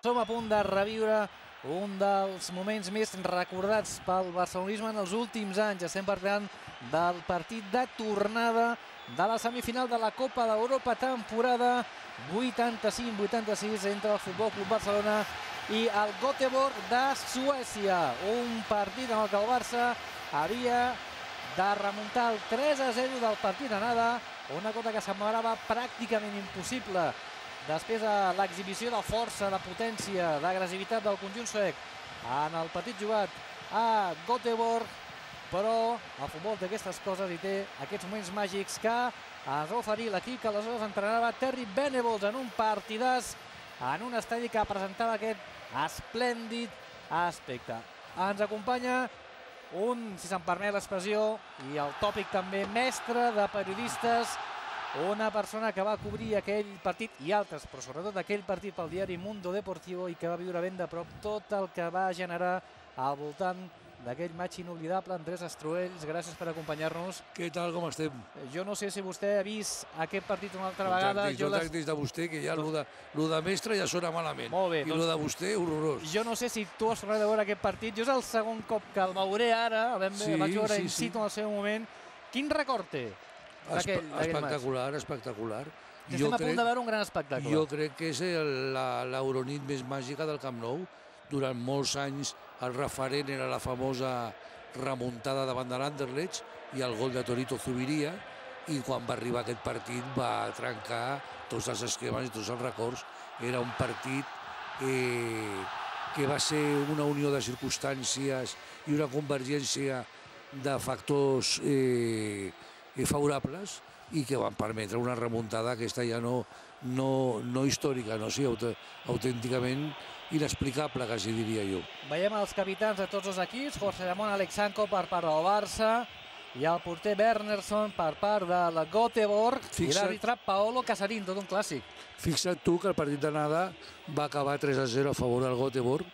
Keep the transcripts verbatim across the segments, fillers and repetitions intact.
Som a punt de reviure un dels moments més recordats pel barcelonisme en els últims anys. Estem parlant del partit de tornada de la semifinal de la Copa d'Europa temporada vuitanta-cinc vuitanta-sis entre el Futbol Club Barcelona i el Göteborg de Suècia. Un partit en el que el Barça havia de remuntar el tres a zero del partit d'anada, una cosa que semblava pràcticament impossible després de l'exhibició de força, de potència, d'agressivitat del conjunt suec en el partit jugat a Göteborg, però el futbol té aquestes coses i té aquests moments màgics que ens va oferir l'equip que aleshores entrenava Terry Venables en un partidàs en un estadi que presentava aquest esplèndid aspecte. Ens acompanya un, si se'm permet l'expressió, i el tòpic també, mestre de periodistes, una persona que va cobrir aquell partit i altres, però sobretot aquell partit pel diari Mundo Deportivo i que va viure ben de prop tot el que va generar al voltant d'aquell match inoblidable. Andrés Estruells, gràcies per acompanyar-nos. Què tal, com estem? Jo no sé si vostè ha vist aquest partit una altra vegada. Jo l'he vist de vostè, que ja el de mestre ja sona malament. Molt bé. I el de vostè, horrorós. Jo no sé si tu has tornat a veure aquest partit. Jo és el segon cop que el veuré ara, el vaig veure in situ en el seu moment. Quin record té? Espectacular, espectacular. Estem a punt de veure un gran espectacle. Jo crec que és l'Euronit més màgica del Camp Nou. Durant molts anys el referent era la famosa remuntada davant de l'Anderlecht i el gol de Torito Zubiria, i quan va arribar aquest partit va trencar tots els esquemes i tots els records. Era un partit que va ser una unió de circumstàncies i una convergència de factors favorables i que van permetre una remuntada aquesta ja no històrica, no sí, autènticament inexplicable, quasi diria jo. Veiem els capitans de tots els equips, José Ramón Alexanco per part del Barça i el porter Wernersson per part de la Göteborg i l'àrbitre Paolo Casarín, tot un clàssic. Fixa't tu que el partit d'anada va acabar tres a zero a favor del Göteborg.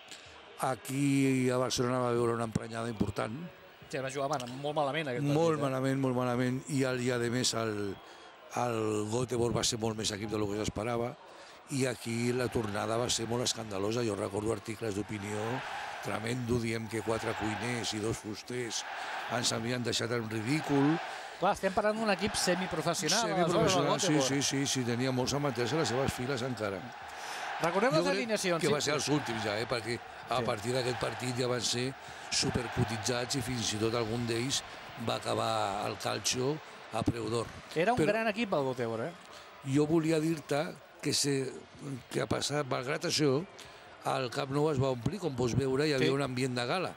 Aquí a Barcelona va veure una emprenyada important. Sí, va jugar molt malament aquest partit. Molt malament, molt malament, i a més el Göteborg va ser molt més equip del que s'esperava, i aquí la tornada va ser molt escandalosa. Jo recordo articles d'opinió tremendo, diem que quatre cuiners i dos fusters ens havien deixat en ridícul. Clar, estem parlant d'un equip semiprofessional. Semiprofessional, sí, sí, sí, sí, tenia molts amateurs a les seves files encara. Recordem les alineacions. Que va ser els últims ja, perquè a partir d'aquest partit ja van ser supercotitzats i fins i tot algun d'ells va acabar el calcio a preu d'or. Era un gran equip el Göteborg, eh? Jo volia dir-te que ha passat, malgrat això, el Camp Nou es va omplir, com pots veure, hi havia un ambient de gala.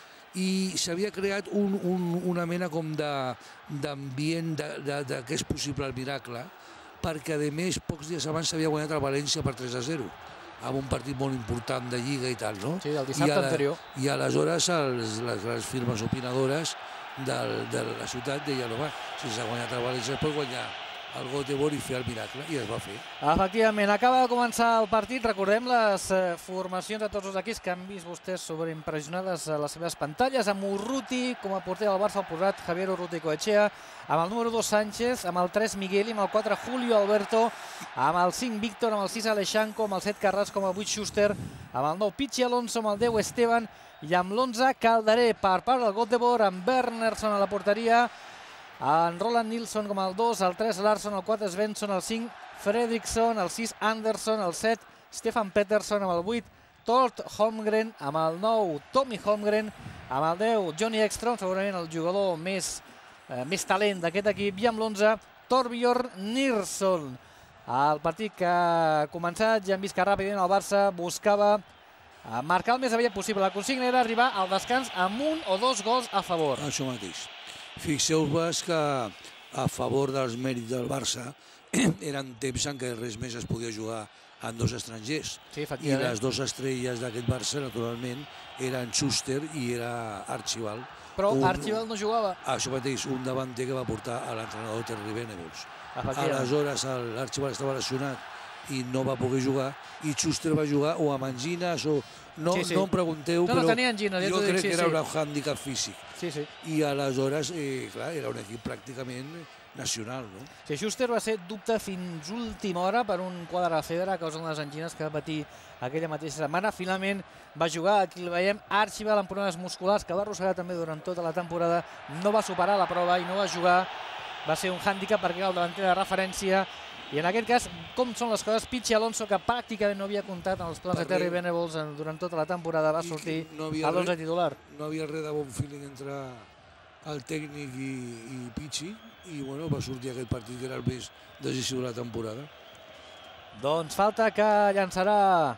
I s'havia creat una mena com d'ambient que és possible el miracle, perquè, a més, pocs dies abans s'havia guanyat el València per tres a zero, amb un partit molt important de Lliga i tal, no? Sí, el dissabte anterior. I aleshores les firmes opinadores de la ciutat deien, home, si s'ha guanyat el València es pot guanyar el Göteborg i fer el miracle, i es va fer. Efectivament, acaba de començar el partit. Recordem les formacions de tots els equips que han vist vostès sobreimpressionades a les seves pantalles, amb Urruti com a porter del Barça, el posat Javier Urruticoechea, amb el número dos Sánchez, amb el tres Migueli, amb el quatre Julio Alberto, amb el cinc Víctor, amb el sis Alexanco, amb el set Carrasco, amb el vuit Schuster, amb el nou Pichi Alonso, amb el deu Esteban i amb l'onze Calderé per part del Göteborg, amb Wernersson a la porteria, en Roland Nilsson com el dos, el tres Larsson, el quatre Svensson, el cinc Fredriksson, el sis Andersson, el set Stefan Pettersson, amb el vuit Tord Holmgren, amb el nou Tommy Holmgren, amb el deu Johnny Ekström, segurament el jugador més talent d'aquest equip, i amb l'onze Torbjörn Nilsson. El partit que ha començat, ja hem vist que ràpidament el Barça buscava marcar el més aviat possible. La consigna era arribar al descans amb un o dos gols a favor. Això mateix. Fixeu-vos que a favor dels mèrits del Barça eren temps en què res més es podia jugar amb dos estrangers. I les dues estrelles d'aquest Barça, naturalment, eren Schuster i era Archibald. Però Archibald no jugava. Això mateix, un davanter que va portar a l'entrenador Terry Venables. Aleshores l'Archibald estava lesionat i no va poder jugar, i Schuster va jugar o amb angines o... No em pregunteu, però jo crec que era un hàndicap físic. I aleshores, clar, era un equip pràcticament nacional, no? Sí, Schuster va ser dubte fins última hora per un quadràfedre a causa de les angines que va patir aquella mateixa setmana. Finalment va jugar, aquí el veiem, Archibald amb problemes musculars que va arrossegar també durant tota la temporada. No va superar la prova i no va jugar. Va ser un hàndicap perquè era el davanter de referència. I en aquest cas, com són les coses, Pichi Alonso, que pràcticament no havia comptat en els plans de Terry Venables durant tota la temporada, va sortir a l'onze titular. No havia res de bon feeling entre el tècnic i, i Pichi, i bueno, va sortir aquest partit que era el més decisiu de la temporada. Doncs falta que llançarà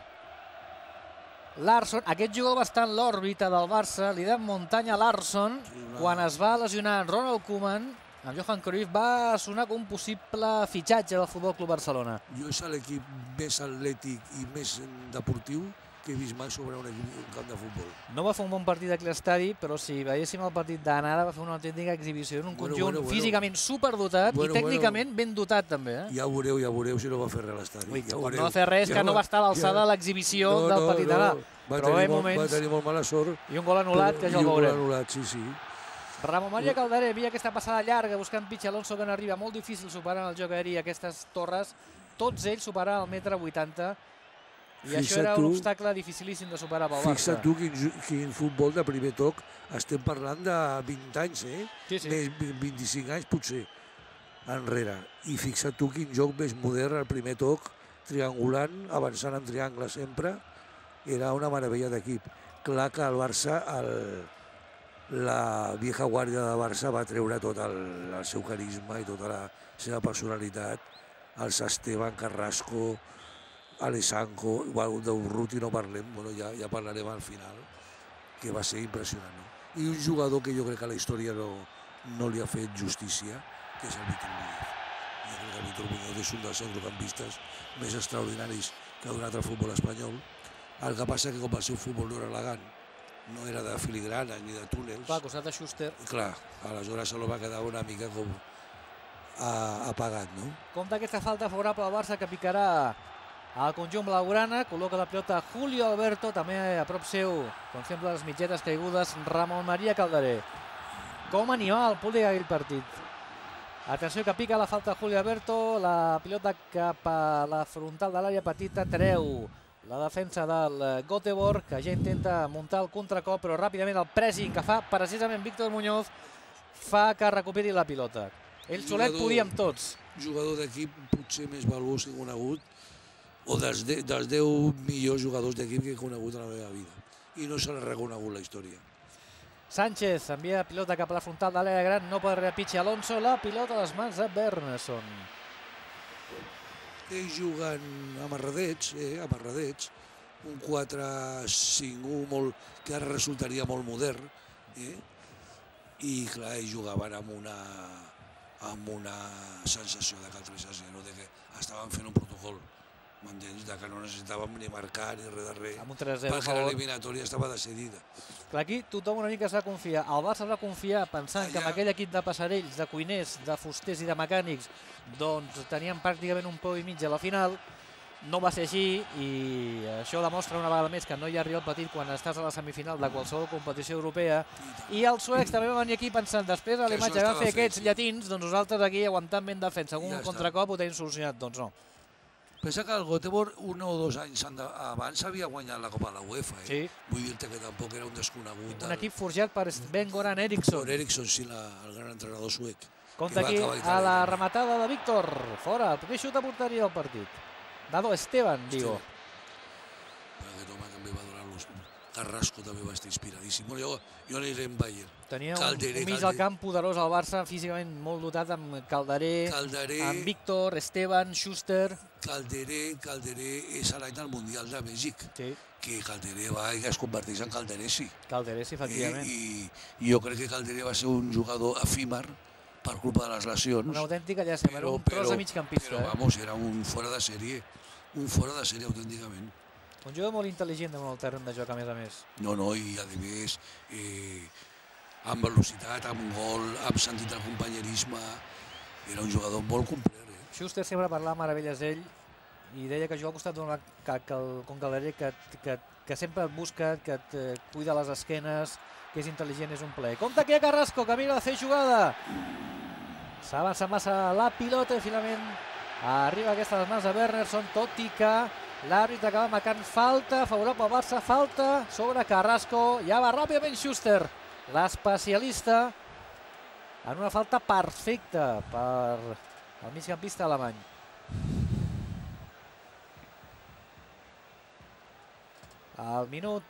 Larsson. Aquest jugador va estar en l'òrbita del Barça, líder muntanya Larsson, sí, una... quan es va lesionar Ronald Koeman, amb Johan Cruyff, va sonar com un possible fitxatge del Futbol Club Barcelona. Jo és l'equip més atlètic i més deportiu que he vist mai sobre un, equip, un camp de futbol. No va fer un bon partit aquí a l'estadi, però si veiéssim el partit d'anada va fer una autèntica exhibició en un bueno, conjunt bueno, bueno. físicament superdotat bueno, i tècnicament bueno. ben dotat també. Eh? Ja veureu, ja veureu si no va fer res a l'estadi. Ja no va fer res, ja que no va estar a l'alçada de l'exhibició no, del partit d'anada. No, no. Va, tenir molt, va tenir molt mala sort. I un gol anul·lat, que ja el veurem. I un gol anul·lat, sí, sí. Ramon Maria Calderé havia aquesta passada llarga buscant Pichi Alonso que no arriba. Molt difícil superar el joc aeri aquestes torres. Tots ells superaran el metre vuitanta. I Fixa això era un tu, obstacle dificilíssim de superar pel Barça. Fixa't tu quin, quin futbol de primer toc. Estem parlant de vint anys, eh? Sí, sí. Més vint-i-cinc anys potser enrere. I fixa't tu quin joc més modern al primer toc, triangulant, avançant en triangle sempre. Era una meravella d'equip. Clar que el Barça, el, la vieja guàrdia de Barça va treure tot el, el seu carisma i tota la seva personalitat. Els Esteban, Carrasco, Alessanco, d'Urruti no parlem, bueno, ja, ja parlarem al final, que va ser impressionant. No? I un jugador que jo crec que la història no, no li ha fet justícia, que és el Víctor Muñoz. Jo crec que el Víctor Muñoz és un dels centrocampistes més extraordinaris que ha donat el futbol espanyol. El que passa que com el seu futbol no era elegant, no era de filigrana ni de túnels. Clar, costat de Schuster. Clar, aleshores se lo va quedar una mica com apagat, no? Compte aquesta falta favorable al Barça que picarà al conjunt blaugrana, col·loca la pilota Julio Alberto, també a prop seu, contempla les mitgetes caigudes, Ramon Maria Calderé. Com animar el públic aquell partit. Atenció que pica la falta Julio Alberto, la pilota cap a la frontal de l'àrea petita, treu la defensa del Göteborg, que ja intenta muntar el contracop, però ràpidament el pressing que fa precisament Víctor Muñoz fa que recuperi la pilota. Ell solet podia amb tots. Jugador d'equip potser més valuós que he conegut, o dels, de, dels deu millors jugadors d'equip que he conegut a la meva vida. I no se l'ha reconegut la història. Sánchez envia pilota cap a la frontal de l'àrea gran, no pot arribar Pichi Alonso, la pilota a les mans de Bernasson. Ells juguen amarradets, eh, amarradets, un quatre cinc u molt, que ara resultaria molt modern, eh? I clar, ells jugaven amb una, amb una sensació de que el tres a zero, de que estaven fent un protocol, m'entens? De que no necessitàvem ni marcar ni res de res, perquè l'eliminatòria estava decidida. Clar, aquí tothom una mica s'ha de confiar. El Barça va confiar pensant que amb aquell equip de passarells, de cuiners, de fusters i de mecànics, doncs tenien pràcticament un peu i mig a la final. No va ser així i això demostra una vegada més que no hi ha arriba al petit quan estàs a la semifinal de qualsevol competició europea. I els suecs també van venir aquí pensant, després a la imatge van fer aquests llatins, doncs nosaltres aquí aguantant ben defensa, un contracop ho tenim solucionat, doncs no. Pensa que el Göteborg un o dos anys abans havia guanyat la Copa de la UEFA. Eh? Sí. Vull dir-te que tampoc era un desconegut. Un equip forjat per Sven-Goran Eriksson. Per Eriksson, sí, la, el gran entrenador suec. Compte aquí a la rematada de Víctor. Fora, el primer xut a porteria del partit. Dado Esteban, digo. Però aquest home també va donar los... Carrasco també va estar inspiradíssim. Bueno, jo, jo aniré amb Bayern. Tenia un, Calderé, un mig al camp poderós al Barça, físicament molt dotat amb Calderé, Calderé amb Víctor, Esteban, Schuster. Calderé, Calderé és l'any del Mundial de Mèxic. Sí. Que Calderé va i es converteix en Calderesi. Calderesi, efectivament. I, I jo crec que Calderé va ser un jugador efímer per culpa de les lesions. Una autèntica llàstima, era un tros de migcampista. Però, vamos, era un fora de sèrie. Un fora de sèrie, autènticament. Un jugador molt intel·ligent en el terreny de joc, a més a més. No, no, i a més, eh, amb velocitat, amb gol, amb sentit del companyerisme, era un jugador molt complet. Eh? Schuster sempre parlava meravelles d'ell i deia que juga al costat d'un com Calderé que, que, que sempre et busca, que et eh, cuida les esquenes, que és intel·ligent, és un plaer. Compte aquí a Carrasco, que mira de fer jugada. S'ha avançat massa la pilota i finalment arriba aquesta a les mans de Wernersson, tot i que l'àrbitre acaba marcant falta favorable al Barça, falta sobre Carrasco. Ja va ràpidament Schuster, l'especialista, en una falta perfecta per el migcampista alemany. Al minut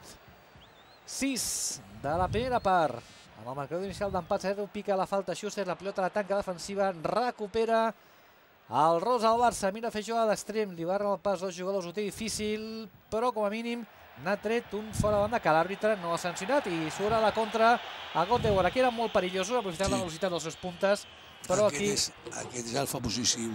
sis de la primera part, amb el marcador inicial d'empat zero, pica la falta Schuster, la pilota a la tanca defensiva, recupera el rosa al Barça, mira fer jugar a l'extrem, li barren el pas dos jugadors, ho té difícil, però com a mínim n'ha tret un fora de banda que l'àrbitre no ha sancionat i surt a la contra a Göteborg. Aquí era molt perillós, aprofitant la velocitat dels seus puntes, però aquí... Aquest és el famosíssim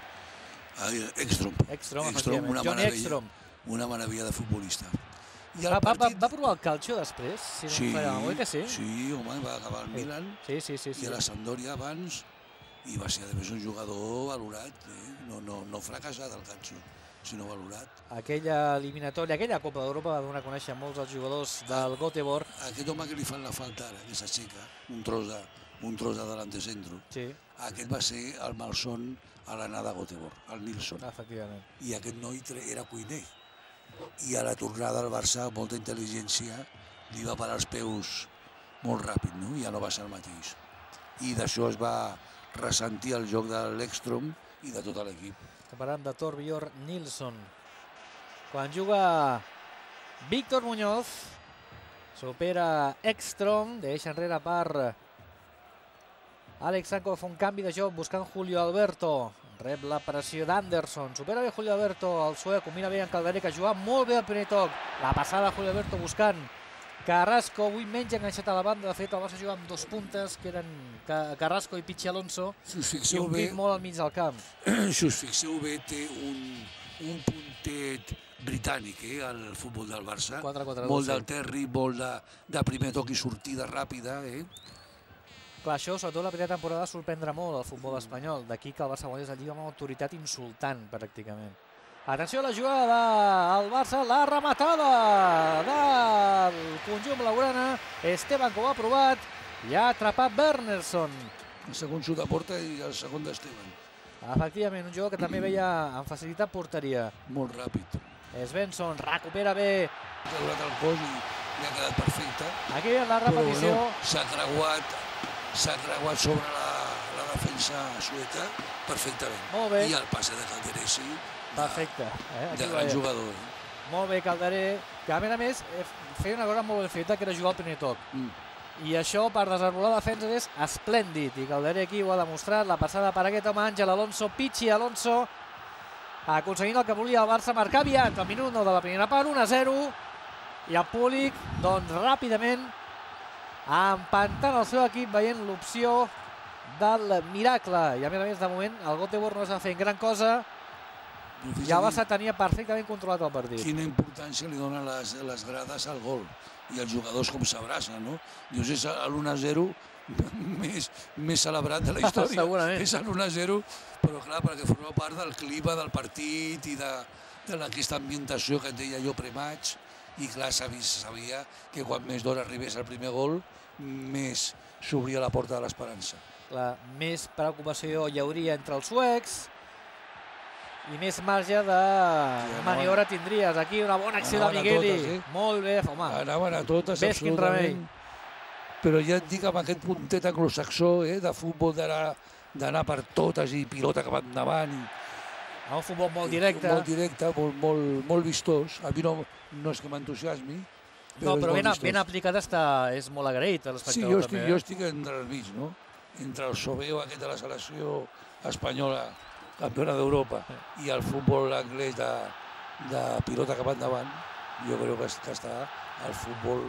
Ekstrom. Ekstrom, efectivament, Johnny Ekstrom. Una meravella de futbolista. Va provar el calcio després? Sí, sí, home, va acabar al Milan i a la Sampdoria abans, i va ser, a més, un jugador valorat, no fracassat al calcio, sinó valorat. Aquella eliminatòria, aquella Copa d'Europa va donar a conèixer molts dels jugadors del Göteborg. Aquest home que li fan la falta ara, que s'aixeca, un tros de delante centro, aquest va ser el malson a l'anada a Göteborg, el Nilsson. Efectivament. I aquest noi era cuiner. I a la tornada al Barça, molta intel·ligència, li va parar els peus molt ràpid, no? Ja no va ser el mateix. I d'això es va ressentir el joc de l'Ekstrom i de tot l'equip. Parlant de Thorbjørn Nilsson. Quan juga Víctor Muñoz, supera Ekstrom, deixa enrere per Alex Sanko, fa un canvi de joc buscant Julio Alberto. Rep la pressió d'Anderson, supera bé Julio Alberto, el suec, combina bé en Calderé, que juga molt bé al primer toc. La passada Julio Alberto buscant Carrasco, avui menys enganxat a la banda, de fet el Barça juga amb dos puntes, que eren Carrasco i Pichi Alonso, i un pit molt al mig del camp. Si us fixeu bé, té un puntet britànic, el futbol del Barça. Molt del Terry, molt de primer toc i sortida ràpida, eh? Clar, això, sobretot la primera temporada, sorprendrà molt el futbol espanyol. D'aquí que el Barça guanyés la Lliga amb una autoritat insultant, pràcticament. Atenció a la jugada del Barça, la rematada del conjunt blaugrana. Esteban, que ho ha provat, i ha atrapat Wernersson. El segon xut a porta i el segon d'Esteban. Efectivament, un jugador que també veia amb facilitat porteria. Molt ràpid. Svensson recupera bé. Ha durat el cos i li ha quedat perfecte. Aquí en la repetició. S'ha creuat s'ha creuat sobre la defensa sueca perfectament. Molt bé. I el passe de Calderé, sí. Perfecte. De gran jugador. Molt bé, Calderé, que a més a més feia una cosa molt ben feta, que era jugar al primer toc. I això, per desarbolar defenses, és esplèndid. I Calderé aquí ho ha demostrat, la passada per aquest home, Àngel Alonso, Pichi Alonso, aconseguint el que volia el Barça, marcar aviat al minut nou de la primera part, un a zero, i el públic, doncs, ràpidament, empantant el seu equip, veient l'opció del miracle. I a més a més, de moment, el Göteborg no està fent gran cosa, i el Barça tenia perfectament controlat el partit. Quina importància li donen les grades al gol, i els jugadors com s'abracen, no? Dius, és l'un a zero més celebrat de la història. Segurament. És l'un a zero, però clar, perquè forma part del clima del partit i d'aquesta ambientació que et deia jo pre-match, i clar, sabia que quan més d'hora arribés el primer gol, més s'obria la porta de l'esperança. Més preocupació hi hauria entre els suecs i més marge de maniobra tindries. Aquí una bona acció de Migueli. Molt bé, home. Anaven a totes, absolutament. Però ja et dic, amb aquest puntet anglosaxó de futbol d'anar per totes i pilota cap endavant. Un futbol molt directe. Molt directe, molt vistós. A mi no és que m'entusiasmi. No, però ben aplicat és molt agraït a l'espectador. Sí, jo estic entre el mig, no? Entre el sobeo aquest de la selecció espanyola, campiona d'Europa, i el futbol anglès de pilota cap endavant, jo crec que està el futbol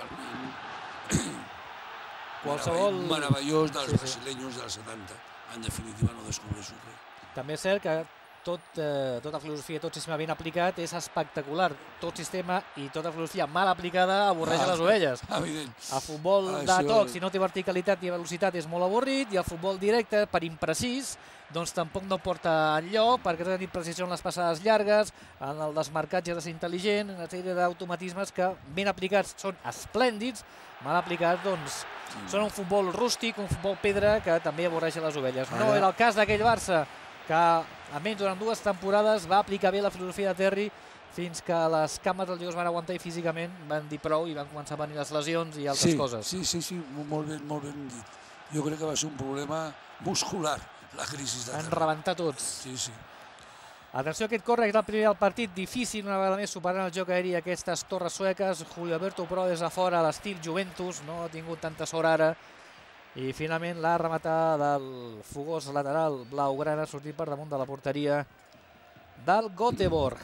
realment meravellós dels brasileños dels setanta. En definitiva, no descobreixo res. També és cert que tot, eh, tota filosofia, tot sistema ben aplicat és espectacular. Tot sistema i tota filosofia mal aplicada avorreja Ah, les ovelles. Evident. El futbol de Això- toc, si no té verticalitat i velocitat, és molt avorrit, i el futbol directe, per imprecís, doncs tampoc no porta enlloc, perquè ha de tenir precisió en les passades llargues, en el desmarcatge ha de ser intel·ligent, una sèrie d'automatismes que ben aplicats són esplèndids, mal aplicats doncs són un futbol rústic, un futbol pedra que també avorreja les ovelles. No Ara- era el cas d'aquell Barça, que almenys durant dues temporades va aplicar bé la filosofia de Terry fins que les cames dels jugadors van aguantar i físicament van dir prou i van començar a venir les lesions i altres sí, coses. Sí, sí, sí, molt ben, molt ben dit. Jo crec que va ser un problema muscular, la crisi de Han Terry. rebentat tots. Sí, sí. Atenció, aquest córrer és el primer del partit, difícil una vegada més superant el joc aeri aquestes torres sueques. Julio Alberto però des de fora a l'estil Juventus, no ha tingut tanta sort ara. I finalment la rematada del fogós lateral blaugrana ha sortit per damunt de la porteria del Göteborg.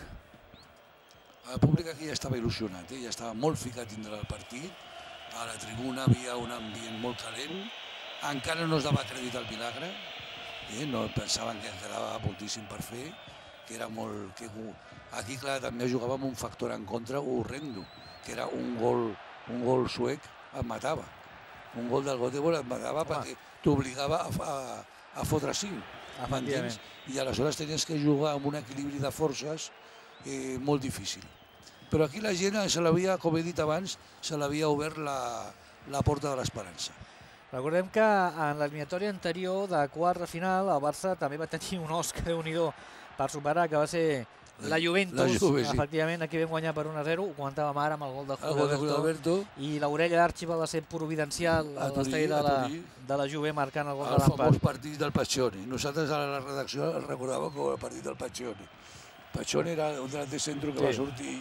El públic aquí ja estava il·lusionat, eh? Ja estava molt ficat dintre del partit. A la tribuna havia un ambient molt calent. Encara no es dava crèdit al milagre. Eh? No pensaven que quedava moltíssim per fer, que era molt... Que... Aquí, clar, també jugàvem un factor en contra horrendo, que era un gol, un gol suec et matava. Un gol del Göteborg et matava Home. perquè t'obligava a, a, a fotre cinc. Efectivament. I aleshores tenies que jugar amb un equilibri de forces eh, molt difícil. Però aquí la gent se l'havia, com he dit abans, se l'havia obert la, la porta de l'esperança. Recordem que en l'eliminatòria anterior de quart de final el Barça també va tenir un os que Déu-n'hi-do per superar, que va ser la Juventus. La Juve, sí. Efectivament, aquí vam guanyar per un a zero, ho comentàvem ara amb el gol de El gol de Julio Alberto. Alberto, I l'orella d'Archibald va ser providencial a A Turí, l'estadi de, a la, Turí. de la Juve marcant el gol el de famós l'empat. partit del Paccioni. Nosaltres a la redacció el recordàvem com el partit del Paccioni. Paccioni era un delanter centro que Sí. va sortir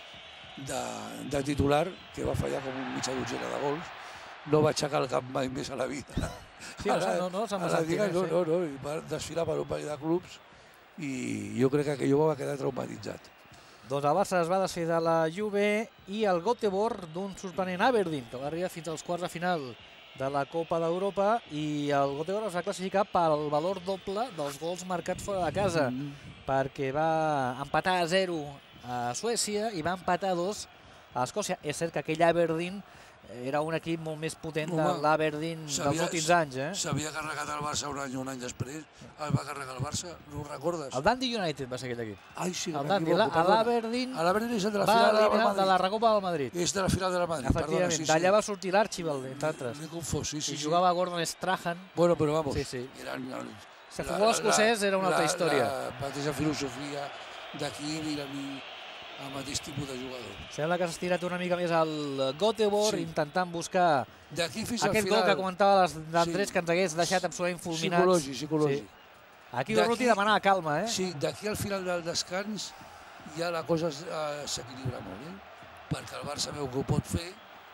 de, de titular, que va fallar com un mitja dotzena de gols. No va aixecar el cap mai més a la vida. Sí, no, no, no, se'm a va la sentir Lliga, bé, no, sí. no, no, i va desfilar per un parell de clubs i jo crec que aquell home va quedar traumatitzat. Doncs el Barça es va desfer de la Juve i el Göteborg d'un sorprenent Aberdeen, que va arribar fins als quarts de final de la Copa d'Europa, i el Göteborg es va classificar pel valor doble dels gols marcats fora de casa, Mm. perquè va empatar a zero a Suècia i va empatar a dos a Escòcia. És cert que aquell Aberdeen era un equip molt més potent de Home, l'Aberdeen dels s'havia- últims anys. Eh? S'havia carregat el Barça un any o un any després, el va carregar el Barça, no ho recordes? El Dundee United va ser aquell equip. Ai, sí, El m'equivoco, Dundee, la- perdona. l'Aberdeen A l'Aberdeen és el de la va final de la eliminar de la Madrid. Recopa del Madrid. És de la final de la Madrid, perdona, Efectivament, sí, d'allà sí. va sortir l'Archibald, entre altres. M'he confós, sí, sí. I sí. jugava Gordon Strahan. Bueno, però vamos, Sí, sí. eren... El futbol escocès era una altra història. La mateixa filosofia d'aquí i la, el mateix tipus de jugador. Sembla que s'ha estirat una mica més al Göteborg, Sí. intentant buscar D'aquí fins al aquest final... gol que comentava l'Andrés, Sí. que ens hagués deixat absolutament fulminats. Psicològic, psicològic. Sí. Aquí Urruti demanava calma, eh? Sí, d'aquí al final del descans ja la cosa eh, s'equilibra molt, eh? Perquè el Barça veu que ho pot fer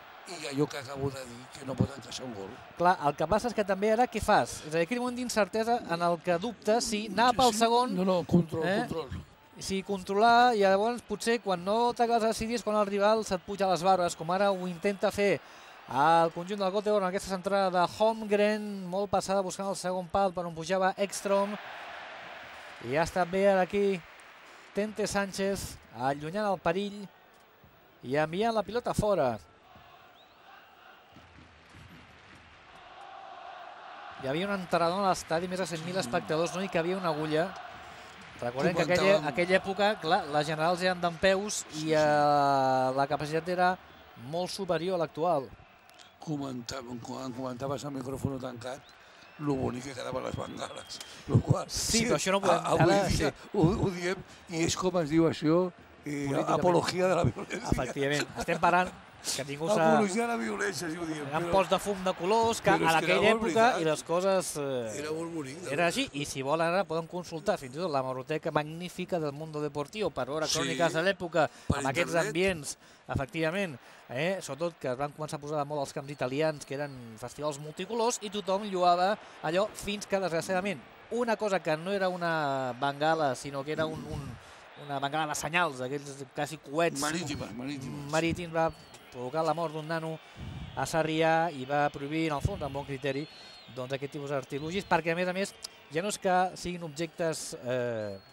i allò que acabo de dir, que no pot encaixar un gol. Clar, el que passa és que també ara què fas? És a dir, aquell moment d'incertesa en el que dubtes si anar pel Sí, segon, No, no, control, eh? control. si controlar, i llavors potser quan no t'acabes de decidir és quan el rival se't puja a les barbes, com ara ho intenta fer el conjunt del Göteborg en aquesta centrada de Holmgren, molt passada buscant el segon pal per on pujava Ekstrom. I ha estat bé ara aquí Tente Sánchez allunyant el perill i enviant la pilota fora. Hi havia un entrenador a l'estadi, més de cent mil espectadors, no hi cabia una agulla. Recordem que aquella, aquella època, clar, les generals eren dempeus i eh, la capacitat era molt superior a l'actual. Comentàvem, quan comentaves al micròfon tancat, lo bonic que quedaven les bengales. Lo qual, Sí, però això no ho podem- a- Avui ara, dia sí. ho, ho diem i és com es diu això, eh, Políticament. apologia de la violència. Efectivament, estem parlant que ningú s'ha... Apologia de la violència, si ho diem. Eren però pols de fum de colors, que però és a que era aquella molt època veritat. i les coses... Eh, Era molt bonic. de Era veritat. així, i si volen ara poden consultar fins i tot la hemeroteca magnífica del Mundo Deportivo per veure Sí, cròniques de l'època, per amb aquests internet. ambients, efectivament, eh? sobretot que es van començar a posar de moda els camps italians, que eren festivals multicolors, i tothom lloava allò fins que, desgraciadament, una cosa que no era una bengala, sinó que era un, un, una bengala de senyals, aquells quasi coets Marítimes, marítimes. marítims, va provocar la mort d'un nano a Sarrià i va prohibir, en el fons, amb bon criteri, doncs aquest tipus d'artilugis, perquè a més a més ja no és que siguin objectes eh,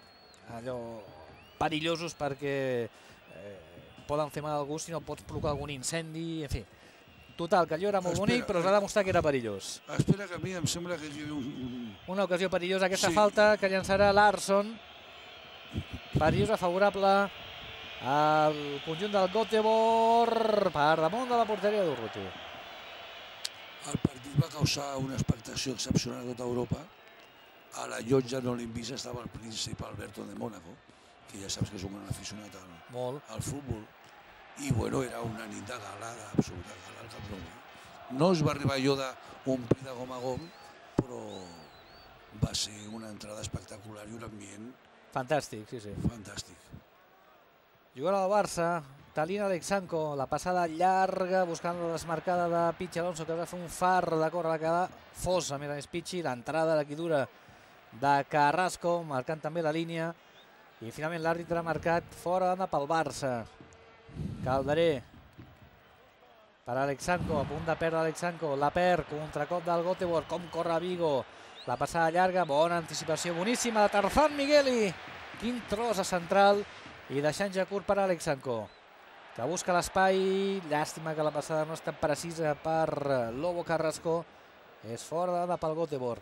allò perillosos perquè eh, poden fer mal a algú si no pots provocar algun incendi, en fi. Total, que allò era molt Espera, bonic, però us ha demostrat que era perillós. Espera, que a mi em sembla que hi ha un... Una ocasió perillosa, aquesta Sí. falta que llançarà Larsson. Perillosa favorable al conjunt del Göteborg per damunt de la porteria d'Urruti. El partit va causar una expectació excepcional a tota Europa. A la llotja no l'Invisa estava el príncep Alberto de Mónaco, que ja saps que és un gran aficionat al, Molt. al futbol. I bueno, era una nit de gala, d'absoluta gala al Camp Nou. No es va arribar allò d'omplir de gom a gom, però va ser una entrada espectacular i un ambient Fantàstic, sí, sí. fantàstic. Jugant al Barça, Talin Alexanko, la passada llarga, buscant la desmarcada de Pichi Alonso, que va fer un far de córrer, va quedar fos, a més a més Pichi, l'entrada de qui dura de Carrasco, marcant també la línia, i finalment l'àrbitre ha marcat fora d'anda pel Barça. Calderé per Alexanko, a punt de perdre Alexanko, la perd, contracop del Göteborg, com corre Vigo, la passada llarga, bona anticipació, boníssima de Tarzan Migueli, quin tros a central, i deixant ja curt per Alexanko, que busca l'espai, llàstima que la passada no està precisa per Lobo Carrasco, és fora de pel Göteborg.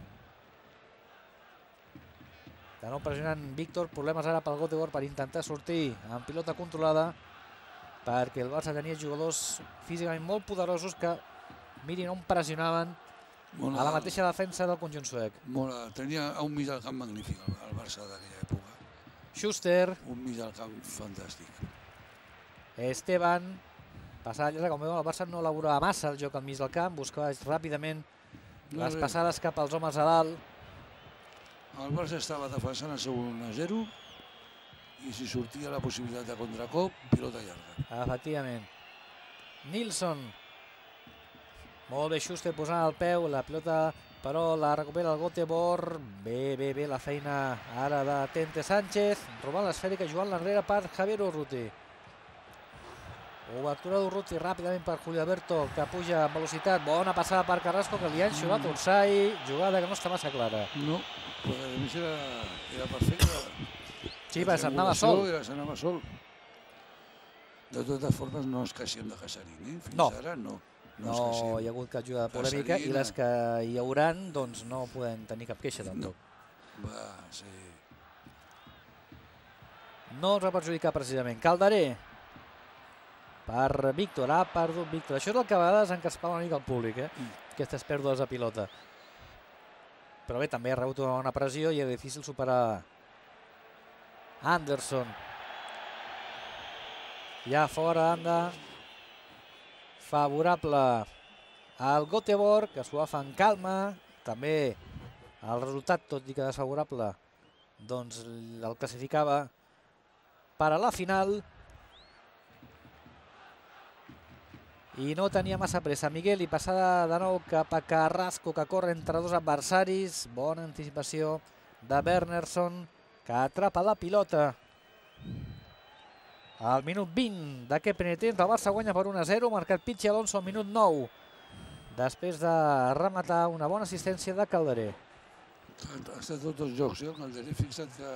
De nou pressionant Víctor, problemes ara pel Göteborg per intentar sortir amb pilota controlada, perquè el Barça tenia jugadors físicament molt poderosos que, mirin on pressionaven a la mateixa defensa del conjunt suec. Mola, tenia un mig del camp magnífic el Barça d'aquella època. Schuster, Un mig del camp fantàstic. Esteban, passada llarga, com veuen el Barça no elaborava massa el joc al mig del camp, buscava ràpidament No, les bé. passades cap als homes a dalt. El Barça estava defensant el seu un a zero i si sortia la possibilitat de contracop, pilota llarga. Efectivament. Nilsson. Molt bé Schuster posant el peu, la pilota però la recupera el Göteborg. Bé, bé, bé la feina ara de Tente Sánchez, robant l'esfèrica, jugant l'enrere per Javier Urruti. Obertura d'Urruti ràpidament per Julio Alberto, que puja amb velocitat. Bona passada per Carrasco, que li han xiulat Orsay. Jugada que no està massa clara. No, però a més era, era perfecte. Sí, va, s'anava sol. Era, s'anava sol. De totes formes, no ens queixem de Casarín, eh? Fins No. ara no. No hi ha hagut cap jugada polèmica i Casarín, les que hi hauran doncs no podem tenir cap queixa tampoc. Va ser... No els va perjudicar precisament. Calderé per Víctor, ha perdut Víctor. Això és el que a vegades encrespava una mica el públic, eh? Aquestes pèrdues de pilota. Però bé, també ha rebut una bona pressió i és difícil superar Anderson. Ja fora d'anda. Favorable al Göteborg, que s'ho va fer en calma. També el resultat, tot i que desfavorable, doncs el classificava per a la final. I no tenia massa pressa. Miguel i passada de nou cap a Carrasco, que corre entre dos adversaris. Bona anticipació de Wernersson, que atrapa la pilota. Al minut vint d'aquest primer temps, el Barça guanya per un a zero, marcat Pichi Alonso al minut nou, després de rematar una bona assistència de Calderé. Ha estat tots els jocs, eh? Calderé, fixa't que...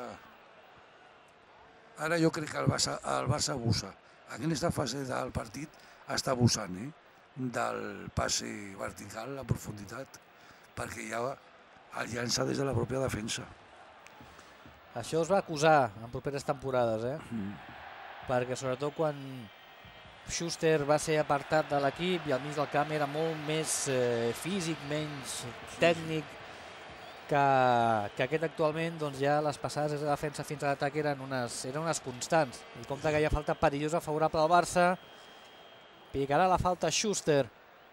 Ara jo crec que el Barça, el Barça abusa. En aquesta fase del partit està abusant, eh? Del passe vertical, la profunditat, perquè ja el llança des de la pròpia defensa. Això es va acusar en properes temporades, eh? Mm. Perquè sobretot quan Schuster va ser apartat de l'equip i al mig del camp era molt més eh, físic, menys tècnic que, que aquest actualment, doncs ja les passades des de defensa fins a l'atac eren unes, eren unes constants. I compte que hi ha falta perillosa favorable al Barça. Picarà la falta Schuster.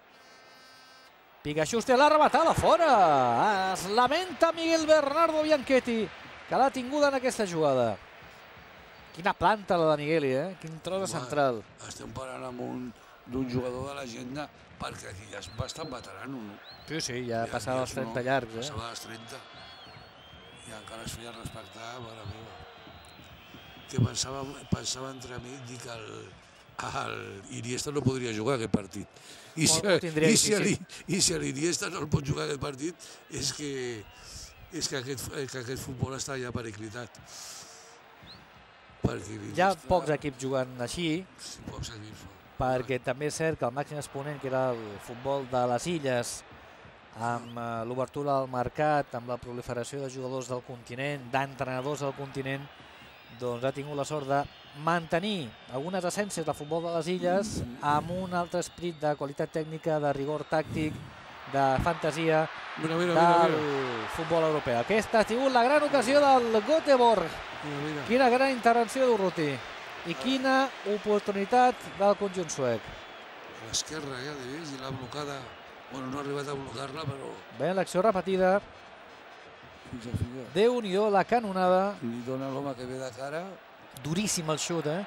Pica Schuster, l'ha rematada fora. Es lamenta Miguel Bernardo Bianchetti, que l'ha tinguda en aquesta jugada. Quina planta la de Migueli, eh? Quin tros de central. Estem parlant amb un d'un jugador de l'agenda perquè aquí ja és bastant veterano, no? Sí, sí, ja passava els trenta llargs, eh? Passava els trenta i encara es feia respectar, mare meva. Que pensava, pensava entre mi dir que el, el Iniesta no podria jugar aquest partit. I si, Molt ho tindria i si, difícil. I si l'Iniesta no el pot jugar aquest partit és que és que aquest, que aquest futbol està ja periclitat. Perquè Hi ha pocs equips jugant així, sí, pocs equips. perquè també és cert que el màxim exponent, que era el futbol de les illes, amb eh, l'obertura del mercat, amb la proliferació de jugadors del continent, d'entrenadors del continent, doncs ha tingut la sort de mantenir algunes essències del futbol de les illes amb un altre esperit de qualitat tècnica, de rigor tàctic, de fantasia mira, mira, mira, del mira. futbol europeu. Aquesta ha sigut la gran ocasió del Göteborg. Mira, mira. Quina gran intervenció d'Urruti i quina oportunitat del conjunt suec. A l'esquerra, ja, de vist, i l'ha blocada. Bueno, no ha arribat a blocar-la, però... Bé, l'acció repetida. Fins a final. Déu-n'hi-do la canonada. Li dona l'home que ve de cara. Duríssim el xut, eh?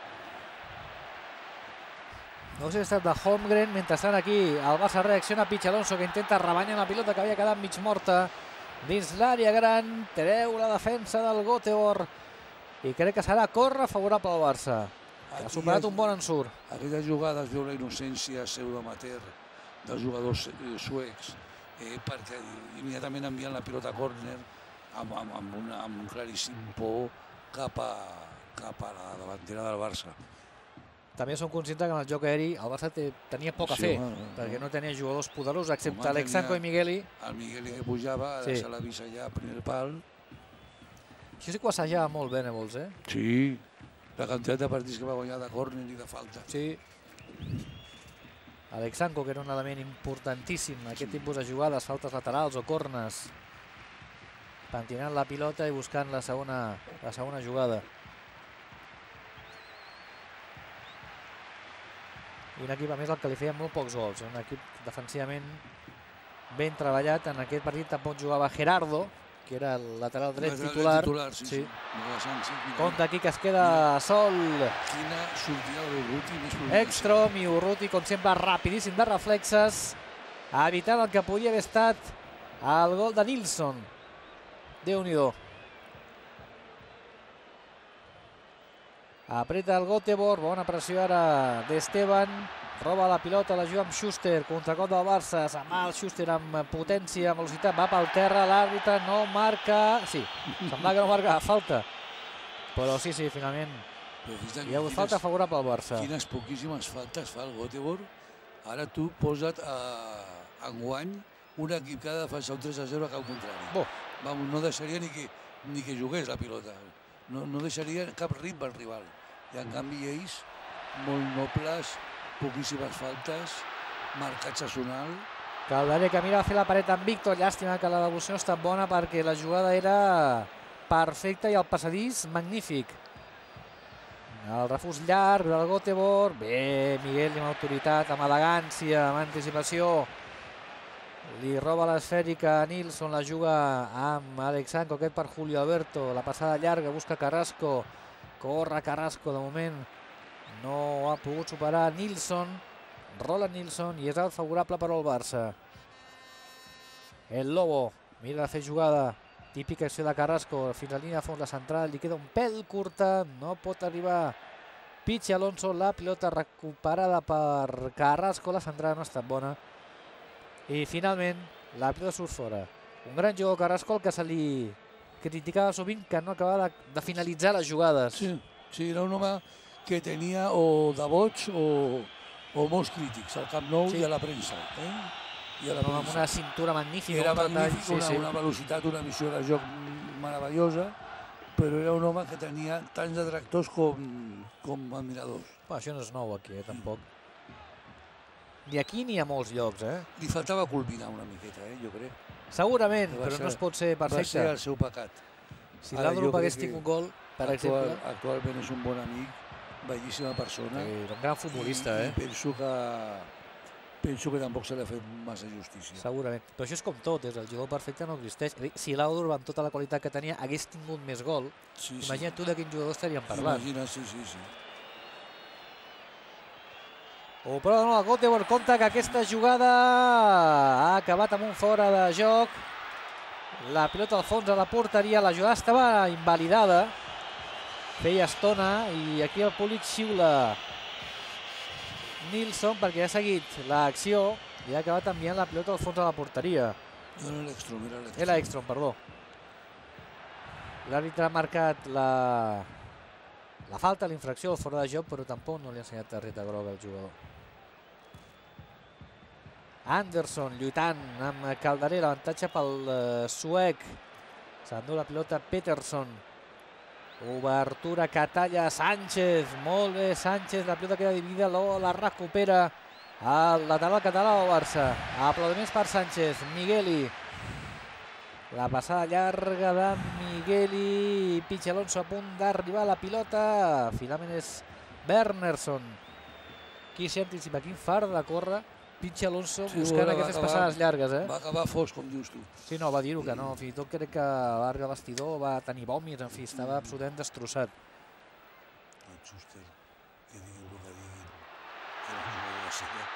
No sé si ha estat de Holmgren. Mentrestant aquí el Barça reacciona. Pichi Alonso, que intenta rebanyar la pilota que havia quedat mig morta dins l'àrea gran. Treu la defensa del Göteborg i crec que serà córrer favorable al Barça, que ha superat un bon ensurt. Aquesta jugada es veu la innocència pseudoamateur dels jugadors suecs, eh, perquè immediatament envien la pilota a córner amb, amb, amb, una, amb un claríssim por cap a, cap a la davantera del Barça. També som conscients que en el joc aeri el Barça te, tenia poc a Sí, fer, home, perquè no tenia jugadors poderosos, excepte Home, Alexandro tenia- i Migueli. El Miguel que pujava, Sí. sí. Se l'avisa allà, a primer pal. Això sí que ho assajava molt Venables, eh? Sí, la quantitat de partits que va guanyar de córner i de falta. Sí. Alexandro, que era un element importantíssim en aquest tipus de jugades, faltes laterals o cornes, pentinant la pilota i buscant la segona, la segona jugada. I un equip, a més, el que li feia molt pocs gols. Un equip defensivament ben treballat. En aquest partit tampoc jugava Gerardo, que era el lateral dret Lateral titular. titular, sí, Sí. sí. Miguel Sánchez, mira, Compte aquí que es queda sol. Quina sortida d'Urruti més pronunciada. Ekstrom i Urruti, com sempre, rapidíssim de reflexes, evitant el que podia haver estat el gol de Nilsson. Déu-n'hi-do. Apreta el Göteborg, bona pressió ara d'Esteban, roba la pilota, la juga amb Schuster, contracop del Barça, se'n va el Schuster amb potència, amb velocitat, va pel terra, l'àrbitre no marca, sí, sembla que no marca falta, però sí, sí, finalment Però fixa't hi ha hagut quines- falta favorable al Barça. Quines poquíssimes faltes fa el Göteborg. Ara tu posa't a, enguany un equip que ha de defensar un tres a zero a cap contrari. Bo. Vamos, no deixaria ni que, ni que jugués la pilota. No, no deixaria cap ritme al rival. I en canvi ells, molt nobles, poquíssimes faltes, marcatge sonal. Calderé que mira a fer la paret amb Víctor, llàstima que la devolució no ha estat bona perquè la jugada era perfecta i el passadís magnífic. El refús llarg del Göteborg, bé, Miguel amb autoritat, amb elegància, amb anticipació. Li roba l'esfèrica a Nilsson, la juga amb Alexandro, aquest per Julio Alberto, la passada llarga, busca Carrasco, corre Carrasco, de moment no ha pogut superar Nilsson, Roland Nilsson, i és el favorable per al Barça. El Lobo mira de fer jugada, típica acció de Carrasco, fins a la línia de fons, la central, li queda un pèl curta, no pot arribar Pichi Alonso, la pilota recuperada per Carrasco, la centrada no ha estat bona. I finalment la pilota surt fora. Un gran jugador Carrasco, el que se li criticava sovint que no acabava de, de finalitzar les jugades. Sí, sí, era un home que tenia o de boig o, o molts crítics al Camp Nou, sí, i a la premsa. Eh? I a la Amb premsa. una cintura magnífica. Era un detall, magnífic, sí, una, sí. una velocitat, una visió de joc meravellosa, però era un home que tenia tants detractors com, com admiradors. Bueno, això no és nou aquí, eh, tampoc. Ni aquí ni a molts llocs, eh? Li faltava culminar una miqueta, eh, jo crec. Segurament, Va però ser- no es pot ser Va ser perfecte. el seu pecat. Si Ara, l'Adrup jo hagués crec que tingut gol, per Actual, exemple, actualment és un bon amic, bellíssima persona. eh, era un gran futbolista, I, eh? I penso que, penso que tampoc se li ha fet massa justícia. Segurament. Però això és com tot, és el jugador perfecte no existeix. És a dir, si l'Adrup, amb tota la qualitat que tenia, hagués tingut més gol, Sí, sí. imagina't tu de quin jugador estaríem parlant. Imagina, sí, sí, sí. O però de nou el Göteborg, compta que aquesta jugada ha acabat amb un fora de joc. La pilota al fons a la porteria, la jugada estava invalidada. Feia estona i aquí el públic xiula Nilsson perquè ha seguit l'acció i ha acabat enviant la pilota al fons de la porteria. No era l'Ekstrom, era l'Ekstrom. Era Ekstrom, perdó. L'àrbitre ha marcat la, la falta, la infracció, el fora de joc, però tampoc no li ha ensenyat targeta groga al jugador. Anderson lluitant amb Calderera, avantatge pel uh, suec. S'endú la pilota Peterson. Obertura que talla Sánchez, molt bé Sánchez, la pilota queda dividida, la recupera el lateral català del Barça. Aplaudiments per Sánchez, Migueli. La passada llarga de Migueli, Pichi Alonso a punt d'arribar a la pilota, finalment és Wernersson qui s'hi anticipa, quin far de córrer Pichi Alonso buscant aquestes passades llargues. Va acabar fos, com dius tu. Sí, no, va dir-ho que no, fins i tot crec que va arribar al vestidor, va tenir vòmits, en fi, estava absolutament destrossat. El Schuster, que diguin el que diguin, que no ho va ser.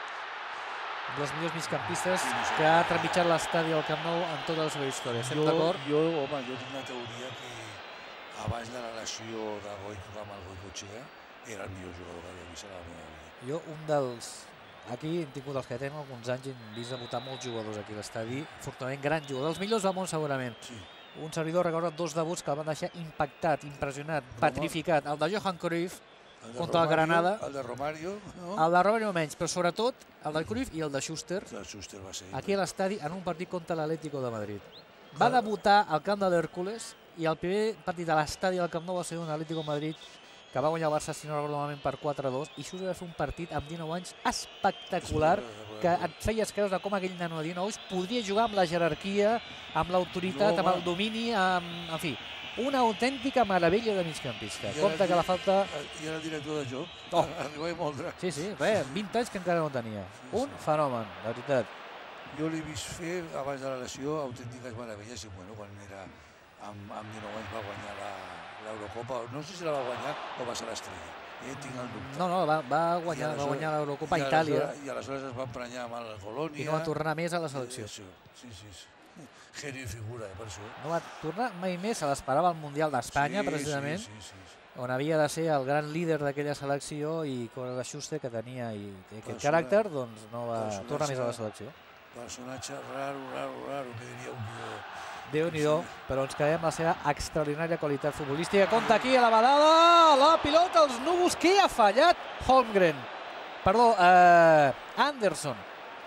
Un dels millors migcampistes que ha trepitjat l'estadi del Camp Nou en tota la seva història. Estem d'acord? Jo, home, jo tinc una teoria que abans de la relació de Goico amb el Goicoechea era el millor jugador que havia vist a la meva vida. Jo, un dels... Aquí hem tingut els que tenen alguns anys, hem vist debutar molts jugadors aquí a l'estadi, afortunadament gran jugador, dels millors del món segurament. Sí. Un servidor recorda dos debuts que el van deixar impactat, impressionat, petrificat. El de Johan Cruyff contra el Granada. El de Romario, no? El de Romario menys, però sobretot el del Cruyff i el de Schuster. El Schuster va ser... Aquí a l'estadi en un partit contra l'Atlético de Madrid. Va debutar al camp de l'Hèrcules i el primer partit de l'estadi del Camp Nou va ser un Atlético de Madrid que va guanyar el Barça, si no recordo malament, per quatre a dos, i Schuster va fer un partit amb dinou anys espectacular, que et feies creure com aquell nano de dinou anys podria jugar amb la jerarquia, amb l'autoritat, amb el domini, amb... en fi, una autèntica meravella de migcampista. Compte que la falta... I era el director de joc, oh. arribava i moldre. Sí, sí, res, vint anys que encara no tenia. Un fenomen, la veritat. Jo l'he vist fer, abans de la lesió, autèntiques meravelles, i bueno, quan era amb, amb dinou anys va guanyar la... l'Eurocopa, no sé si la va guanyar o va ser l'estrella, eh, tinc el dubte. No, no, va, va guanyar, va guanyar l'Eurocopa a Itàlia. I aleshores es va emprenyar amb el Colònia. I no va tornar més a la selecció. Sí, sí, sí. sí. Geni i figura, eh, per això. No va tornar mai més, se l'esperava al Mundial d'Espanya, sí, precisament, sí, sí, sí, sí. on havia de ser el gran líder d'aquella selecció i com el Schuster, que tenia i aquest caràcter, doncs no va tornar més a la selecció. Personatge raro, raro, raro, que diria un guió. Déu-n'hi-do, però ens quedem la seva extraordinària qualitat futbolística. Compte aquí a la badada, la pilota, els núvols, qui ha fallat? Holmgren, perdó, eh, Anderson.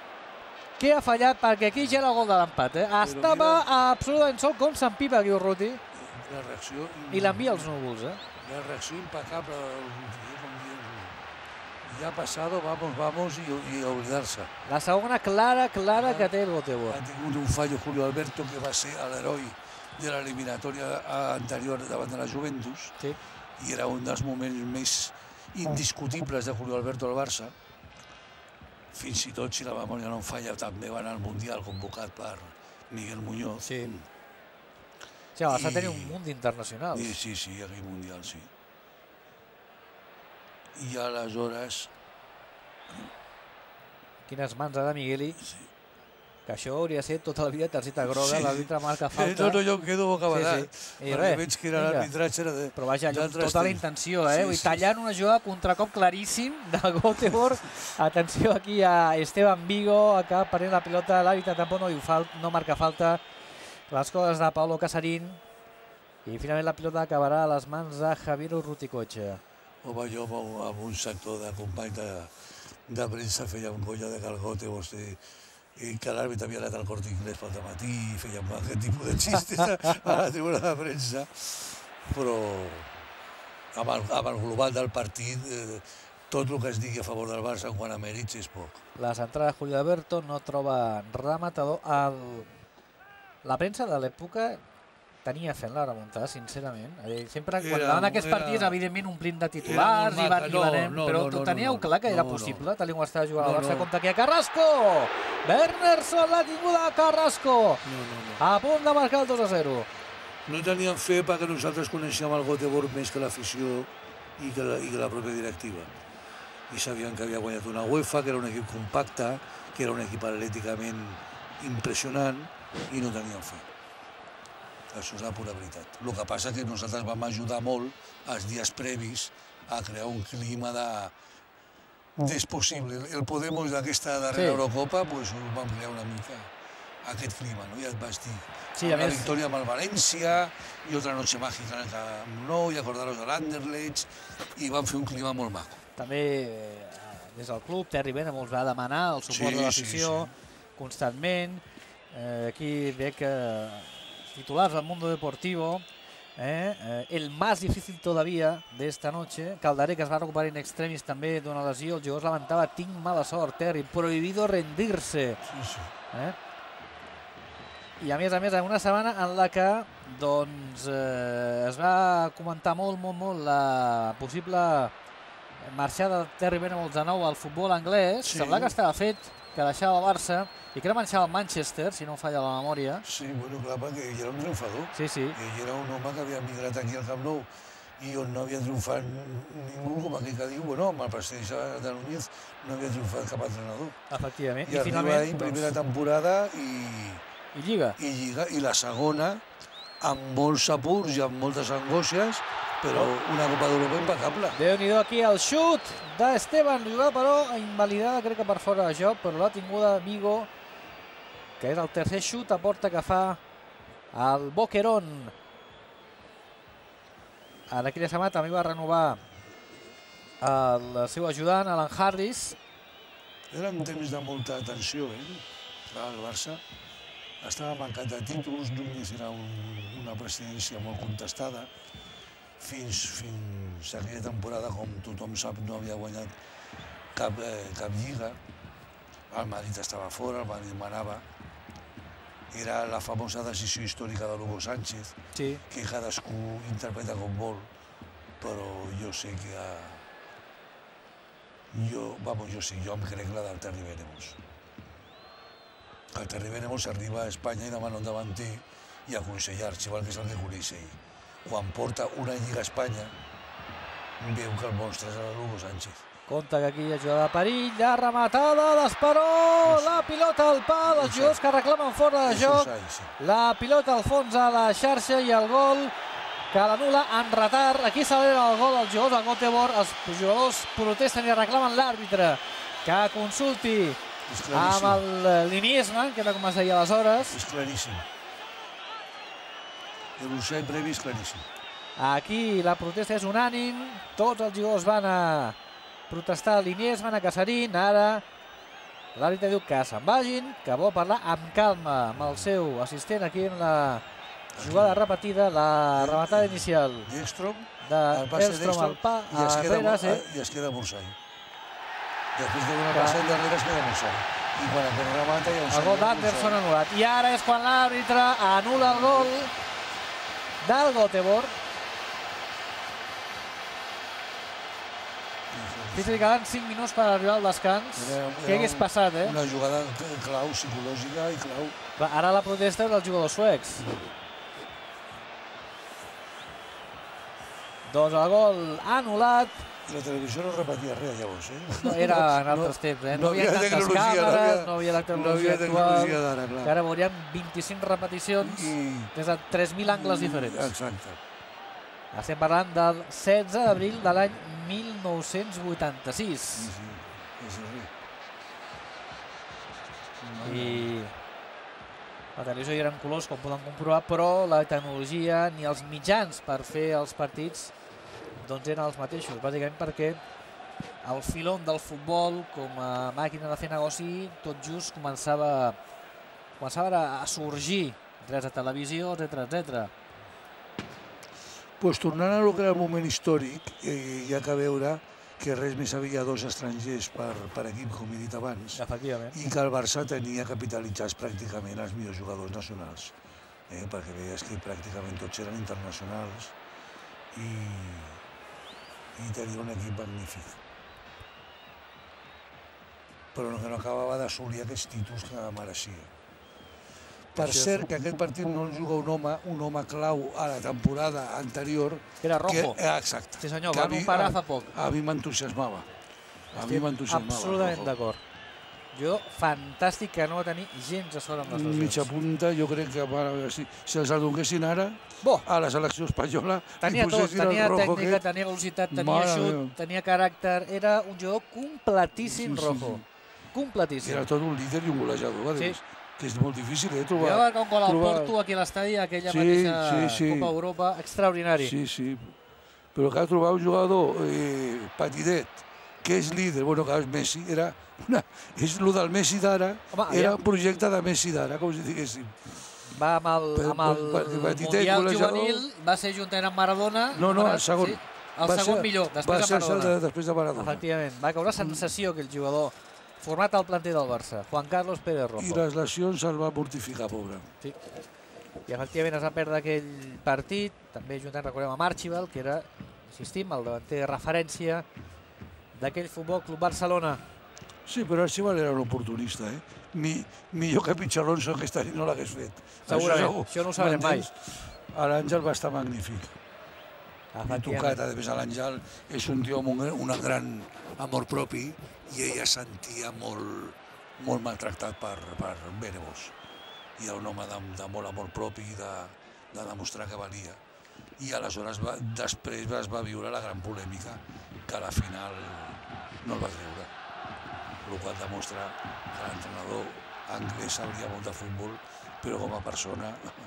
Qui ha fallat? Perquè aquí ja era el gol de l'empat. Eh? Estava absolutament sol, com s'empipa aquí Urruti. La reacció... I l'envia als núvols. Eh? La reacció impecable del Urruti. Ya ha pasado, vamos, vamos y, y a olvidarse. La segona clara, clara que té el Göteborg. Ha tingut un fallo Julio Alberto, que va ser l'heroi de l'eliminatòria anterior davant de la Juventus, sí. I era un dels moments més indiscutibles de Julio Alberto al Barça. Fins i tot, si la memòria no em falla, també va anar al Mundial convocat per Miguel Muñoz. Sí. Sí, el Barça I... tenia un munt d'internacionals. Sí, sí, sí, aquell Mundial, sí. I aleshores... Quines mans ha de Migueli, sí. Que això hauria de ser tota la vida targeta groga, sí. L'àrbitre marca falta. No, no, jo em quedo bocabadat. Sí, sí. I res, veig que era l'arbitratge de... Però vaja, tota la intenció, eh? Sí, sí. Tallant una jugada contracop claríssim del Göteborg. Atenció aquí a Esteban Vigo, acaba perdent la pilota, l'àrbitre tampoc no, fal... no marca falta. Les coses de Paulo Casarín. I finalment la pilota acabarà a les mans de Javier Urruticoechea. Home, jo amb un sector de company de, de premsa feia un colla de calgote, vostè, i que l'àrbitre havia anat al Corte Inglés pel dematí i feia aquest tipus de xistes a la tribuna de premsa, però amb el, amb el global del partit, eh, tot el que es digui a favor del Barça en quant a mèrits és poc. La centrada de Julio Alberto no troba rematador. El... La premsa de l'època tenia fent la remuntada, sincerament. Sempre, quan davant aquests partits, evidentment, omplint de titulars, i venem, però teníeu clar que era possible, tal com estava jugant al Barça. Compte aquí a Carrasco! Wernersson l'ha tinguda a Carrasco! A punt de marcar el dos a zero. No teníem fe perquè nosaltres coneixíem el Göteborg més que l'afició i que la pròpia directiva. I sabíem que havia guanyat una UEFA, que era un equip compacte, que era un equip atlèticament impressionant, i no teníem fe. Això és la pura veritat. El que passa és que nosaltres vam ajudar molt els dies previs a crear un clima de... és possible. El Podemos d'aquesta darrera Eurocopa ho vam crear una mica. aquest clima, no? Ja et vaig dir. Sí, a una més... victòria amb el València i otra noche mágica en el Camp Nou i acordaros de l'Anderlecht i van fer un clima molt maco. També des del club, Terry Bennett ens va demanar el suport de l'afició constantment. Aquí veig que titulars del Mundo Deportivo, el más difícil todavía de esta noche, Calderé, que es va recuperar in extremis també d'una lesió, el jugador es lamentava, tinc mala sort, Terry, prohibido rendirse. I a més a més, en una setmana en la que doncs, eh, es va comentar molt, molt, molt la possible marxada de Terry Venables de nou al futbol anglès. Sí. Sembla que estava fet, que deixava el Barça i que era marxava al Manchester, si no em falla la memòria. Sí, bueno, clar, perquè ell era un triomfador. Sí, sí. Ell era un home que havia migrat aquí al Camp Nou i on no havia triomfat ningú, com aquell que diu, bueno, amb el president de Núñez no havia triomfat cap entrenador. Efectivament. I, I arriba finalment, ahir, primera doncs... temporada i... I Lliga. I Lliga, i la segona, amb molts apurs i amb moltes angoixes, però una Copa d'Europa impecable. Déu-n'hi-do aquí el xut d'Esteban, jugada però invalidada, crec que per fora de joc, però l'ha tinguda Vigo, que és el tercer xut a porta que fa el Boquerón. En aquella setmana també va renovar el seu ajudant, Alan Harris. Era un temps de molta tensió, eh? El Barça estava mancat de títols, Núñez era un, una presidència molt contestada, fins, fins aquella temporada, com tothom sap, no havia guanyat cap, eh, cap lliga. El Madrid estava fora, el Madrid manava. Era la famosa decisió històrica de Hugo Sánchez, sí. Que cadascú interpreta com vol, però jo sé que... Jo, vamos, jo sé, jo em crec la del Terry Venables. El Terry Venables arriba a Espanya i demana un davanter i aconseguir Archibald, que és el que coneix ell. Quan porta una lliga a Espanya, veu que el monstre és l'Hugo Sánchez. Compte que aquí hi ha jugada de perill, la rematada d'Esperó, la pilota al pal, els jugadors que reclamen fora de joc, la pilota al fons a la xarxa i el gol que l'anul·la en retard. Aquí celebra el gol els jugadors del Göteborg, els jugadors protesten i reclamen l'àrbitre que consulti amb l'Iniesman, que era com es deia aleshores. És claríssim. El Bussell previ és claríssim. Aquí la protesta és unànim, tots els jugadors van a protestar a l'Iniesman, a Casarín. Ara l'àrbitre diu que se'n vagin, que vol parlar amb calma amb el seu assistent aquí en la jugada repetida, la rematada inicial d'Elstrom, d'Elstrom al pa, a Herrera, i es queda Mursall. Després de donar passa endarrere es queda Mursall. I quan aquest remata ja el gol d'Anderson anul·lat. I ara és quan l'àrbitre anul·la el gol del Göteborg. Fins que quedaven cinc minuts per arribar al descans. Què hagués passat, eh? Una jugada clau, psicològica i clau. Ara la protesta és dels jugadors suecs. Doncs el gol anul·lat. I la televisió no repetia res, llavors, eh? No, era en altres temps, eh? No hi havia tantes càmeres, no hi havia la tecnologia actual, que ara veuríem vint-i-cinc repeticions des de tres mil angles diferents. Exacte. Estem parlant del setze d'abril de l'any mil nou-cents vuitanta-sis. Sí, sí, sí. I la televisió hi eren colors, com poden comprovar, però la tecnologia ni els mitjans per fer els partits doncs eren els mateixos, bàsicament perquè el filon del futbol com a màquina de fer negoci tot just començava, començava a sorgir, drets de televisió, etcètera, etcètera. Pues tornant a lo que era el moment històric, eh, hi ha que veure que res més havia dos estrangers per, per equip, com he dit abans, i que el Barça tenia capitalitzats pràcticament els millors jugadors nacionals, eh, perquè veies que pràcticament tots eren internacionals i, i tenia un equip magnífic. Però que no acabava d'assolir aquests títols que mereixia. Per cert, que aquest partit no el juga un home, un home clau a la temporada anterior. Era Rojo. Exacte. Sí senyor, van operar fa poc. A mi m'entusiasmava. A mi m'entusiasmava. Absolutament d'acord. Jo, fantàstic que no va tenir gens de sort amb les lesions. Mitja punta, jo crec que si els adonguessin ara, a la selecció espanyola, tenia tot, tenia tècnica, tenia velocitat, tenia xut, tenia caràcter, era un jugador completíssim, Rojo. Completíssim. Era tot un líder i un golejador, a Sí. que és molt difícil, eh, trobar... Va marcar un gol al trobar... Porto aquí a l'estadi, aquella sí, mateixa sí, sí. Copa Europa, extraordinari. Sí, sí, però que ha trobat un jugador eh, petitet, que és líder, bueno, que és Messi, era una, és el del Messi d'ara, era un projecte de Messi d'ara, com si diguéssim. Va amb el, amb el Mundial Juvenil, va ser juntament amb Maradona. No, no, el segon. Sí, el segon millor, després de Maradona. després de Maradona. Efectivament, va caure sensació aquell jugador format al planter del Barça, Juan Carlos Pérez Rojo. I les lesions el va mortificar, pobre. Sí. I efectivament es va perdre aquell partit, també juntament recordem amb Archibald, que era, insistim, el davanter de referència d'aquell Futbol Club Barcelona. Sí, però Archibald era un oportunista, eh? Mi, millor que Picharronso aquesta nit no l'hagués fet. Segurament, això, això no ho sabrem mai. L'Àngel va estar magnífic. I tocat, a més, l'Àngel és un tio amb un, un gran amor propi i ella sentia molt, molt maltractat per, per Benevos. I era un home de, de molt amor propi, de, de demostrar que valia. I aleshores va, després es va viure la gran polèmica, que a la final no el va treure. El qual demostra que l'entrenador anglès sabria molt de futbol, però com a persona,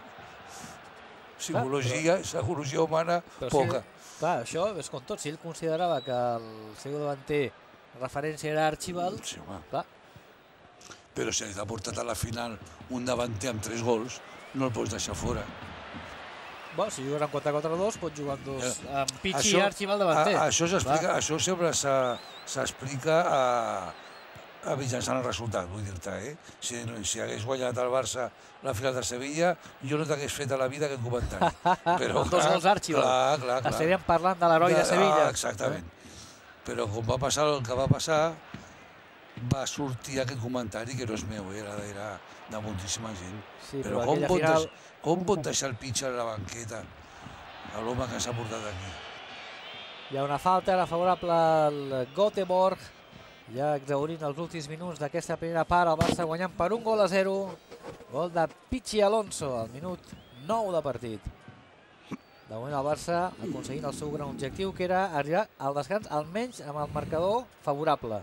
psicologia, psicologia humana, poca. Si, clar, això és com tot. Si ell considerava que el seu davanter referència era Archibald, sí, home. Clar. Però si ha portat a la final un davanter amb tres gols, no el pots deixar fora. Bon, si jugues en quatre contra dos, pots jugar amb dos, amb Pichi i Archibald davanter. A, això, això sempre s'explica a, a mitjançant el resultat, vull dir-te, eh? Si, si hagués guanyat el Barça la final de Sevilla, jo no t'hagués fet a la vida aquest comentari. Però, amb dos gols Archibald. Clar, clar, clar. Estaríem parlant de l'heroi de, de Sevilla. Ah, exactament. Però com va passar el que va passar, va sortir aquest comentari, que no és meu, era, era de moltíssima gent. Sí, però però com pot, final... deixar, com pot deixar el pitxer a la banqueta, l'home que s'ha portat aquí? Hi ha una falta, era favorable al Göteborg, ja exhaurint els últims minuts d'aquesta primera part, el Barça guanyant per un gol a zero, gol de Pichi Alonso al minut nou de partit. De moment el Barça aconseguint el seu gran objectiu, que era arribar al descans almenys amb el marcador favorable.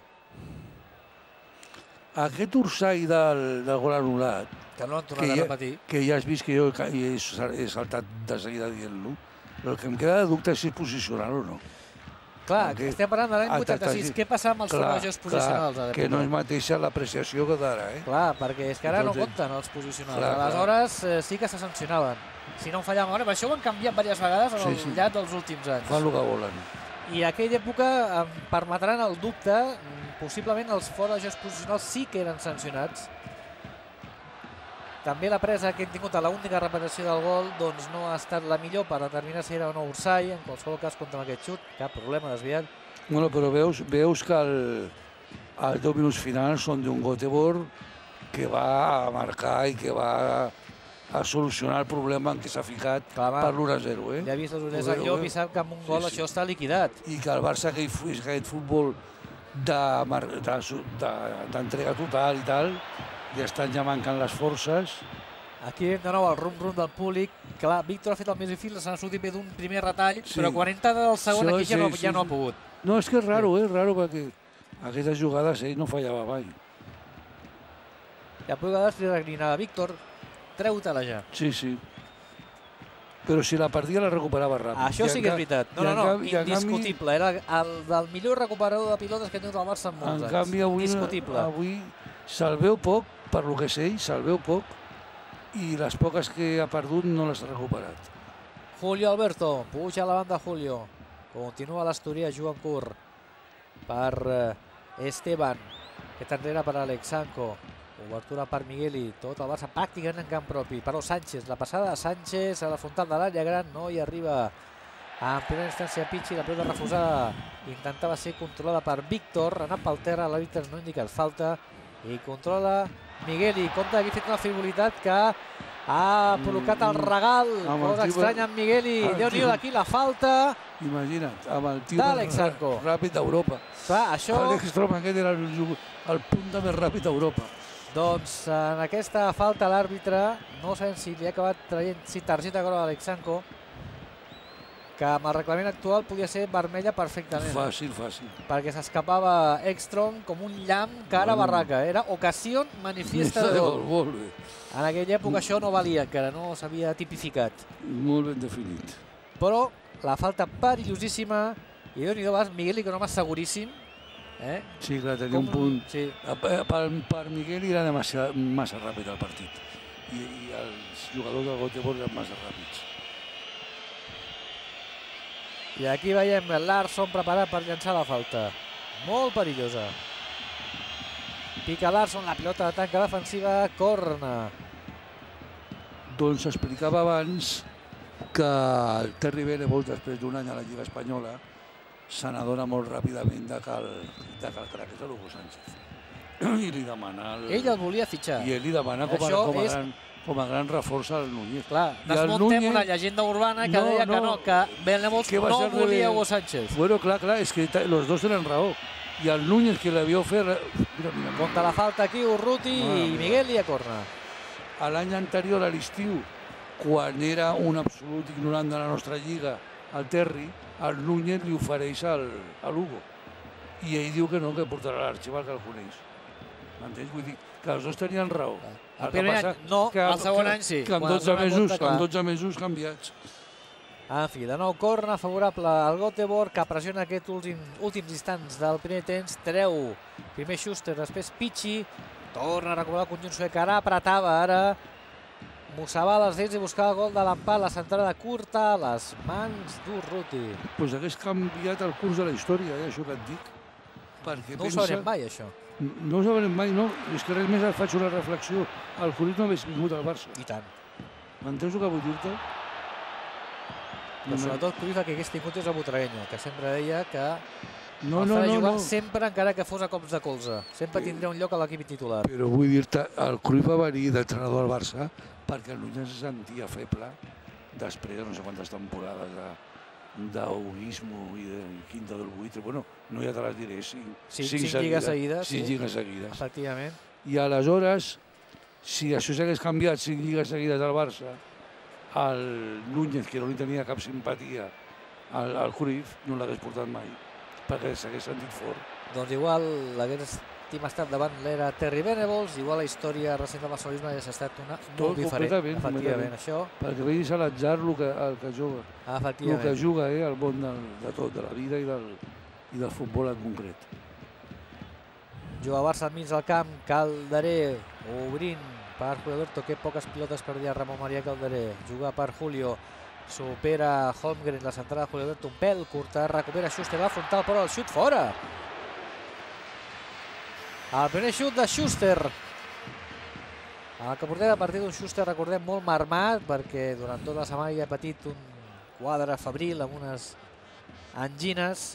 Aquest Ursai del, del gol anul·lat, que no han tornat a repetir, que ja has vist que jo he, he saltat de seguida dient-lo, però el que em queda de dubte és si és posicional o no. Clar, que estem parlant de l'any vuitanta-sis, què passa amb els formacions posicionals? Clar, que no és mateixa l'apreciació que d'ara, eh? Clar, perquè és que ara no compten els posicionals. Aleshores sí que se sancionaven. Si no en fallaven, per això ho han canviat diverses vegades al llarg dels últims anys. Fan el que volen. I a aquella època em permetran el dubte, possiblement els fora de jocs posicionals sí que eren sancionats. També la presa que hem tingut a l'única repetició del gol doncs no ha estat la millor per determinar si era o no Ursai, en qualsevol cas contra aquest xut, cap problema, desviat. Bueno, però veus, veus que el, els deu minuts finals són d'un Göteborg que va a marcar i que va a solucionar el problema en què s'ha ficat Clar, per l'u a zero. Eh? Ja ha vist les ulleres al llop i sap que amb un gol sí, sí. això està liquidat. I que el Barça que hi aquest futbol d'entrega total i tal, ja estan ja mancant les forces. Aquí de nou el rum-rum del públic. Clar, Víctor ha fet el més difícil, s'ha sortit bé d'un primer retall, sí. però quan entra del segon sí, aquí ja, sí, no, ja sí, no ha pogut. No, és que és raro, sí. eh? raro perquè aquestes jugades ell no fallava mai. I a vegades li reclinava Víctor, treu-te-la ja. Sí, sí. Però si la perdia la recuperava ràpid. Això sí que és veritat. No, no, no, indiscutible. Era el del millor recuperador de pilotes que ha tingut el Barça en molts anys. En canvi, avui, avui se'l veu poc, per lo que sé ell, se'l veu poc, i les poques que ha perdut no les ha recuperat. Julio Alberto, puja a la banda Julio. Continua l'Astúria, juga en curt per Esteban. Aquest enrere per Alexanco. Obertura per Migueli, tot el Barça pràcticament en camp propi. Però Sánchez, la passada de Sánchez a la frontal de l'àrea gran, no hi arriba. En primera instància Pichi, la pilota refusada. Intentava ser controlada per Víctor, ha anat pel terra, l'àrbitre no indica falta. I controla Migueli. Compte que ha fet una frivolitat que ha provocat el regal. Cosa estranya amb Migueli. Déu-n'hi-do d'aquí la falta. Imagina't, amb el tio ràpid d'Europa. Àlex Stroman, aquest era el punta més ràpid d'Europa. Doncs en aquesta falta l'àrbitre, no sabem si li ha acabat traient si targeta groga a Alexanco, que amb el reglament actual podia ser vermella perfectament. Fàcil, fàcil. Perquè s'escapava Ekstrom com un llamp cara a barraca. Era ocasió manifiesta de gol. Molt bé. En aquella època això no valia, encara no s'havia tipificat. Molt ben definit. Però la falta perillosíssima, i déu-n'hi-do, Miguel, que no m'és seguríssim. Sí, clar, tenia un punt. Per Miguel era massa ràpid el partit. I els jugadors del Göteborg eren massa ràpids. I aquí veiem Larsson preparat per llançar la falta. Molt perillosa. Pica Larsson, la pilota de tanca defensiva, corna. Doncs explicava abans que el Terry Venables, després d'un any a la Lliga Espanyola, se n'adona molt ràpidament de que el crac és l'Hugo Sánchez. I li demana... Ell el volia fitxar. I ell li demana com a gran reforç al Núñez. Clar, desmuntem una llegenda urbana que deia que no, que Venables no volia Hugo Sánchez. Bueno, clar, clar, és que els dos tenen raó. I el Núñez, que l'havia ofert... Compte la falta aquí, Urruti i Miguel i a corna. L'any anterior, a l'estiu, quan era un absolut ignorant de la nostra lliga, el Terry, el Núñez li ofereix a l'Hugo. I ell diu que no, que portarà l'arxival, que el coneix. M'entens? Vull dir que els dos tenien raó. El primer any no, el segon any sí. Que en dotze mesos canviats. En fi, de nou corna favorable al Göteborg, que pressiona aquests últims instants del primer temps. Treu primer Schuster, després Pichi. Torna a recuperar el conjunt suec, ara apretava, ara mossava les dents i buscava el gol de l'empat. La centrada curta, les mans d'Urruti. Doncs hagués canviat el curs de la història, això que et dic. No ho sabrem mai, això. No ho sabrem mai, no. És que res més et faig una reflexió. El Cruyff no hagués vingut al Barça. I tant. M'entens el que vull dir-te? Però sobretot Cruyff el que hagués tingut és a Butragueño, que sempre deia que el farà jugar sempre, encara que fos a cops de colze. Sempre tindria un lloc a l'equip titular. Però vull dir-te, el Cruyff va venir d'entrenador al Barça perquè el Núñez se sentia feble després de no sé quantes temporades d'auguismo i de quinta del buitre. Bueno, no ja te les diré, cinc lligues seguides. Cinc lligues seguides. Efectivament. I aleshores, si això s'hagués canviat cinc lligues seguides al Barça, el Núñez, que no li tenia cap simpatia al Cruyff, no l'hagués portat mai, perquè s'hagués sentit fort. Doncs igual l'hagués estat davant l'era Terry Venables, igual la història recent del barcelonisme hagués estat una molt diferent. Efectivament, això. Perquè vegis a l'atzar el que juga. Efectivament. El que juga al món de tot, de la vida i del futbol en concret. Juga Barça al mig del camp, Calderé obrint per Julio Alberto, que poques pilotes perdia Ramon María Calderé. Juga per Julio, supera Holmgren, la centrada de Julio Alberto, un pèl curta, recupera Schuster, va frontal, però el xut fora. El primer xut de Schuster. El que portem a partir d'un Schuster, recordem, molt marmat, perquè durant tota la setmana hi ha patit un quadre febril amb unes angines,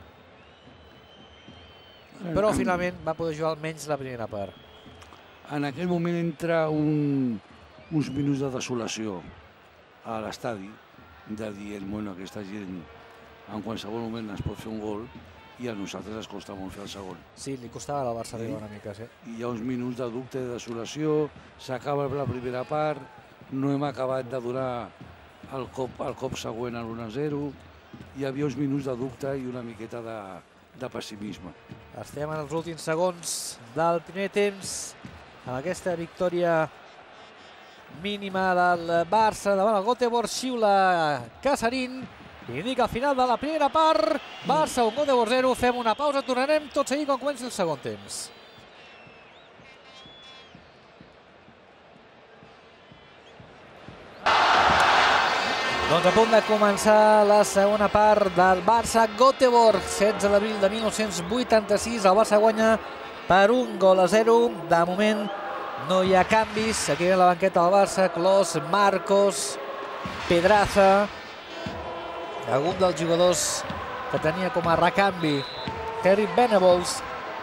però finalment va poder jugar almenys la primera part. En aquell moment entra uns minuts de desolació a l'estadi, de dir, bueno, aquesta gent en qualsevol moment es pot fer un gol, i a nosaltres ens costa molt fer el segon. Sí, li costava al Barça arribar una mica, sí. I hi ha uns minuts de dubte, de desolació, s'acaba la primera part, no hem acabat de donar el cop següent a l'u a zero, hi havia uns minuts de dubte i una miqueta de pessimisme. Estem en els últims segons del primer temps, amb aquesta victòria mínima del Barça davant el Göteborg. Xiula Casarín, indica el final de la primera part. Barça un, Göteborg zero. Fem una pausa, tornarem tot seguit quan comenci el segon temps. Doncs a punt de començar la segona part del Barça-Göteborg. setze d'abril de mil nou-cents vuitanta-sis. El Barça guanya per un gol a zero. De moment no hi ha canvis. Aquí ve la banqueta del Barça. Clos, Marcos, Pedraza. Algun dels jugadors que tenia com a recanvi Terry Venables.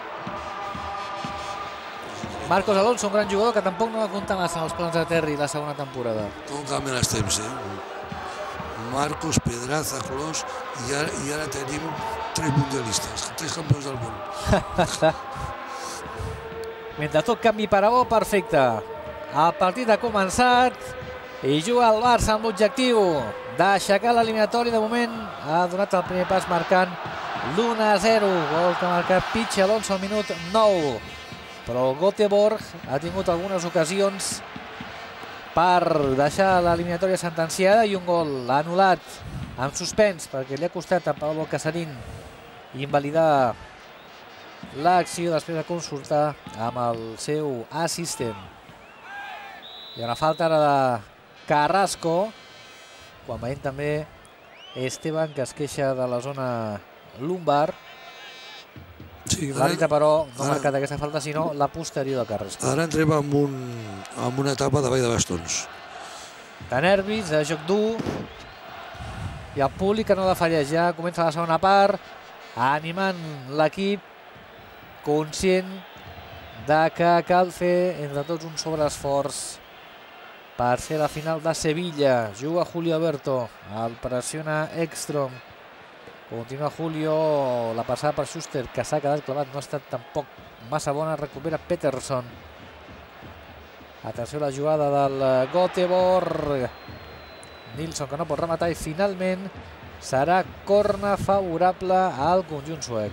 Marcos Alonso, un gran jugador que tampoc no va comptar massa en els plans de Terry la segona temporada. Com canvien els temps, eh? Marcos, Pedraza, Clos, i ara tenim tres mundialistes, tres campions del món. Mentre tot canvi per a bo, perfecte. El partit ha començat i juga el Barça amb l'objectiu d'aixecar l'eliminatori. De moment ha donat el primer pas marcant l'u a zero. Gol que ha marcat Pichi Alonso al minut nou. Però el Göteborg ha tingut algunes ocasions per deixar l'eliminatòria sentenciada i un gol anul·lat amb suspens perquè li ha costat a Pablo Casarín invalidar l'acció després de consultar amb el seu assistent. Hi ha una falta ara de Carrasco, quan veiem també Esteban, que es queixa de la zona lumbar. Sí, l'àrbitre, però, no ha marcat aquesta falta, sinó la posterior de Carrasco. Ara entrem en, un, en una etapa de ball de bastons. De nervis, de joc dur, i el públic que no defalleja. Comença la segona part, animant l'equip, conscient de que cal fer entre tots un sobreesforç per ser la final de Sevilla. Juga Julio Alberto, el pressiona Ekström. Continua Julio, la passada per Schuster, que s'ha quedat clavat, no ha estat tampoc massa bona, recupera Peterson. Atenció a la jugada del Göteborg. Nilsson, que no pot rematar, i finalment serà corna favorable al conjunt suec.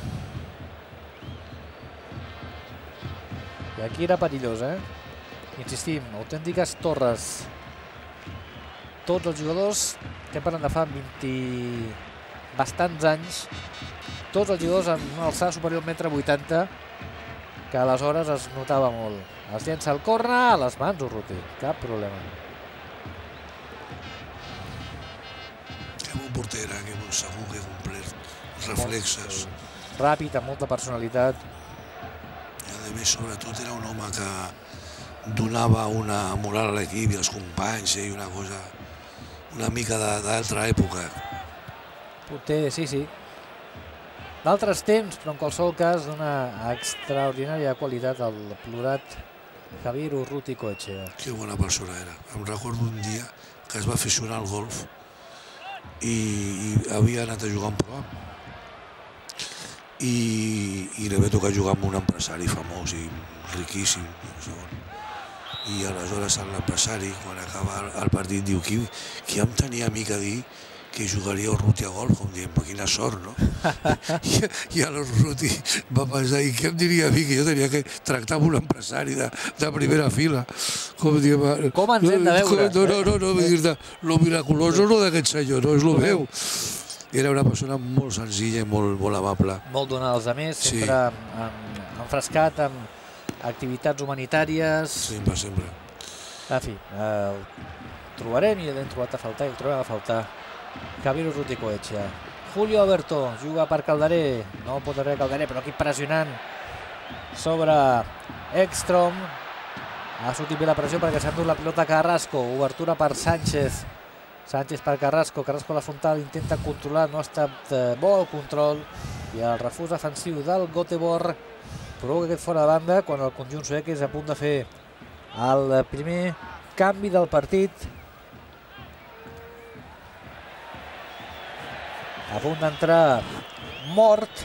I aquí era perillós, eh? Insistim, autèntiques torres. Tots els jugadors, que parlen de fa vint bastants anys, tots els jugadors amb una alçada superior al metre vuitanta, que aleshores es notava molt. Es llença el corna, a les mans Urruti, cap problema. Que bon porter, que bon segur, que complet, reflexes. Ràpid, amb molta personalitat. I a més, sobretot, era un home que donava una moral a l'equip i als companys i una cosa, una mica d'altra època. Potser, sí, sí. D'altres temps, però en qualsevol cas d'una extraordinària qualitat, el plorat Javier Urruticoetxea. Que bona persona era. Em recordo un dia que es va aficionar al golf i, i havia anat a jugar un programa. I, i li va tocar jugar amb un empresari famós i riquíssim. I aleshores l'empresari, quan acaba el partit, diu qui, qui em tenia a mi que dir que jugaria Urruti a golf, com dient, quina sort, no? I, i aleshores Urruti va pensar, i què em diria a mi, que jo tenia que tractar amb un empresari de, de primera fila? Com, diem, com ens hem de veure? No, no, no, no, vull dir-te, lo miraculós no d'aquest senyor, no, és lo meu. Era una persona molt senzilla i molt, molt amable. Molt donada als altres, sempre sí. enfrescat amb activitats humanitàries. Sempre, sempre. En fi, eh, el trobarem i l'hem trobat a faltar i el trobem a faltar. Javier Urruticoetxea. Julio Alberto juga per Calderé, no pot arribar Calderé, però aquí pressionant sobre Ekström. Ha sortit bé la pressió perquè s'ha endut la pilota Carrasco. Obertura per Sánchez. Sánchez per Carrasco. Carrasco a la frontal intenta controlar, no ha estat bo el control. I el refús defensiu del Göteborg provoca aquest fora de banda quan el conjunt suec és a punt de fer el primer canvi del partit. A punt d'entrar Mort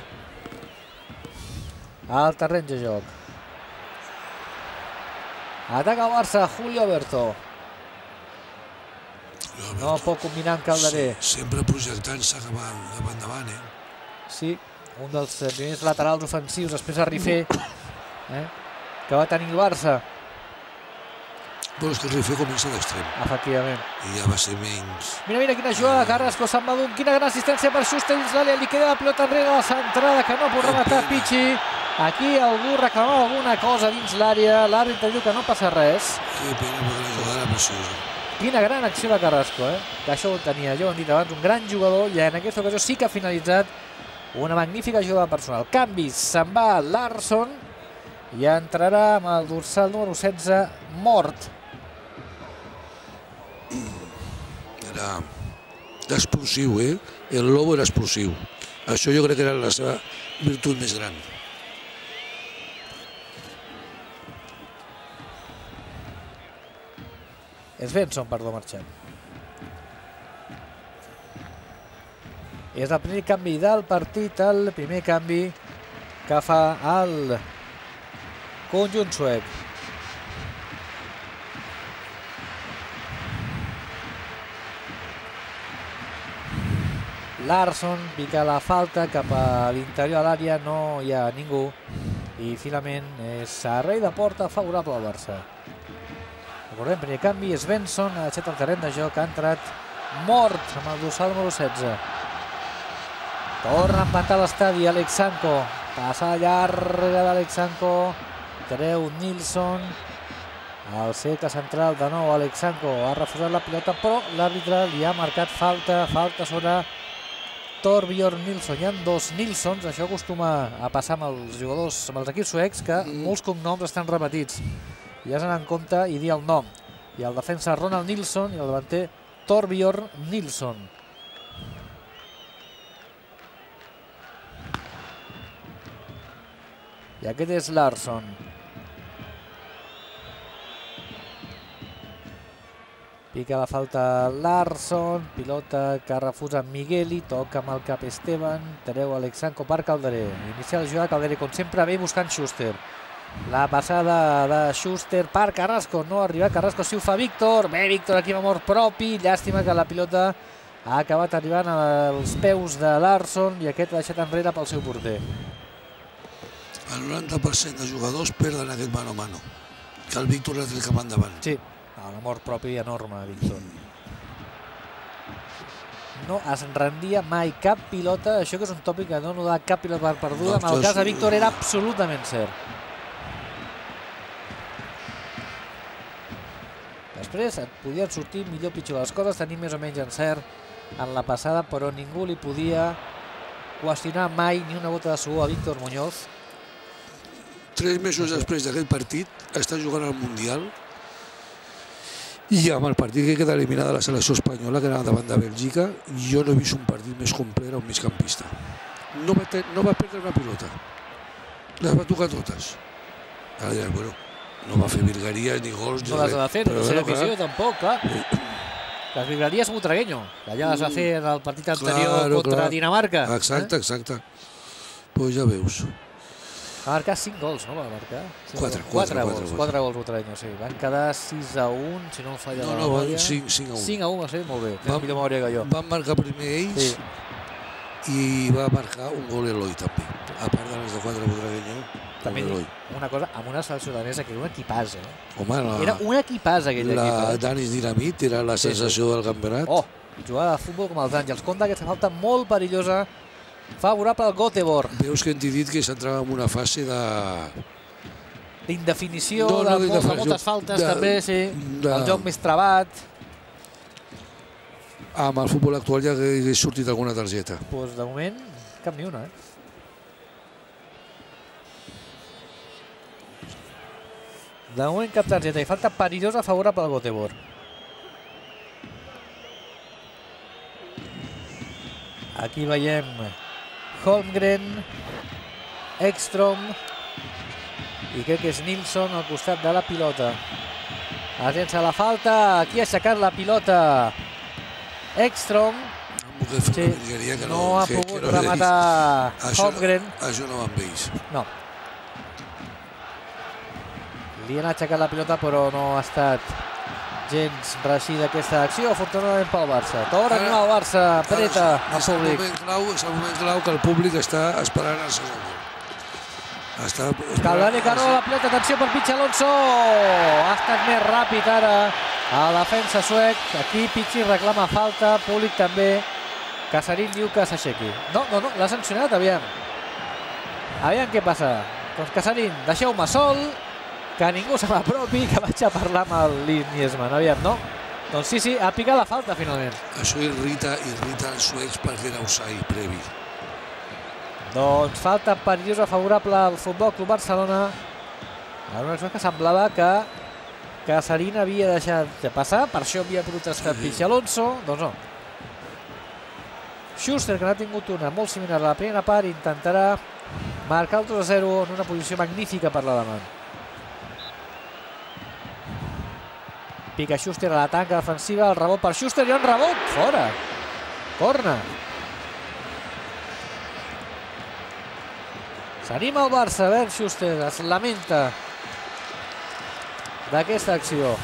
al terreny de joc. Ataca el Barça, Julio Alberto. No pot combinar amb Calderé. Sí, sempre projectant-se cap endavant, eh? Sí, un dels primers laterals ofensius, després a Rifé, eh, que va tenir el Barça. Però és que el Rifé comença d'extrem. Efectivament. I ja va ser menys... Mira, mira quina jugada, Carrasco, se'n va d'un, quina gran assistència per Schuster dins l'àrea, li queda la pilota enrere la centrada que no pot rematar Pichi. Aquí algú reclamava alguna cosa dins l'àrea, l'àrbitre diu que no passa res. Que pena, perquè la jugada era preciosa. Quina gran acció de Carrasco, eh? Que això ho tenia, ja ho hem dit abans, un gran jugador i en aquesta ocasió sí que ha finalitzat una magnífica jugada personal. Canvis, se'n va Larsson i entrarà amb el dorsal número setze, Mort. Era explosiu, eh? El Lobo era explosiu. Això jo crec que era la seva virtut més gran. Svensson, perdó, marxant. És el primer canvi del partit, el primer canvi que fa el conjunt suec. Larsson pica la falta cap a l'interior de l'àrea, no hi ha ningú i finalment és servei de porta favorable al Barça. Recordem, primer canvi, Svensson ha deixat el terreny de joc, ha entrat Mort amb el dorsal número setze. Torna a empatar l'estadi Alexanko, passada llarga d'Alexanko, treu Nilsson, al cercle central de nou Alexanko ha refusat la pilota, però l'àrbitre li ha marcat falta, falta sobre Torbjørn Nilsson. Hi ha dos Nilssons, això acostuma a passar amb els jugadors, amb els equips suecs, que molts cognoms estan repetits. I has d'anar en compte i dir el nom. I el defensa Ronald Nilsson i el davanter Torbjørn Nilsson. I aquest és Larsson. Pica la falta Larsson, pilota que refusa Migueli, toca amb el cap Esteban, treu Alexanko per Calderé. Inicia el joc, Calderé com sempre ve buscant Schuster. La passada de Schuster per Carrasco, no arriba Carrasco, si ho fa Víctor. Bé, Víctor aquí amb amor propi, llàstima que la pilota ha acabat arribant als peus de Larsson i aquest l'ha deixat enrere pel seu porter. El noranta per cent de jugadors perden aquest mano a mano, que el Víctor l'ha tret cap endavant. Sí, l'amor propi enorme, Víctor. No es rendia mai cap pilota, això que és un tòpic que no no da cap pilota per perduda, en el cas de Víctor era absolutament cert. Després et podien sortir millor o pitjor les coses, tenir més o menys encert en la passada, però ningú li podia qüestionar mai ni una gota de suor a Víctor Muñoz. Tres mesos després d'aquest partit està jugant al Mundial i amb el partit que queda eliminada la selecció espanyola, que era davant de Bèlgica, jo no he vist un partit més complet a un migcampista. No va, no va perdre una pilota, les va tocar totes. Ara diràs, bueno, no va fer virgueries ni gols. No les ha de fer, no sé l'afició tampoc, clar. Les virgueries Butragueño, que ja les va fer en el partit anterior contra Dinamarca. Exacte, exacte. Doncs ja veus. Va marcar cinc gols, no? Va marcar? Quatre, quatre gols. Quatre gols Butragueño, sí. Van quedar sis a un, si no em falla la memòria. No, no, cinc a un. cinc a un, va ser molt bé. Tens millor memòria que jo. Van marcar primer ells i va marcar un gol Eloi també. A part de les de quatre Butragueño, també una cosa, amb una selecció danesa que era un equipàs, eh? Home, era un equipàs aquell equip. La Danis Dinamit era la sensació del campionat. Oh, jugava de futbol com els Àngels. Compte aquesta falta molt perillosa, favorable al Göteborg. Veus que hem dit que s'entrava en una fase de... d'indefinició, de moltes faltes també, sí. El joc més trabat. Amb el futbol actual ja hagués sortit alguna targeta. Doncs de moment, cap ni una, eh? De moment cap targeta i falta perillosa favorable al Göteborg. Aquí veiem Holmgren, Ekström i crec que és Nilsson al costat de la pilota. Atenció a la falta, aquí ha aixecat la pilota Ekström. Sí, no ha pogut rematar Holmgren. Això no ho han vist. No. Li han aixecat la pilota però no ha estat gens reeixida aquesta acció, afortunadament pel Barça. Torna a animar el Barça, preta al públic. És el moment clau que el públic està esperant el segon gol. Calderé que roba la pilota, atenció per Pichi Alonso. Ha estat més ràpid ara a la defensa suec. Aquí Pichi reclama falta, públic també. Casarín diu que s'aixequi. No, no, no, l'ha sancionat, aviam. Aviam què passa. Doncs Casarín, deixeu-me sol, que ningú se m'apropi, que vaig a parlar amb el Linesman. Aviam, no? Doncs sí, sí, ha picat la falta finalment. Això irrita, irrita els suecs perquè era usai previ. Doncs falta perillosa favorable al Futbol Club Barcelona. En una acció que semblava que Casarín havia deixat de passar, per això havia protestat Pichi Alonso. Doncs no. Schuster, que n'ha tingut una molt similar a la primera part, intentarà marcar el dos a zero en una posició magnífica per l'alemany. Pica Schuster a la tanca defensiva, el rebot per Schuster, i un rebot, fora. Corna. S'anima el Barça, Bernd Schuster, es lamenta d'aquesta acció.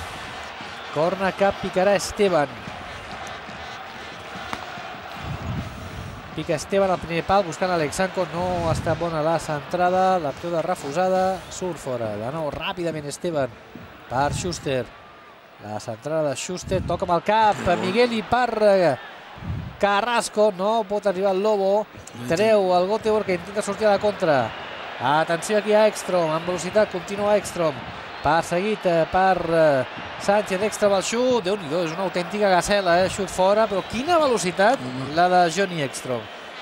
Corna que picarà Esteban. Pica Esteban al primer pal, buscant Alexanko, no està bona la centrada, la pilota refusada, surt fora. De nou, ràpidament Esteban per Schuster. La centrada de Schuster, toca amb el cap, Migueli per Carrasco, no pot arribar el Lobo, treu el Göteborg que intenta sortir a la contra. Atenció aquí a Ekstrom, amb velocitat continua Ekstrom, perseguit per Sánchez. Ekstrom al xut, Déu-n'hi-do, és una autèntica gacela, eh? Xut fora, però quina velocitat la de Johnny Ekstrom.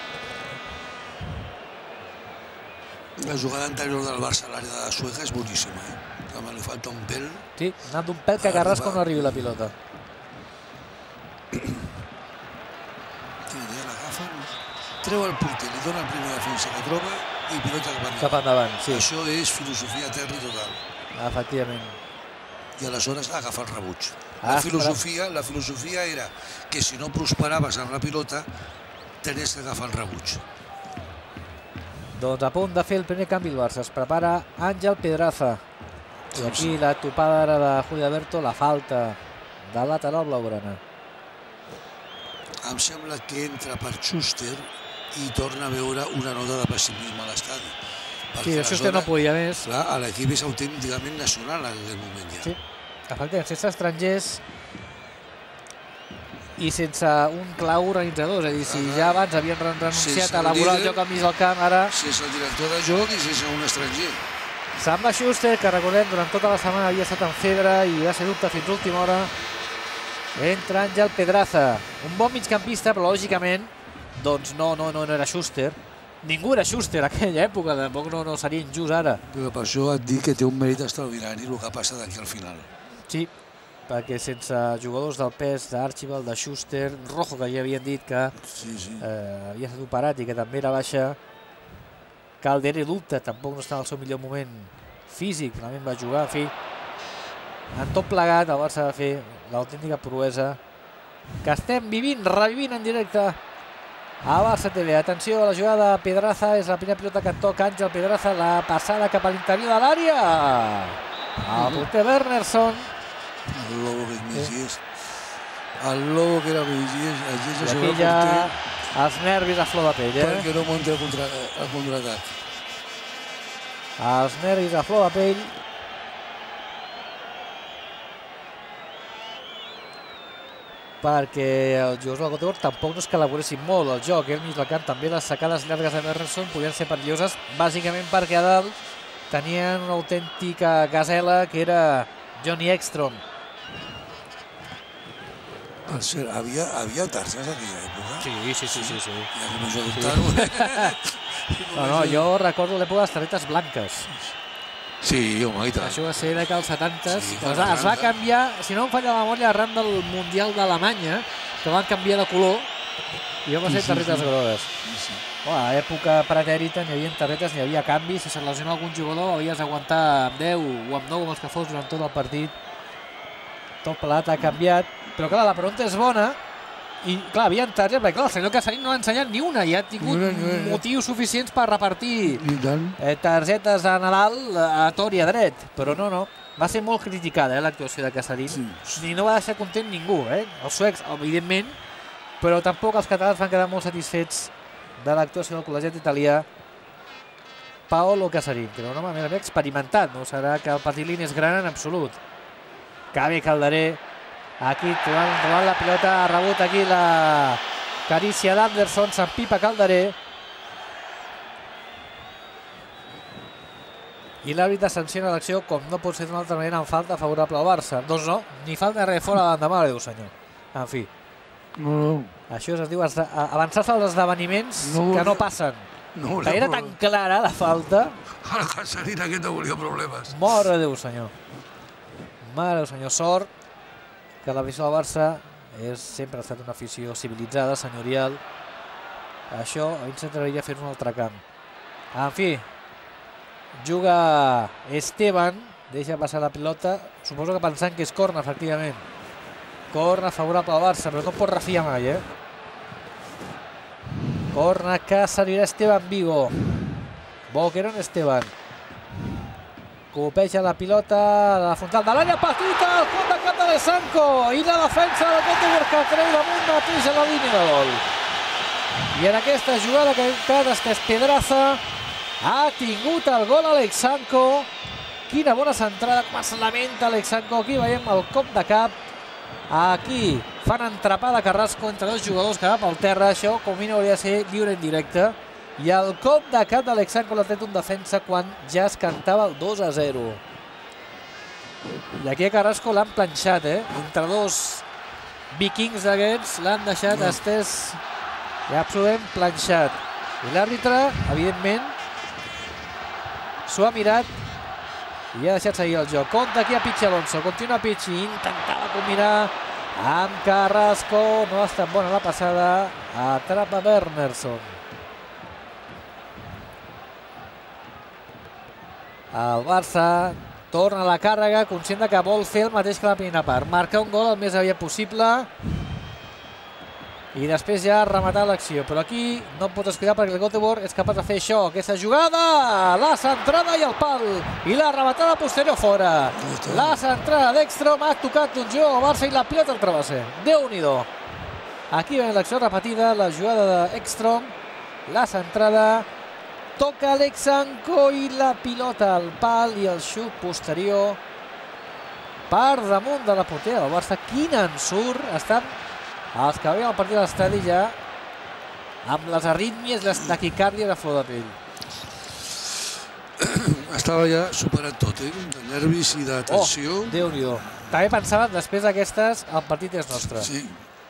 La jugada anterior del Barça a l'àrea de Sueca és boníssima, eh? Que li falta un pèl. Sí, anant d'un pèl que Carrasco no arribi la pilota. Treu el porter, li dona el primer defensa que troba i pilota cap endavant. Cap endavant, sí. Això és filosofia terri total. Efectivament. I aleshores agafar el rebuig. La filosofia, la filosofia era que si no prosperaves amb la pilota, tenies que agafar el rebuig. Doncs a punt de fer el primer canvi el Barça. Es prepara Àngel Pedraza. I aquí la topada ara de Juli Alberto, la falta de lateral blaugrana. Em sembla que entra per Schuster i torna a veure una nota de pessimisme a l'estadi. Sí, Schuster no podia més. Clar, l'equip és autènticament nacional en aquest moment ja. Sí, efectivament, sense estrangers i sense un clau organitzador. És a dir, si ja abans havien renunciat a elaborar el joc al mig del camp, ara... Sense el director de joc i sense un estranger. Se'n va Schuster, que recordem, durant tota la setmana havia estat en febre i va ser dubte fins l'última hora. Entra Àngel Pedraza, un bon migcampista, però lògicament doncs no, no, no era Schuster. Ningú era Schuster en aquella època, tampoc no, no seria injust ara. Però per això et dic que té un mèrit extraordinari el que passa d'aquí al final. Sí, perquè sense jugadors del pes d'Archibald, de Schuster, Rojo, que ja havien dit que sí, sí. Eh, havia estat operat i que també era baixa, Calder i dubte, tampoc no està en el seu millor moment físic, també va jugar, en fi. En tot plegat, el Barça va fer l'autèntica proesa que estem vivint, revivint en directe a Barça T V. Atenció a la jugada de Pedraza, és la primera pilota que toca Àngel Pedraza, la passada cap a l'interior de l'àrea. El porter Wernersson. El Lobo que és Migés. El Lobo que era Migés. I aquí ja els nervis a flor de pell, eh? Perquè no munta el contraatac. Els nervis a flor de pell. Perquè els jugadors del Göteborg tampoc no és que elaboressin molt el joc, eh? Al mig del camp també les sacades llargues de Wernersson podien ser perilloses, bàsicament perquè a dalt tenien una autèntica gazela que era Johnny Ekstrom. Per cert, havia, havia targes a aquella època? Sí, sí, sí, sí, sí. Ja començo a dubtar-ho. No, no, jo recordo l'època de les targetes blanques. Sí, home, i tant. Això va ser de que als setantes, sí, es, es va canviar, si no em falla la memòria, arran del Mundial d'Alemanya, que van canviar de color, i van ser targetes grogues. A l'època pretèrita n'hi havia targetes, n'hi havia canvis, si se lesionava algun jugador havies d'aguantar amb deu o amb nou amb els que fos durant tot el partit. Tot pelat ha canviat, però clar, la pregunta és bona, i clar, havia targetes, perquè clar, el senyor Casarín no ha ensenyat ni una, i ha tingut no, no, no. motius suficients per repartir eh, targetes a Nadal a tor i a dret, però no, no. Va ser molt criticada eh, l'actuació de Casarín, sí. I no va deixar content ningú, eh? Els suecs, evidentment, però tampoc els catalans van quedar molt satisfets de l'actuació del col·legiat italià Paolo Casarín, que era un home més experimentat, no serà que el patilín és gran en absolut. Cabe Calderé, aquí trobant la pilota, ha rebut aquí la carícia d'Anderson, s'empipa Calderé. I l'àrbitre sanciona l'acció, com no pot ser d'una altra manera, en falta favorable al Barça. Doncs no, ni falta res fora de l'endemà, Déu senyor. En fi. No. Això es diu avançar-se als esdeveniments no, que no passen. No, que era tan clara la falta. El Casarín aquest no volia problemes. Mare de Déu senyor. Mare de Déu senyor. Sort que l'afició del Barça és, sempre ha estat una afició civilitzada, senyorial. Això a mi ens atreviria a fer un altre camp. En fi, juga Esteban, deixa passar la pilota, suposo que pensant que és corna, efectivament. Corna favorable al Barça, però no pot refiar mai, eh? Corna que servirà Esteban Vigo. Boquerón Esteban. Copeja la pilota a la frontal de l'àrea petita, el punt de cap de Lesanco i la defensa del Göteborg que treu damunt mateix a la línia de gol. I en aquesta jugada que ha d'estès Pedraza ha tingut el gol Alexanko. Quina bona centrada, com es lamenta Alexanko. Aquí veiem el cop de cap. Aquí fan entrapada Carrasco entre dos jugadors que va pel terra. Això com a mínim hauria de ser lliure en directe. I el cop de cap d'Alexanko l'ha tret un defensa quan ja es cantava el dos a zero. I aquí a Carrasco l'han planxat, eh? Entre dos vikings d'aquests l'han deixat estès i absolutament planxat. I l'àrbitre, evidentment, s'ho ha mirat i ha deixat seguir el joc. Compte aquí a Pichi Alonso. Continua Pichi. Intentava combinar amb Carrasco. No ha estat bona la passada. Atrapa Wernersson. El Barça torna a la càrrega, conscient que vol fer el mateix que la primera part. Marcar un gol el més aviat possible i després ja rematar l'acció. Però aquí no pot descuidar perquè el Göteborg és capaç de fer això. Aquesta jugada, la centrada i el pal. I la rematada posterior fora. La centrada d'Ekstrom ha tocat un jugador al Barça i la pilota al travesser. Déu-n'hi-do. Aquí ven l'acció repetida, la jugada d'Ekstrom, la centrada, toca Alexanko i la pilota al pal i el xut posterior per damunt de la porteria del Barça. Quin ensurt. Estan els que veien el partit de l'estadi ja amb les arrítmies, les taquicàrdies a flor de pell. Estava ja superat tot, eh? De nervis i de tensió. Oh, Déu-n'hi-do. També pensaven, després d'aquestes, el partit és nostre. Sí.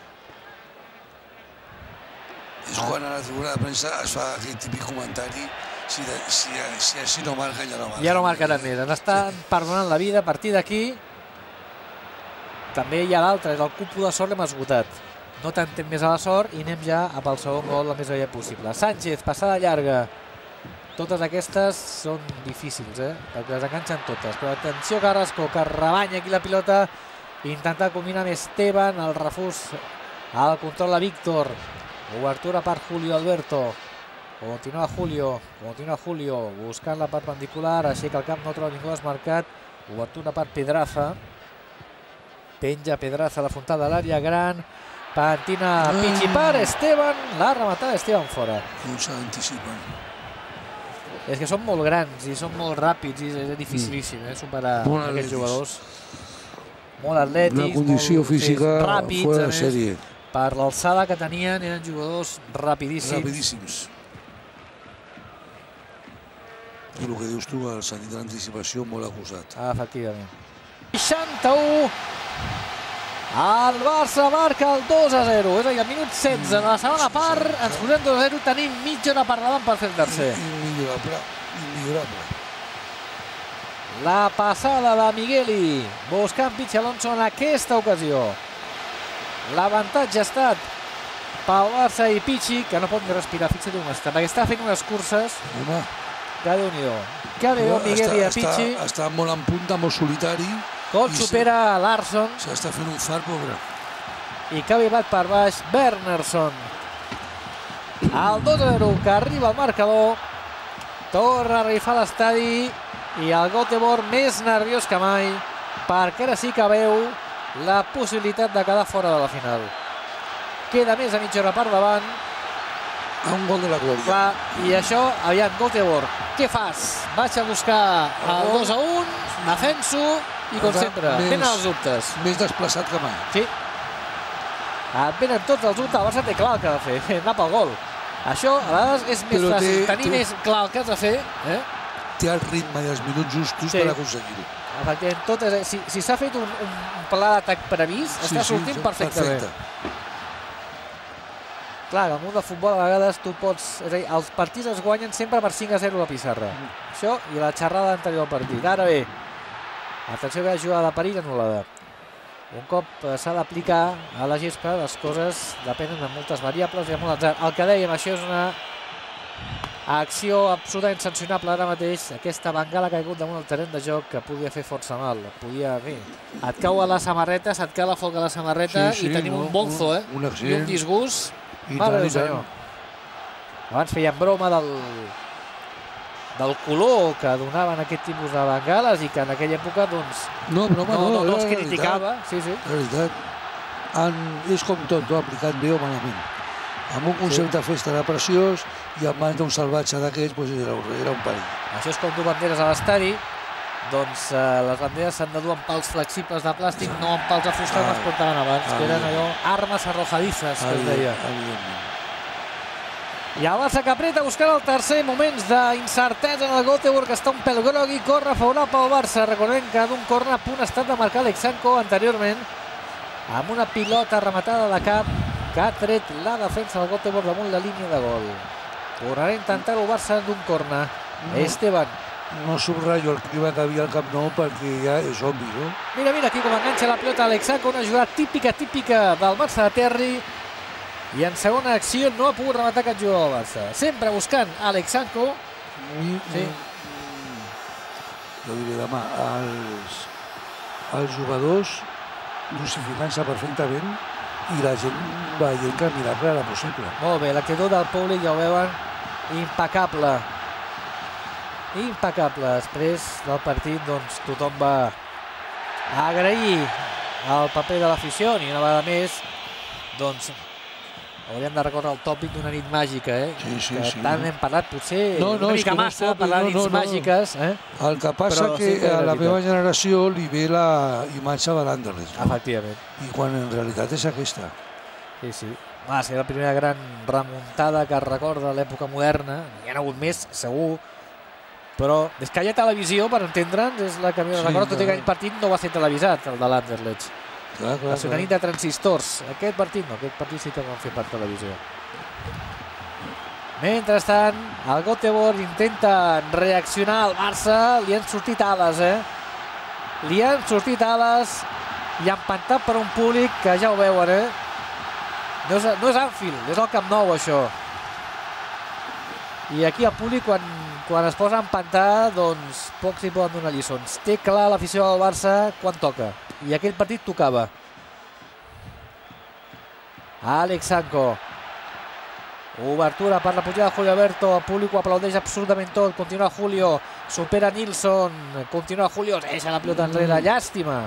És quan a la tribuna de premsa es fa aquest típic comentari, si, de, si, si així no marca, ja no marca. Ja no marcaran més. Ens estan sí. perdonant la vida a partir d'aquí. També hi ha l'altre, és el cupo de sort l'hem esgotat. No tentem més a la sort i anem ja a pel segon gol el més aviat possible. Sánchez, passada llarga. Totes aquestes són difícils, eh? Perquè les enganxen totes. Però atenció Carrasco, que rebanya aquí la pilota. Intentar combinar amb Esteban, el refús al control de Víctor. Obertura per Julio Alberto. Continua Julio, continua Julio, buscant la perpendicular, així que el camp no troba ningú desmarcat. Obertura per Pedraza. Penja Pedraza a la frontal de l'àrea gran. Patina Pichi per Esteban. La rematada Esteban fora. Com s'anticipen. És que són molt grans i són molt ràpids i és dificilíssim eh, superar molt aquests atletis. jugadors. Molt atlètics, una condició molt, física sí, ràpids, fora de sèrie. Per l'alçada que tenien eren jugadors rapidíssims. Rapidíssims. I el que dius tu, el sentit de l'anticipació molt acusat. Ah, efectivament. seixanta-u. El Barça marca el dos a zero. És a dir, al minut setze de la segona part ens posem dos a zero. Tenim mitja hora per davant per fer el tercer. Immillorable. Immillorable. La passada de Migueli buscant Pichi Alonso en aquesta ocasió. L'avantatge ha estat pel Barça i Pichi, que no pot ni respirar. Fixa't on està, perquè està fent unes curses. Home. Que Déu-n'hi-do. Que veu Migueli a Pichi. Està, està molt en punta, molt solitari. Com supera Larsson. S'està fent un far, pobre. I que ha arribat per baix Wernersson. El dos a zero que arriba al marcador. Torna a rifar l'estadi i el Göteborg més nerviós que mai, perquè ara sí que veu la possibilitat de quedar fora de la final. Queda més a mitja hora per davant. A un gol de la glòria. Clar, i això, aviam, Göteborg, què fas? Vaig a buscar el dos a un, defenso i com sempre, tenen els dubtes. Més desplaçat que mai. Sí. Et venen tots els dubtes, el Barça té clar el que ha de fer, anar pel gol. Això, a vegades, és més fàcil, tenir més clar el que has de fer. Té el ritme i els minuts justos per aconseguir-ho. Efectivament, tot és, si si s'ha fet un, un pla d'atac previst, sí, està sortint sí, perfectament. Perfecte. Clar, al món del futbol a vegades tu pots... És a dir, els partits es guanyen sempre per cinc a zero a la pissarra. Mm. Això i la xerrada anterior al partit. Ara bé, atenció que la jugada de perill anul·lada. Un cop s'ha d'aplicar a la gespa, les coses depenen de moltes variables i de molt atzar. El que dèiem, això és una acció absolutament sancionable ara mateix. Aquesta bengala que ha caigut damunt el terreny de joc que podia fer força mal. Podia fer. Et cau a la samarreta, se't cau la foc a la samarreta sí, sí, i tenim un, un bolzo, eh? Un, un I un disgust. I tant, i tant. Abans feien broma del, del color que donaven aquest tipus de bengales i que en aquella època doncs, no, broma, no, no, no, no els criticava. Sí, sí. La veritat. Han, és com tot, no? Aplicat bé o malament. Amb un concepte sí. festa de preciós i en mans d'un salvatge d'aquests doncs era, era un perill. Això és com dur banderes a l'estadi. Doncs eh, les banderes s'han de dur amb pals flexibles de plàstic, no amb pals de fusta com es portaven abans, ah, que eren allò armes arrojadisses, que es deia. I el Barça que apreta buscant el tercer, moments d'incertesa en el Göteborg, que està un pèl groc i corre favorable al Barça. Recordem que d'un corner a punt ha estat de marcar Alexandro anteriorment, amb una pilota rematada de cap que ha tret la defensa del Göteborg damunt la línia de gol. Tornarà a intentar-ho Barça d'un corner. Esteban. No subratllo el clima que havia al Camp Nou perquè ja és obvi, no? Mira, mira aquí com enganxa la pilota Alexandro, una jugada típica, típica del Barça de Terry. I en segona acció no ha pogut rematar cap jugador del Barça. Sempre buscant Alexandro. Sí. Jo diré demà, els, els jugadors dosificant-se perfectament i la gent veient que el miracle era possible. Molt bé, l'actitud del públic, ja ho veuen, impecable. Impecable. Després del partit, doncs, tothom va agrair el paper de l'afició i una vegada més, doncs, hauríem de recordar el tòpic d'una nit màgica, eh? Sí, sí, que sí. tant hem parlat, potser no, no, una mica massa, no parlar de nits no, no. màgiques. Eh? El que passa és que sí, a la meva generació li ve la imatge de l'Anderlecht. No? Efectivament. I quan en realitat és aquesta. Sí, sí. Va ser la primera gran remuntada que es recorda l'època moderna. N'hi ha hagut més, segur. Però des que hi ha televisió, per entendre'ns, és la que m'hi sí, recordo, tot i que aquell partit no va ser televisat, el de l'Anderlecht. Clar, clar, va ser una nit de transistors. Aquest partit no, aquest partit sí que el van fer per televisió. Mentrestant, el Göteborg intenta reaccionar al Barça, li han sortit ales, eh? Li han sortit ales i empantat per un públic que ja ho veuen, eh? No és, no és Anfield, és el Camp Nou, això. I aquí el públic, quan, quan es posa a empantar, doncs pocs hi poden donar lliçons. Té clar l'afició del Barça quan toca. I aquell partit tocava. Alexandro. Obertura per la pujada de Julio Alberto. El públic ho aplaudeix absolutament tot. Continua Julio. Supera Nilsson. Continua Julio. Deixa la pilota enrere. Llàstima.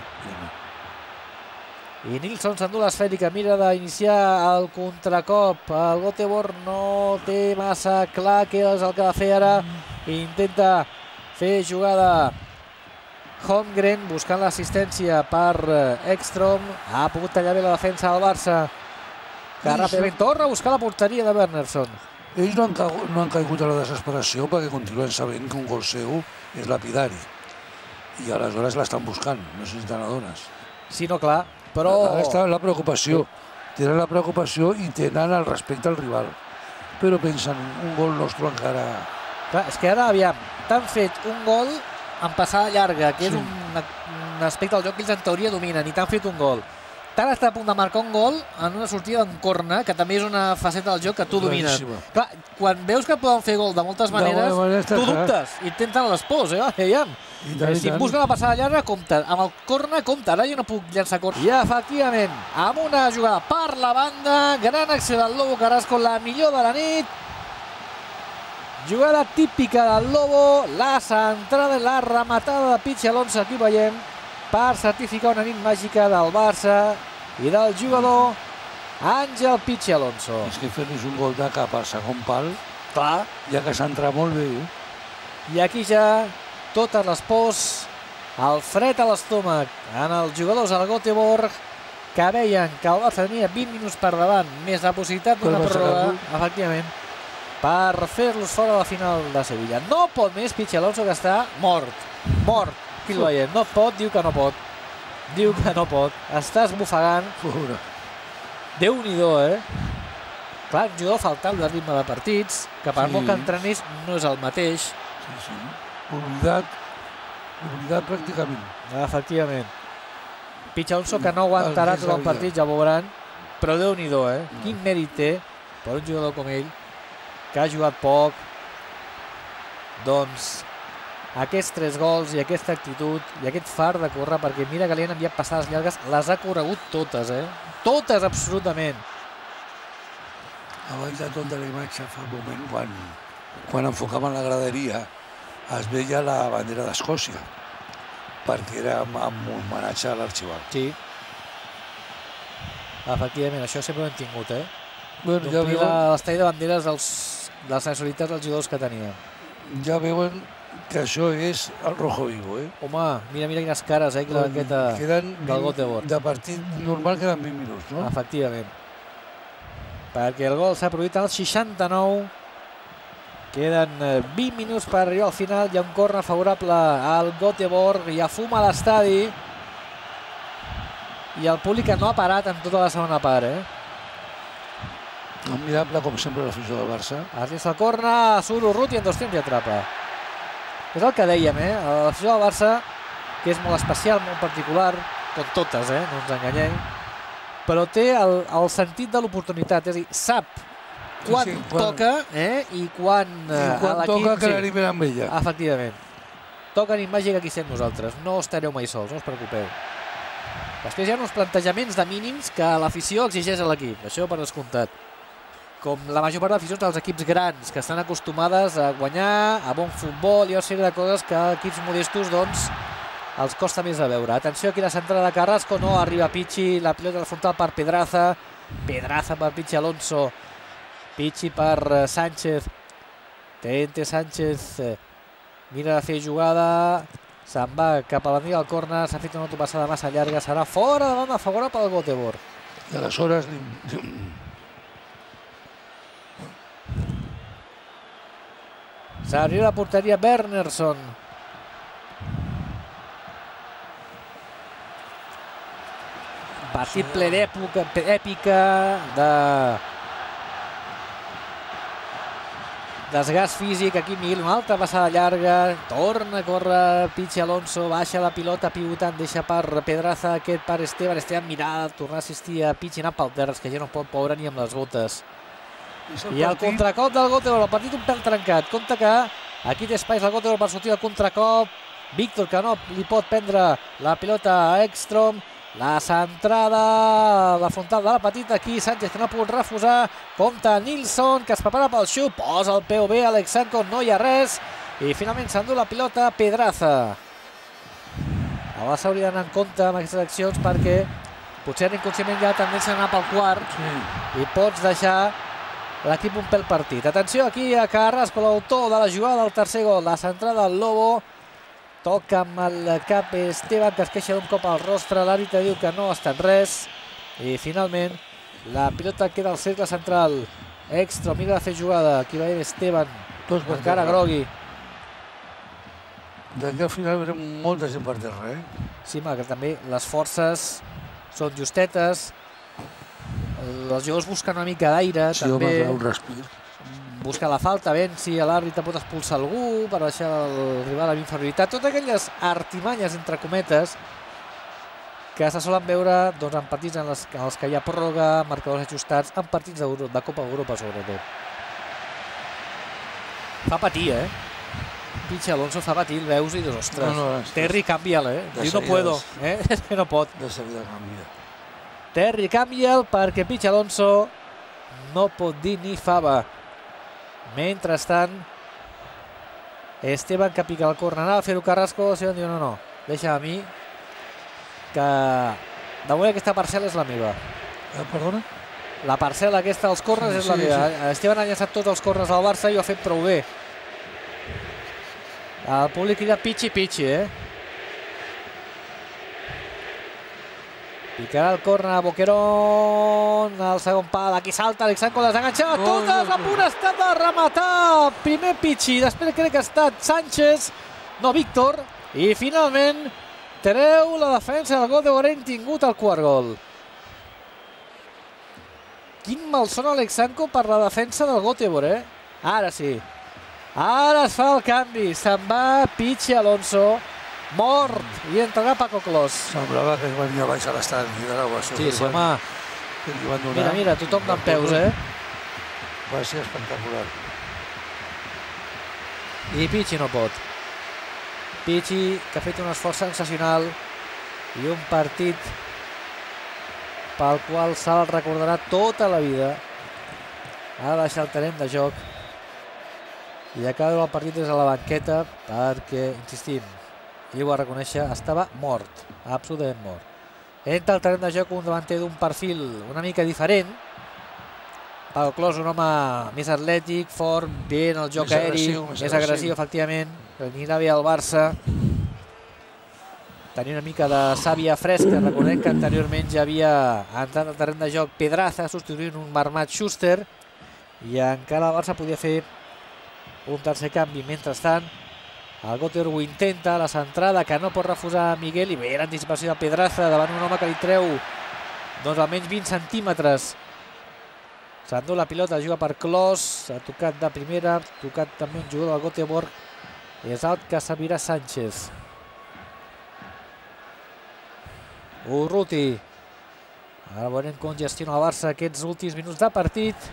I Nilsson s'endú l'esfèrica. Mira d'iniciar el contracop. El Göteborg no té massa clar què és el que ha de fer ara. Intenta fer jugada Holmgren buscant l'assistència per Ekstrom. Ha pogut tallar bé la defensa del Barça, que ràpidament torna a buscar la porteria de Wernersson. Ells no han, caigut, no han caigut a la desesperació perquè continuen sabent que un gol seu és lapidari. I aleshores l'estan buscant, no sé si te n'adones. Sí, no, clar, però... Ara està la preocupació. Tenen la preocupació i tenen el respecte al rival. Però pensen, un gol nostre encara... Clar, és que ara, aviam, t'han fet un gol en passada llarga, que és sí. un, un aspecte del joc que ells en teoria dominen, i t'han fet un gol. T'han estat a punt de marcar un gol en una sortida en corna, que també és una faceta del joc que tu domines. Clar, quan veus que poden fer gol de moltes maneres, de manera tu dubtes, i intenten les pors, eh? Aviam. Si em busquen la passada llarga, compta. Amb el corna, compta. Ara jo no puc llançar corna. I efectivament, amb una jugada per la banda, gran acció del Lobo Carrasco, la millor de la nit. Jugada típica del Lobo, la centrada i la rematada de Pichi Alonso, aquí veiem, per certificar una nit màgica del Barça i del jugador Àngel Pichi Alonso. És que fer-nos un gol de cap al segon pal, clar, ja que s'entra molt bé. Eh? I aquí ja totes les pors, el fred a l'estómac en els jugadors del Göteborg, que veien que el Barça tenia vint minuts per davant, més la possibilitat d'una pròrroga, efectivament, per fer-los fora de la final de Sevilla. No pot més Pichi Alonso, que està mort, mort. Aquí el veiem, no pot, diu que no pot. Diu que no pot. Està esbufegant. Déu-n'hi-do, eh? Clar, un jugador faltant de ritme de partits, que per molt que entrenés no és el mateix. Sí, sí. Oblidat, oblidat pràcticament. Efectivament. Pichi Alonso, que no aguantarà tot el partit, ja ho veuran, però Déu-n'hi-do, eh? Quin mèrit té per un jugador com ell, que ha jugat poc. Doncs aquests tres gols i aquesta actitud i aquest far de córrer, perquè mira que li han enviat passades llargues, les ha corregut totes, eh? Totes, absolutament. Abans de tot de la imatge, fa un moment, quan, quan enfocaven la graderia, es veia la bandera d'Escòcia, perquè era amb homenatge a l'Archival. Sí. Efectivament, això sempre ho hem tingut, eh? Bueno, ja d'omplir veuen, l'estall de banderes dels, de les nacionalitats dels jugadors que tenia. ja veuen que això és el Rojo Vivo, eh? Home, mira, mira quines cares, eh, la banqueta Queden del Göteborg. de partit normal queden vint minuts, no? Efectivament. Perquè el gol s'ha produït al seixanta-nou. Queden vint minuts per arribar al final. Hi ha un córner favorable al Göteborg. Hi ha fum a l'estadi. I el públic que no ha parat en tota la segona part, eh? Admirable, com sempre, l'afició del Barça. Es llença el córner, surt Urruti en dos temps i atrapa. És el que dèiem, eh? L'afició del Barça, que és molt especial, molt particular, com totes, eh? No ens enganyem. Però té el, el sentit de l'oportunitat, és a dir, sap quan, sí, sí, quan toca eh? i quan, I quan toca que l'animem amb ella. Efectivament. Toca ni màgica aquí sent nosaltres. No estareu mai sols, no us preocupeu. Després hi ha uns plantejaments de mínims que l'afició exigeix a l'equip, això per descomptat. Com la major part d'aficions dels equips grans, que estan acostumades a guanyar, a bon futbol i una sèrie de coses que equips modestos, doncs, els costa més a veure. Atenció aquí la centrada de Carrasco, no arriba Pichi, la pilota frontal per Pedraza, Pedraza per Pichi Alonso, Pichi per Sánchez, Tente Sánchez, mira de fer jugada, se'n va cap a l'antiga del córner, s'ha fet una autopassada massa llarga, serà fora de banda favorable pel Göteborg. I aleshores... S'abriu la porteria Wernersson. Partit ple d'època, èpica, de desgast físic. Aquí Miguel, una altra passada llarga, torna a córrer Pichi Alonso, baixa la pilota pivotant, deixa per Pedraza, aquest per Esteban, Esteban mirada, tornar a assistir a Pichi anant pel terra, que ja no pot pobre ni amb les botes. I el contracop del Göteborg, el partit un pèl trencat. Compte que aquí té espais el Göteborg per sortir del contracop. Víctor, que no li pot prendre la pilota a Ekstrom. La centrada, la frontal de la petita aquí, Sánchez que no ha pogut refusar. Compte Nilsson, que es prepara pel xut, posa el P O V, Alexandro, no hi ha res. I finalment s'endú la pilota Pedraza. El Barça hauria d'anar en compte amb aquestes accions perquè potser inconscientment ja tendència a anar pel quart i pots deixar l'equip un pèl partit. Atenció aquí a Carrasco, l'autor de la jugada del tercer gol. La centrada del Lobo. Toca amb el cap Esteban, que es queixa d'un cop al rostre. L'àrbitre diu que no ha estat res. I finalment la pilota queda al cercle central. Extra, mira de fer jugada. Aquí va Esteban, encara grogui. D'aquí al final veurem molta gent per terra, eh? Sí, malgrat també les forces són justetes. Els jugadors busquen una mica d'aire, sí, també. Sí, home, un respir. Busca la falta, ben si l'àrbitre pot expulsar algú per deixar el rival amb inferioritat. Totes aquelles artimanyes, entre cometes, que se solen veure doncs, en partits en, les, en els que hi ha pròrroga, marcadors ajustats, en partits de, de Copa Europa, sobretot. Fa patir, eh? Pichi Alonso fa patir, el veus i dius, ostres, no, no, és, Terry, canvia'l, eh? Diu, no puedo, eh? És que no pot. De seguida canvia. Terry, canvia'l perquè Pichi Alonso no pot dir ni fava. Mentrestant, Esteban que pica el córner, anava a fer-ho Carrasco, Esteban diu no, no, deixa a mi, que de moment aquesta parcel·la és la meva. Eh, perdona? La parcel·la aquesta dels córners sí, és la sí, meva. Sí. Esteban ha llançat tots els córners al Barça i ho ha fet prou bé. El públic crida Pichi, Pichi, eh? Picarà el córner a Boquerón, al segon pal, aquí salta Alexandro, les ha enganxat totes, a punt està de rematar, primer Pichi, després crec que ha estat Sánchez, no Víctor, i finalment treu la defensa del Göteborg, hem tingut el quart gol. Quin malson Alexandro per la defensa del Göteborg, eh? Ara sí, ara es fa el canvi, se'n va Pichi Alonso, mort, i entrarà Paco Clos. Semblava que venia baix a l'estadi de l'ovació. Sí, sí, home. Mira, mira, tothom d'en peus, eh? Va ser espectacular. I Pichi no pot. Pichi, que ha fet un esforç sensacional i un partit pel qual se'l recordarà tota la vida. Ha de deixar el terreny de joc i acaba el partit des de la banqueta perquè, insistim, i ho va reconèixer, estava mort, absolutament mort. Entra al terreny de joc un davanter d'un perfil una mica diferent, Pau Clos, un home més atlètic, fort, bé en el joc aeri, més agressiu, efectivament. Anirà bé al Barça. Tenia una mica de sàvia fresca. Recordem que anteriorment ja havia entrat al terreny de joc Pedraza, substituint un Marmat Schuster, i encara el Barça podia fer un tercer canvi. Mentrestant, el Göteborg ho intenta, la centrada que no pot refusar Miguel, i bé l'anticipació de Pedraza davant un home que li treu doncs almenys vint centímetres. S'endú la pilota, juga per Clos, ha tocat de primera, ha tocat també un jugador del Göteborg, és el que servirà Sánchez. Urruti. Ara veurem com gestiona el Barça aquests últims minuts de partit.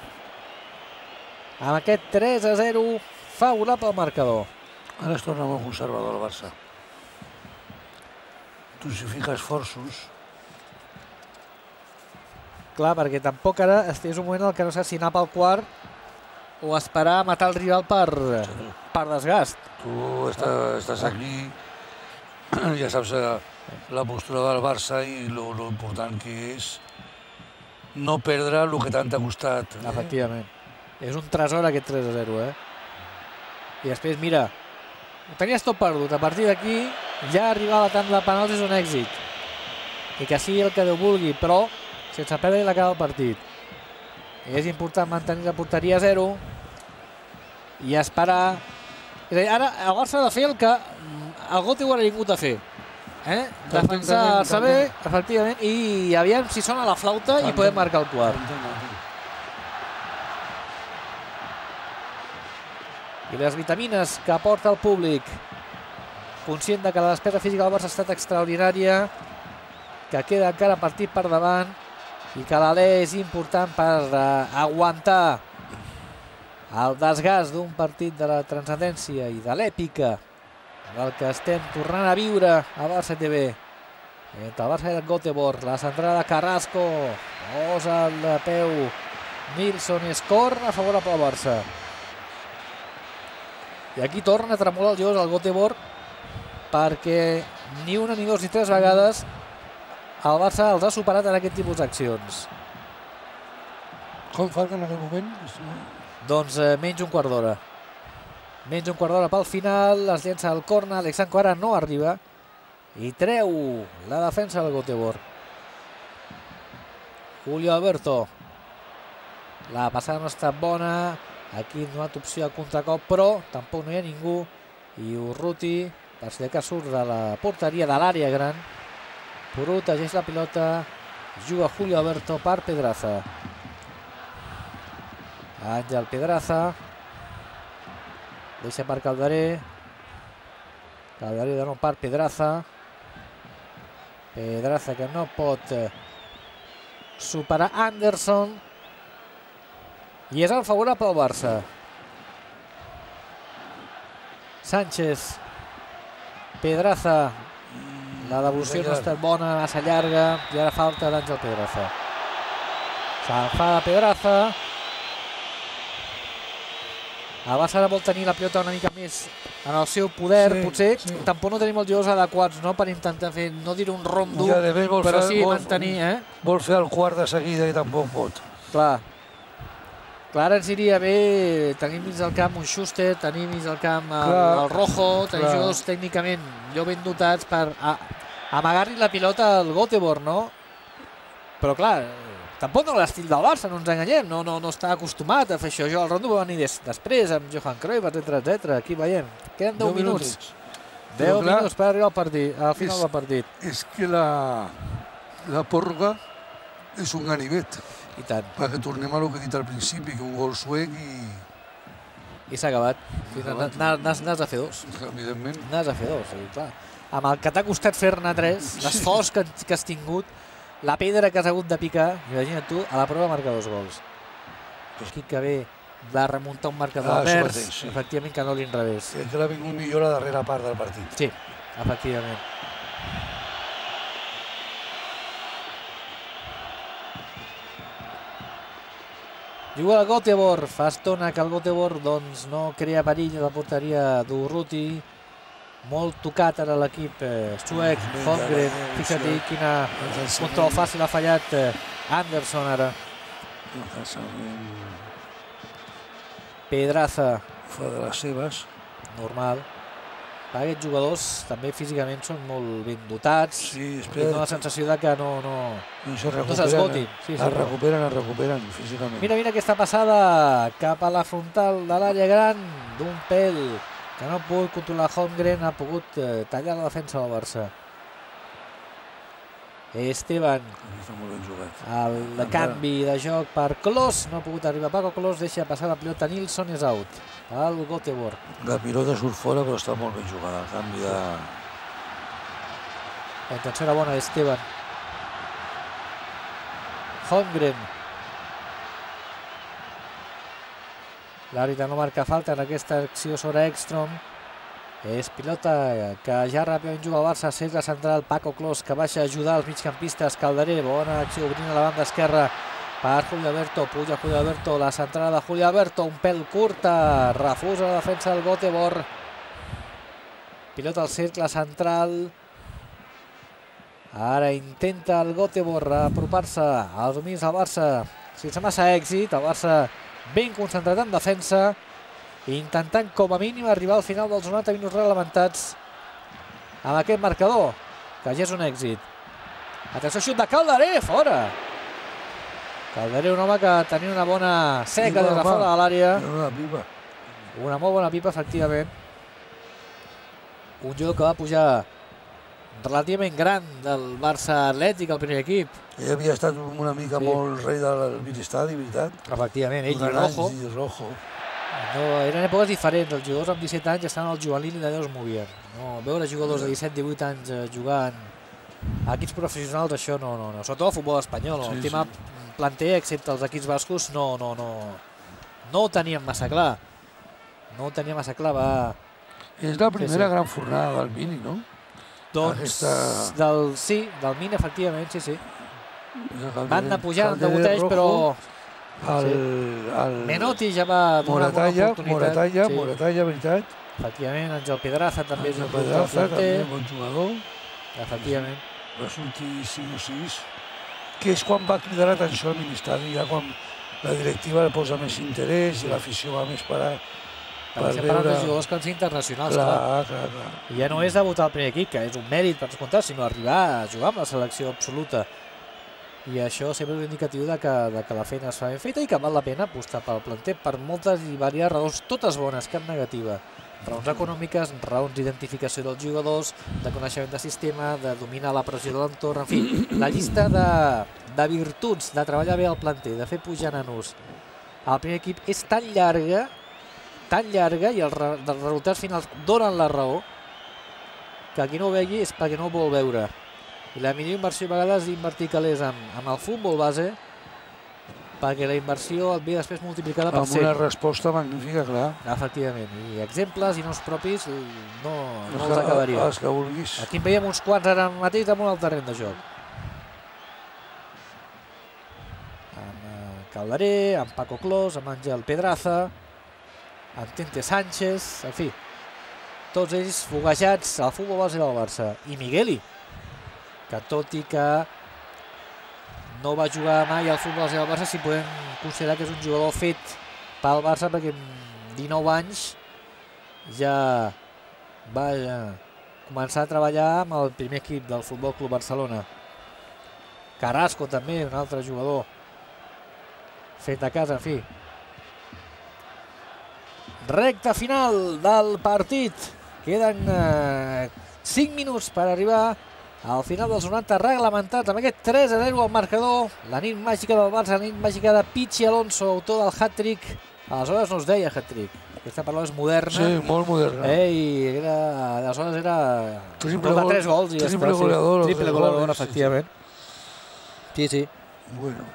Amb aquest tres a zero favorable al marcador. Ara es torna molt conservador el Barça. Intensifica esforços. Clar, perquè tampoc ara és un moment en què no sé si anar pel quart o esperar a matar el rival per, per desgast. Tu estàs, estàs aquí, ja saps la postura del Barça i lo, lo important que és no perdre el que tant t'ha costat. Eh? Efectivament. És un tresor aquest tres a zero, eh? I després, mira, ho tenies tot perdut. A partir d'aquí, ja arribar a la tanda de penals és un èxit. I que sigui el que Déu vulgui, però sense perdre l'acaba el partit. És important mantenir la porteria a zero i esperar. És a dir, ara el Barça ha de fer el que el Göteborg ha vingut a fer. Eh? Defensar-se bé, efectivament, i aviam si sona la flauta i podem marcar el quart. I les vitamines que aporta el públic, conscient de que la despesa física del Barça ha estat extraordinària, que queda encara partit per davant i que l'alè és important per uh, aguantar el desgast d'un partit de la transcendència i de l'èpica del que estem tornant a viure a Barça T V. Entre el Barça i el Göteborg, la centrada de Carrasco, posa el peu Nilsson, és corna favorable al Barça. I aquí torna a tremolar els jugadors al Göteborg perquè ni una, ni dos, ni tres vegades el Barça els ha superat en aquest tipus d'accions. Com falta en aquest moment? Doncs eh, menys un quart d'hora. Menys un quart d'hora pel final, es llença el corna, Alexandre ara no arriba i treu la defensa del Göteborg. Julio Alberto. La passada no ha estat bona, aquí no ha opció a contracop, però tampoc no hi ha ningú, i Urruti, per si de cas surt de la porteria de l'àrea gran, protegeix la pilota, juga Julio Alberto per Pedraza. Àngel Pedraza, deixa per Calderé, Calderé de nou per Pedraza, Pedraza que no pot superar Anderson, i és el favorable al Barça. Sánchez, Pedraza, la devolució no ha estat bona, massa llarga, i ara falta d'Àngel Pedraza. S'enfada Pedraza. El Barça ara vol tenir la pilota una mica més en el seu poder, sí, potser sí. Tampoc no tenim els jugadors adequats, no?, per intentar fer, no dir un rondo, ja, però sí vol, mantenir, eh? Vol fer el quart de seguida i tampoc pot. Clar. Clar, ens iria bé tenir dins del camp un Schuster, tenir dins del camp el, el Rojo, tenir clar. Jugadors tècnicament jo ben dotats per amagar-li la pilota al Göteborg, no? Però clar, tampoc no l'estil del Barça, no ens enganyem, no, no, no està acostumat a fer això. Jo el rondo va venir des, després amb Johan Cruyff, etcètera, etcètera. Aquí veiem, queden deu minuts. deu minuts per arribar al, partit, al final és, del partit. És que la, la pròrroga és un ganivet. I tant. Perquè tornem a lo que he dit al principi, que un gol suec i... I s'ha acabat. N'has de fer dos. Evidentment. N'has de fer dos, sí, clar. Amb el que t'ha costat fer-ne tres, l'esforç que, que has tingut, la pedra que has hagut de picar, imagina't tu, a la prova marcar dos gols. Aquí que ve de remuntar un marcador advers, ah, sí. Efectivament que no li enrevés. Sí, que l'ha vingut millor la darrera part del partit. Sí, efectivament. Juga el Göteborg, fa estona que el Göteborg doncs, no crea perill a la porteria d'Urruti. Molt tocat ara l'equip eh, suec, Holmgren, fixa't quina control fàcil ha fallat eh, Anderson ara. Pedraza. Fa de les seves. Normal. Aquests jugadors també físicament són molt ben dotats. Sí, espera. Tinc la sensació de que no, no, no s'esgotin. Sí, es recuperen, es recuperen físicament. Mira, mira aquesta passada cap a la frontal de l'àrea gran d'un pèl que no ha pogut controlar Holmgren, ha pogut eh, tallar la defensa del Barça. Esteban, el canvi de joc per Klose, no ha pogut arribar Paco Klose, deixa passar la pilota Nilsson, és out, el Göteborg. La pilota surt fora però està molt ben jugada, el canvi de... La intenció era bona d'Esteban. Holmgren. L'àrbitre no marca falta en aquesta acció sobre Ekstrom. És pilota que ja ràpidament juga al Barça, cercle central, Paco Klose que baixa a ajudar els migcampistes, Calderé, bona acció obrint a la banda esquerra per Julio Alberto, puja Julio Alberto, la centrada de Julio Alberto, un pèl curta, refusa la defensa del Göteborg. Pilota al cercle central. Ara intenta el Göteborg apropar-se als dominis del Barça sense massa èxit, el Barça ben concentrat en defensa, intentant com a mínim arribar al final dels noranta minuts reglamentats amb aquest marcador, que ja és un èxit. Atenció, xut de Calderé, fora! Calderé, un home que tenia una bona seca des de fora de l'àrea. Una pipa. Una molt bona pipa, efectivament. Un jugador que va pujar relativament gran del Barça Atlètic, el primer equip. Ell havia estat una mica molt rei del Vilistadi, veritat? Efectivament, ell i Rojo. No, eren èpoques diferents, els jugadors amb disset anys estaven al juvenil i d'allò es movien. No, veure jugadors de disset divuit anys jugant a equips professionals, això no, no, no. Sobretot el futbol espanyol, el tema planter, excepte els equips bascos, no, no, no, no ho teníem massa clar. No ho teníem massa clar, va... És la primera gran fornada del Mini, no? Doncs, del, sí, del Mini, efectivament, sí, sí. Van anar pujant de boteig, però... El, el Menotti ja va donar una oportunitat. Moratalla, sí. Moratalla, veritat. Efectivament, Àngel Pedraza també és un Pedraza, també bon jugador. Efectivament. Va sortir cinc o sis, que és quan va cridar l'atenció al Ministeri, ja quan la directiva li posa més interès i l'afició va més per a... Per veure... dels jugadors que han sigut internacionals, clar. Clar, clar. I ja no és debutar al primer equip, que és un mèrit per descomptat, sinó arribar a jugar amb la selecció absoluta. I això sempre és un indicatiu de que, de que la feina es fa ben feta i que val la pena apostar pel planter per moltes i diverses raons, totes bones, cap negativa. Raons econòmiques, raons d'identificació dels jugadors, de coneixement de sistema, de dominar la pressió de l'entorn, en fi, la llista de, de virtuts de treballar bé al planter, de fer pujar nanos al primer equip és tan llarga, tan llarga i els, els resultats finals donen la raó, que qui no ho vegi és perquè no ho vol veure. I la millor inversió a vegades és invertir calés amb, amb el futbol base, perquè la inversió et ve després multiplicada per cent. Amb una resposta magnífica, clar. Efectivament, i exemples i noms propis no, no els acabaria. Els que vulguis. Aquí en veiem uns quants ara mateix damunt el terreny de joc. Amb Calderé, amb Paco Klose, amb Àngel Pedraza, amb Tente Sánchez, en fi, tots ells foguejats al futbol base del Barça. I Migueli, que tot i que no va jugar mai al futbol base del Barça, si podem considerar que és un jugador fet pel Barça, perquè amb dinou anys ja va començar a treballar amb el primer equip del Futbol Club Barcelona. Carrasco també, un altre jugador fet a casa, en fi. Recta final del partit. Queden eh, cinc minuts per arribar al final dels noranta reglamentats amb aquest tres a zero al marcador. La nit màgica del Barça, la nit màgica de Pichi Alonso, autor del hat-trick. Aleshores no es deia hat-trick. Aquesta paraula és moderna. Sí, molt moderna. Eh, I era, aleshores era triple de tres gols. I triple goleador. Sí. Triple goleador, efectivament. Sí, sí. Bueno.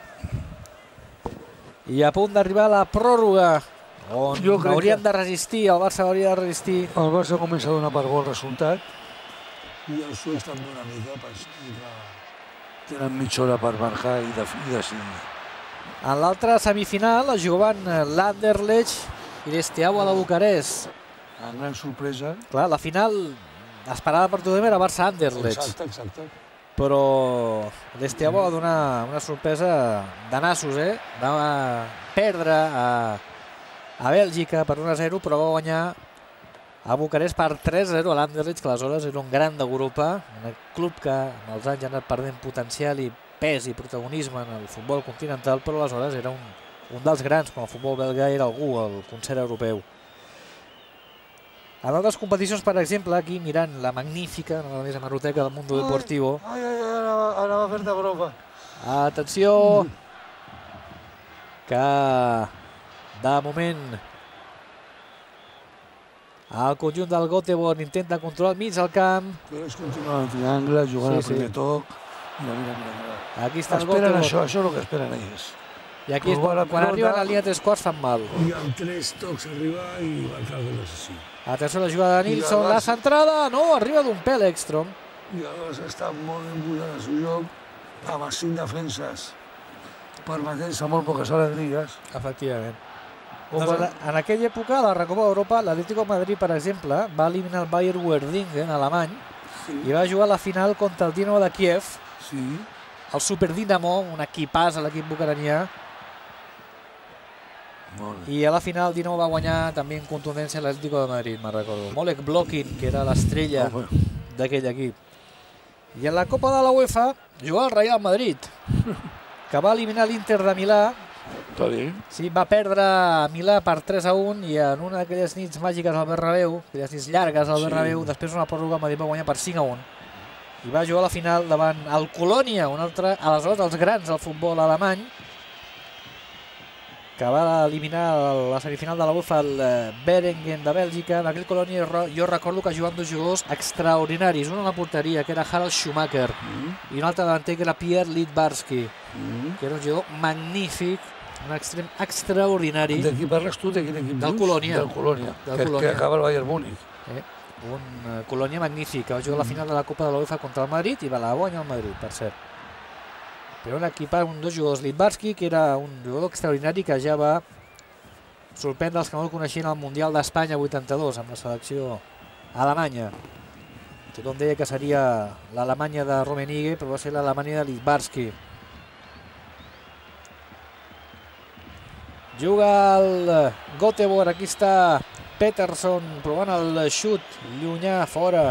I a punt d'arribar a la pròrroga, on hauríem que... de resistir, el Barça hauria de resistir. El Barça comença a donar per bo el resultat i el Sue està amb una mica, que tenen mitja hora per marcar i decidir. En l'altra semifinal es jugaven l'Anderlecht i l'Esteaua de Bucarest. En gran sorpresa. Clar, la final esperada per tothom era Barça-Anderlecht. Exacte, exacte. però l'Estiavo va donar una sorpresa de nassos, eh? Va perdre a, a Bèlgica per un a zero, però va guanyar a Bucarest per tres a zero a l'Anderlecht, que aleshores era un gran d'Europa, un club que amb els anys ha anat perdent potencial i pes i protagonisme en el futbol continental, però aleshores era un, un dels grans, com el futbol belga era algú, el concert europeu. En altres competicions, per exemple, aquí mirant la magnífica, la més hemeroteca del Mundo Deportivo. Ai, ai, ai, ara va fer-te broma. Atenció, que de moment el conjunt del Göteborg intenta controlar el mig del camp. Quieres continuar en triangle, jugant al primer toc. Mira, mira, mira. Aquí està el Esperen Göteborg. això, això és el que esperen ells. I aquí, quan arriben a la línia de tres quarts, fan mal. I amb tres tocs arriba i marcar el l'assassí. Atenció a la jugada de Nilsson, la centrada, no, arriba d'un pèl Ekstrom. I llavors està molt embullat al seu joc, amb els cinc defenses, permetent-se molt poques alegries. Efectivament. Doncs en aquella època, a la Recopa d'Europa, l'Atlético de Madrid, per exemple, va eliminar el Bayer Werdingen, alemany, i va jugar a la final contra el Dinamo de Kiev, el Super Dinamo, un equipàs a l'equip bucaranià, i a la final el Dinamo va guanyar també en contundència l'Atlético de Madrid, me'n recordo. Molek Blokin, que era l'estrella d'aquell equip. I en la Copa de la UEFA jugava el Real Madrid, que va eliminar l'Inter de Milà. Sí, va perdre a Milà per tres a un i en una d'aquelles nits màgiques al Bernabéu, aquelles nits llargues al Bernabéu, després una pròrroga el Madrid va guanyar per cinc a un. I va jugar a la final davant el Colònia, un altre, aleshores dels grans del futbol alemany, que va eliminar a la semifinal de la UEFA el Berengen de Bèlgica. En aquell Colònia jo recordo que jugant dos jugadors extraordinaris, un a la porteria, que era Harald Schumacher, i un altre davanter, que era Pierre Littbarski, que era un jugador magnífic, un extrem extraordinari. De qui parles tu? De quin equip? Del Colònia. Del Colònia, que acaba el Bayern Múnich. Un Colònia magnífic, que va jugar a la final de la Copa de la UEFA contra el Madrid i va la guanyar el Madrid, per cert. Però un equip, un dos jugadors, Littbarski, que era un jugador extraordinari que ja va sorprendre els que no el coneixien al Mundial d'Espanya vuitanta-dos amb la selecció alemanya. Tothom deia que seria l'Alemanya de Rummenigge, però va ser l'Alemanya de Littbarski. Juga el Göteborg, aquí està Peterson provant el xut llunyà, fora.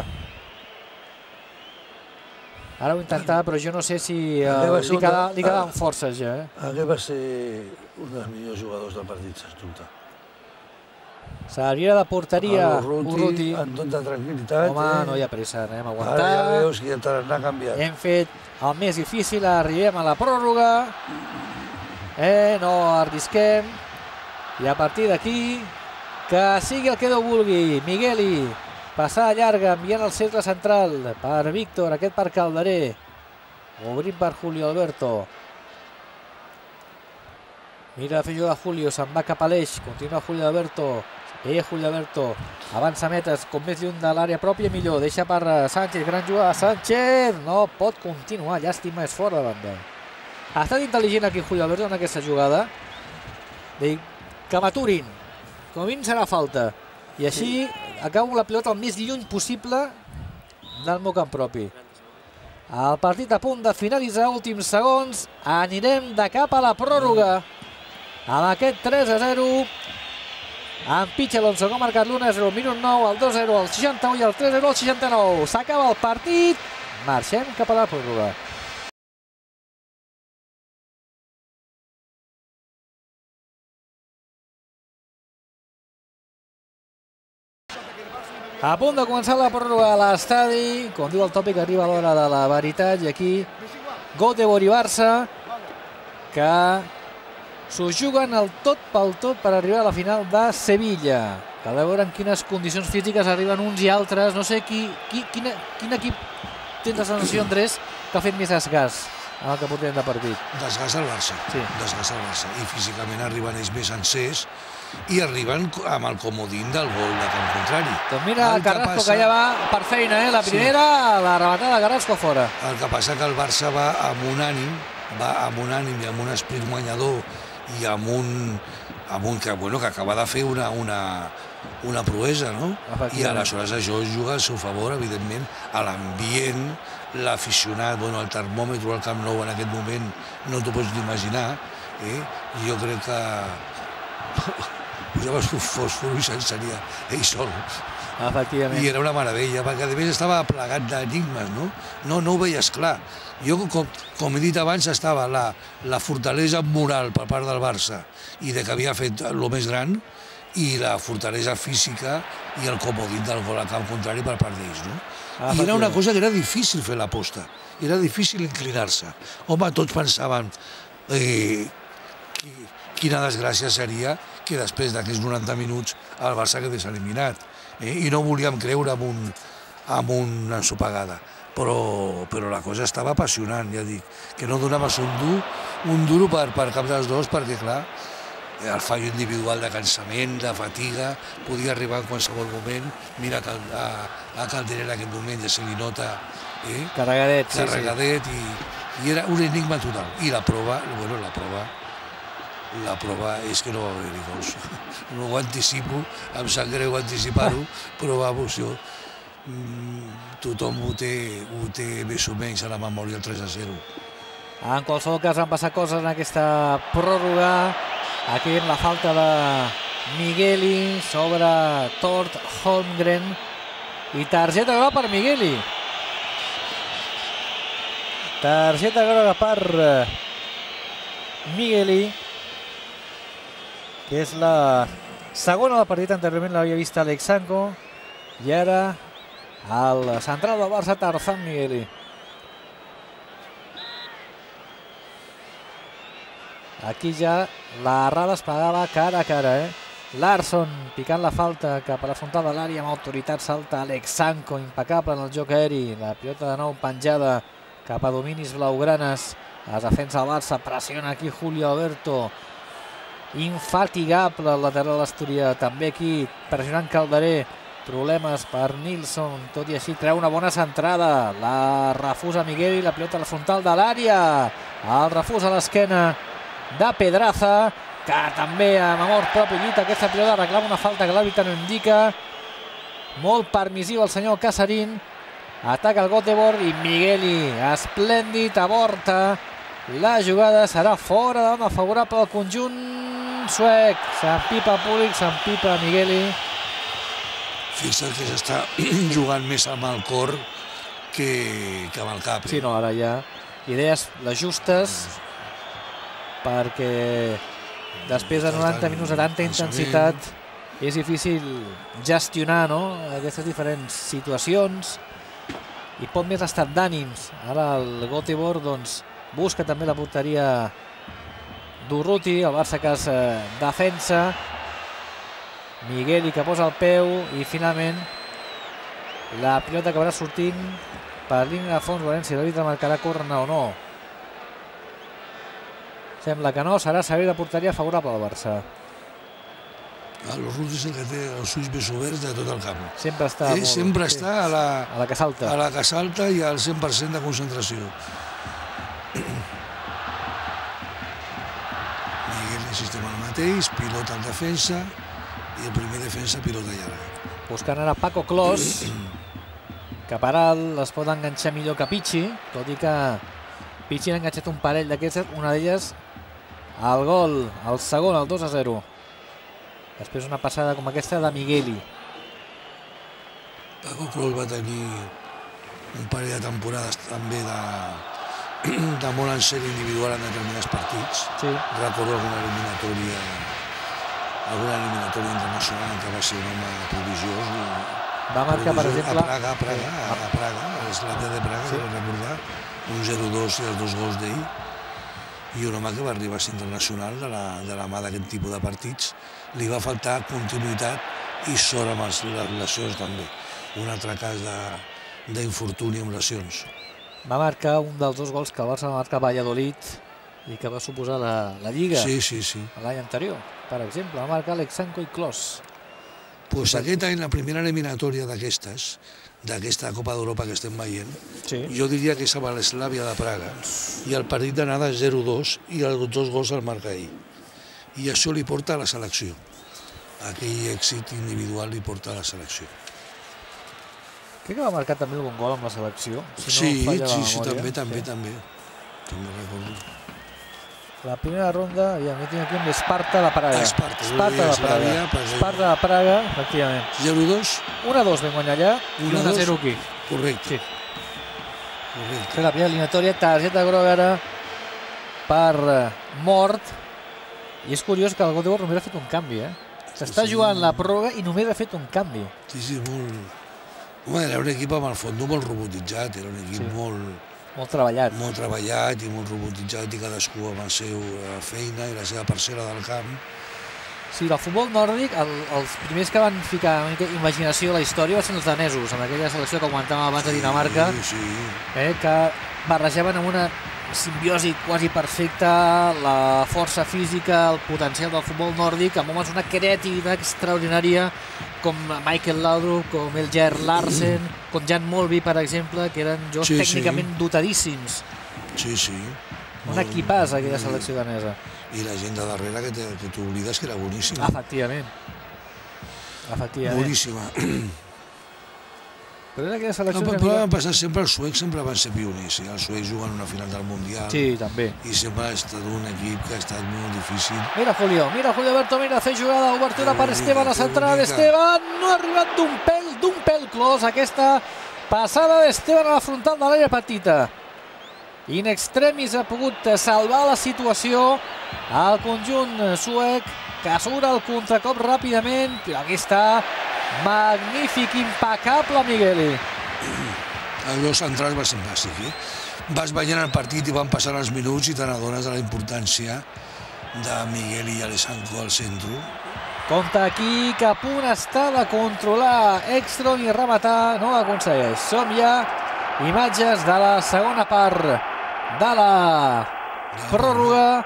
Ara ho intentava, però jo no sé si li quedaven forces ja. Aquest va ser un dels millors jugadors del partit, sens dubte. Serviria de porteria Urruti. Amb tota tranquil·litat. Home, no hi ha pressa, anem a aguantar. Ara ja veus que el tarannà ha canviat. Hem fet el més difícil, arribem a la pròrroga. Eh, no arrisquem. I a partir d'aquí, que sigui el que Déu vulgui. Migueli, passada llarga, enviant el cercle central per Víctor, aquest per Calderé. Obrint per Julio Alberto. Mira la filla de Julio, se'n va cap a l'eix, continua Julio Alberto. Eh, Julio Alberto, avança metres, com més lluny de l'àrea pròpia millor, deixa per Sánchez, gran jugada, Sánchez, no pot continuar, llàstima, és fora de banda. Ha estat intel·ligent aquí Julio Alberto en aquesta jugada, de que maturin, com a mínim serà falta, i així acabo la pilota el més lluny possible del meu camp propi. El partit a punt de finalitzar, últims segons, anirem de cap a la pròrroga, amb aquest tres a zero, amb Pichi Alonso que ha marcat l'u a zero al minut nou, el dos a zero al seixanta-u i el tres a zero al seixanta-nou. S'acaba el partit, marxem cap a la pròrroga. A punt de començar la pròrroga a l'estadi, com diu el tòpic, arriba l'hora de la veritat, i aquí Göteborg i Barça, que s'ho juguen el tot pel tot per arribar a la final de Sevilla. Cal veure en quines condicions físiques arriben uns i altres. No sé qui, qui, quin, quin equip tens la sensació, Andrés, que ha fet més desgast en el que portem de partit? Desgast al Barça, sí. Desgast al Barça. I físicament arriben ells més encers i arriben amb el comodín del gol de camp contrari. Doncs mira el Carrasco, passa... que ja va per feina, eh? La primera, sí. La rematada de Carrasco fora. El que passa que el Barça va amb un ànim, va amb un ànim i amb un esprit guanyador i amb un, amb un que, bueno, que acaba de fer una, una, una proesa, no? I aleshores això juga al seu favor, evidentment, a l'ambient, l'aficionat, bueno, el termòmetre al Camp Nou en aquest moment no t'ho pots imaginar, eh? Jo crec que posaves un fòsfor i s'enseria ell sol. Efectivament. I era una meravella, perquè a més estava plegat d'enigmes, no? No, no ho veies clar. Jo, com, com he dit abans, estava la, la fortalesa moral per part del Barça i de que havia fet el més gran, i la fortalesa física i el comodit del gol al camp contrari per part d'ells, no? I era una cosa que era difícil fer l'aposta, era difícil inclinar-se. Home, tots pensaven eh, quina desgràcia seria que després d'aquests noranta minuts el Barça quedés eliminat. Eh? I no volíem creure en, un, en una ensopegada. Però, però la cosa estava apassionant, ja dic, que no donaves un dur, un duro per, per cap dels dos, perquè, clar, el fallo individual de cansament, de fatiga, podia arribar en qualsevol moment. Mira que a, a Calderer en aquest moment ja se li nota eh? carregadet, sí, carregadet sí. I, i era un enigma total. I la prova, bueno, la prova, la prova és que no va haver-hi gols. No ho anticipo, em sap greu anticipar-ho, però vamos, jo, tothom ho té, ho té més o menys a la memòria el tres a zero. En qualsevol cas han passat coses en aquesta pròrroga. Aquí amb la falta de Migueli sobre Tord Holmgren i targeta groga per Migueli. Targeta groga per Migueli, que és la segona del partit. Anteriorment l'havia vist Alexanko i ara el central del Barça, Tarzan Migueli. Aquí ja la errada es pagava cara a cara, eh? Larsson picant la falta cap a la frontal de l'àrea amb autoritat, salta Alexanko, impecable en el joc aeri, la pilota de nou penjada cap a dominis blaugranes, es defensa el Barça, pressiona aquí Julio Alberto, infatigable el lateral asturià, també aquí pressionant Calderer, problemes per Nilsson, tot i així treu una bona centrada, la refusa Miguel i la pilota a la frontal de l'àrea, el refusa a l'esquena de Pedraza, que també amb amor propi lluita aquesta pilota, reclama una falta que l'àrbitre no indica, molt permissiu el senyor Casarín, ataca el Göteborg i Migueli, esplèndid, avorta la jugada, serà fora de l'home favorable al conjunt suec, s'empipa Públic, s'empipa Migueli. Fixa't que s'està jugant més amb el cor que, que amb el cap. Eh? Sí, no, ara ja idees les justes, perquè després de noranta minuts de tanta intensitat és difícil gestionar, no?, aquestes diferents situacions i pot més estat d'ànims. Ara el Göteborg doncs, busca també la porteria d'Urruti, el Barça que es eh, defensa, Migueli que posa el peu i finalment la pilota acabarà sortint per línia de fons, veurem si l'àrbitre marcarà córner o no. Sembla que no, serà servei de porteria favorable al Barça. L'Urruti és el que té els ulls més oberts de tot el camp. Sempre està, eh, sempre sí. està a, la, a la que salta. A la que salta i al cent per cent de concentració. Miguel insistem el mateix, pilota en defensa i el primer defensa pilota llarga. Buscant ara Paco Clos, que per alt es pot enganxar millor que Pichi, tot i que Pichi ha enganxat un parell d'aquestes, una d'elles el gol, el segon, el dos a zero. Després una passada com aquesta de Migueli. Paco Clos va tenir un parell de temporades també de, de molt en sèrie individual en determinats partits. Sí. Recordo alguna eliminatòria, alguna eliminatòria internacional en què va ser un home prodigiós. Va marcar, per exemple... A Praga, a Praga, a Praga, a l'Eslavia de Praga, sí. Cal recordar, un zero dos i els dos gols d'ell. I un home que va arribar a ser internacional de la, de la mà d'aquest tipus de partits. Li va faltar continuïtat i sort amb les lesions també. Un altre cas d'infortuni amb lesions. Va marcar un dels dos gols que el Barça va marcar a Valladolid i que va suposar la, la Lliga sí, sí, sí. l'any anterior. Per exemple, va marcar Alexanko i Clos. Pues aquest any, la primera eliminatòria d'aquestes, d'aquesta Copa d'Europa que estem veient, sí. Jo diria que és amb l'Eslavia de Praga i el partit d'anada és zero dos i els dos gols el marca ell. i això li porta a la selecció. Aquell èxit individual li porta a la selecció. Crec que va marcar també algun gol amb la selecció. Si no sí, falla la sí, sí, memòria. també, també, Sí. també. També recordo. La primera ronda, ja jo tinc aquí amb l'Esparta de Praga. Esparta, Esparta de Praga. Esparta de Praga, efectivament. zero dos. un a dos vam guanyar allà i un a zero aquí. Correcte. Sí. Correcte. Fer la primera eliminatòria, targeta groga ara per eh, Mort. I és curiós que el Göteborg només ha fet un canvi, eh? S'està Sí. jugant la pròrroga i només ha fet un canvi. Sí, sí, molt... Home, era un equip amb el fondo molt robotitzat, era un equip Sí. molt, Molt treballat. molt treballat i molt robotitzat i cadascú amb la seva feina i la seva parcel·la del camp. Sí, el futbol nòrdic, el, els primers que van ficar una mica imaginació a la història van ser els danesos, amb aquella selecció que comentàvem abans de Dinamarca, Sí, sí. eh, que barrejaven amb una simbiosi quasi perfecta la força física, el potencial del futbol nòrdic, amb homes una creativitat extraordinària com Michael Laudrup, com el Gerd Larsen, com Jan Molby, per exemple, que eren jocs Sí, sí. tècnicament dotadíssims. Sí, sí. Un Molt- equipàs, aquella selecció danesa. I la gent de darrere que te- que t'oblides que era boníssima. Efectivament. Efectivament. Boníssima. Però era aquella No, selecció però una però mica... han passat sempre, els suecs sempre van ser pioners. Eh? Els suecs juguen una final del Mundial Sí, també. i sempre ha estat un equip que ha estat molt difícil. Mira Julio, mira Julio Alberto, mira, fer jugada, obertura per Que Esteban, a bonica, que central, bonica. Esteban, no ha arribat d'un pèl, d'un pèl clos, aquesta passada d'Esteban a la frontal de l'àrea petita. In extremis ha pogut salvar la situació al conjunt suec, que surt al contracop ràpidament, però aquí està, magnífic, impecable Migueli. Els dos centrals va ser bàsic. Eh? Vas veient el partit i van passant els minuts i te n'adones de la importància de Miguel i Alessandro al centre. Compte aquí que a punt està de controlar Ekstrom i rematar, no ho aconsegueix. Som ja imatges de la segona part de la pròrroga,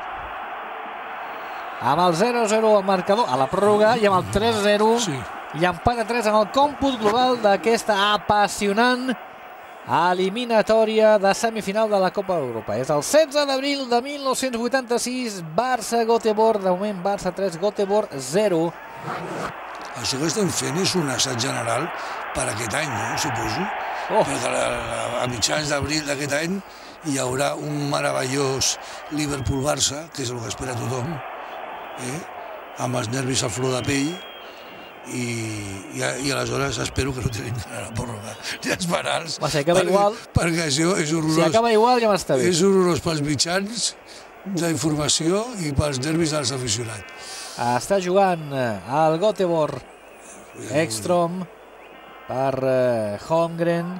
amb el zero a zero al marcador a la pròrroga i amb el tres a zero Sí. i empat a tres en el còmput global d'aquesta apassionant eliminatòria de semifinal de la Copa d'Europa. És el setze d'abril de mil nou-cents vuitanta-sis, Barça-Göteborg, de moment Barça tres, Göteborg zero. Això que estem fent és un assaig general per aquest any, no? Suposo. Oh. Perquè a, a mitjans d'abril d'aquest any hi haurà un meravellós Liverpool-Barça, que és el que espera tothom, eh? Amb els nervis a flor de pell, i, i, i aleshores espero que no tinguin a la pròrroga ni els penals. Va, si acaba perquè, igual. Perquè això és horrorós. Si acaba igual ja m'està bé. És horrorós pels mitjans d'informació i pels nervis dels aficionats. Està jugant al Göteborg Ekstrom per eh, Holmgren,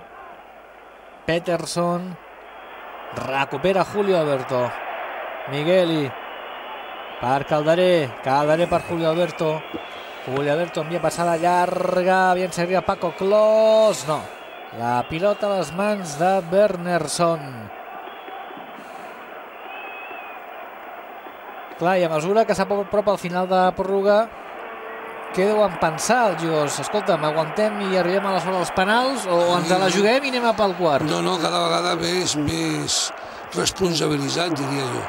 Peterson, recupera Julio Alberto, Migueli per Calderé, Calderé per Julio Alberto, Julio Alberto envia passada llarga, bien servida Paco Clos, no, la pilota a les mans de Wernersson. Clar, i a mesura que s'apropa al final de pròrroga, què deuen pensar els jugadors? Escolta'm, aguantem i arribem a les hores dels penals o ens la juguem i anem a pel quart? No, no, cada vegada més, més responsabilitzat, diria jo.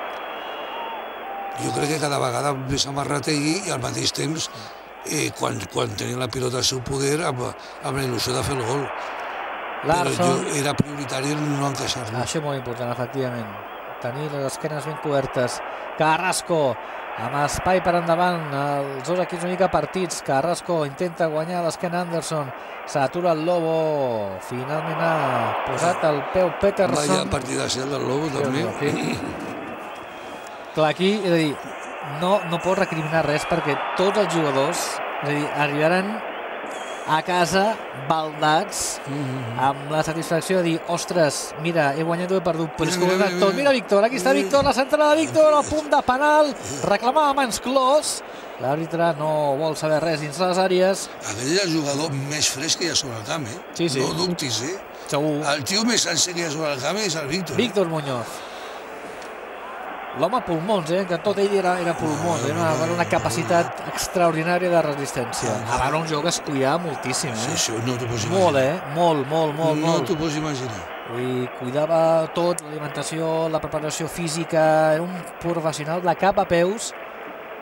Jo crec que cada vegada més amarrategui i al mateix temps, eh, quan, quan tenia la pilota al seu poder, amb, amb la il·lusió de fer el gol. Però Larsson, jo, era prioritari no encaixar-lo. això és molt important, efectivament. Tenir les esquenes ben cobertes. Carrasco, amb espai per endavant, els dos equips una mica partits. Carrasco intenta guanyar l'esquena Anderson, s'atura el Lobo, finalment ha posat el peu Peterson. Vaya partida ser del Lobo, també. Sí. Clar, aquí, és a dir, no, no pots recriminar res perquè tots els jugadors, és a dir, arribaran a casa baldats amb la satisfacció de dir, ostres, mira, he guanyat o he perdut, però és que ho he donat tot. Mira Víctor, aquí està Víctor, la centrada de Víctor, al punt de penal, reclamava mans clos, l'àrbitre no vol saber res dins les àrees. Aquell és el jugador més fresc que hi ha sobre el camp, eh? Sí, sí. No dubtis, eh? Segur. El tio més sencer que hi ha sobre el camp és el Víctor. Víctor Muñoz. L'home pulmons, eh? Que tot ell era, era pulmons, era una, una capacitat extraordinària de resistència. A veure, un joc que es cuidava moltíssim, eh? Sí, sí, no t'ho pots imaginar. Molt, eh? Molt, molt, molt, No molt. t'ho pots imaginar. I cuidava tot, l'alimentació, la preparació física, era un professional de cap a peus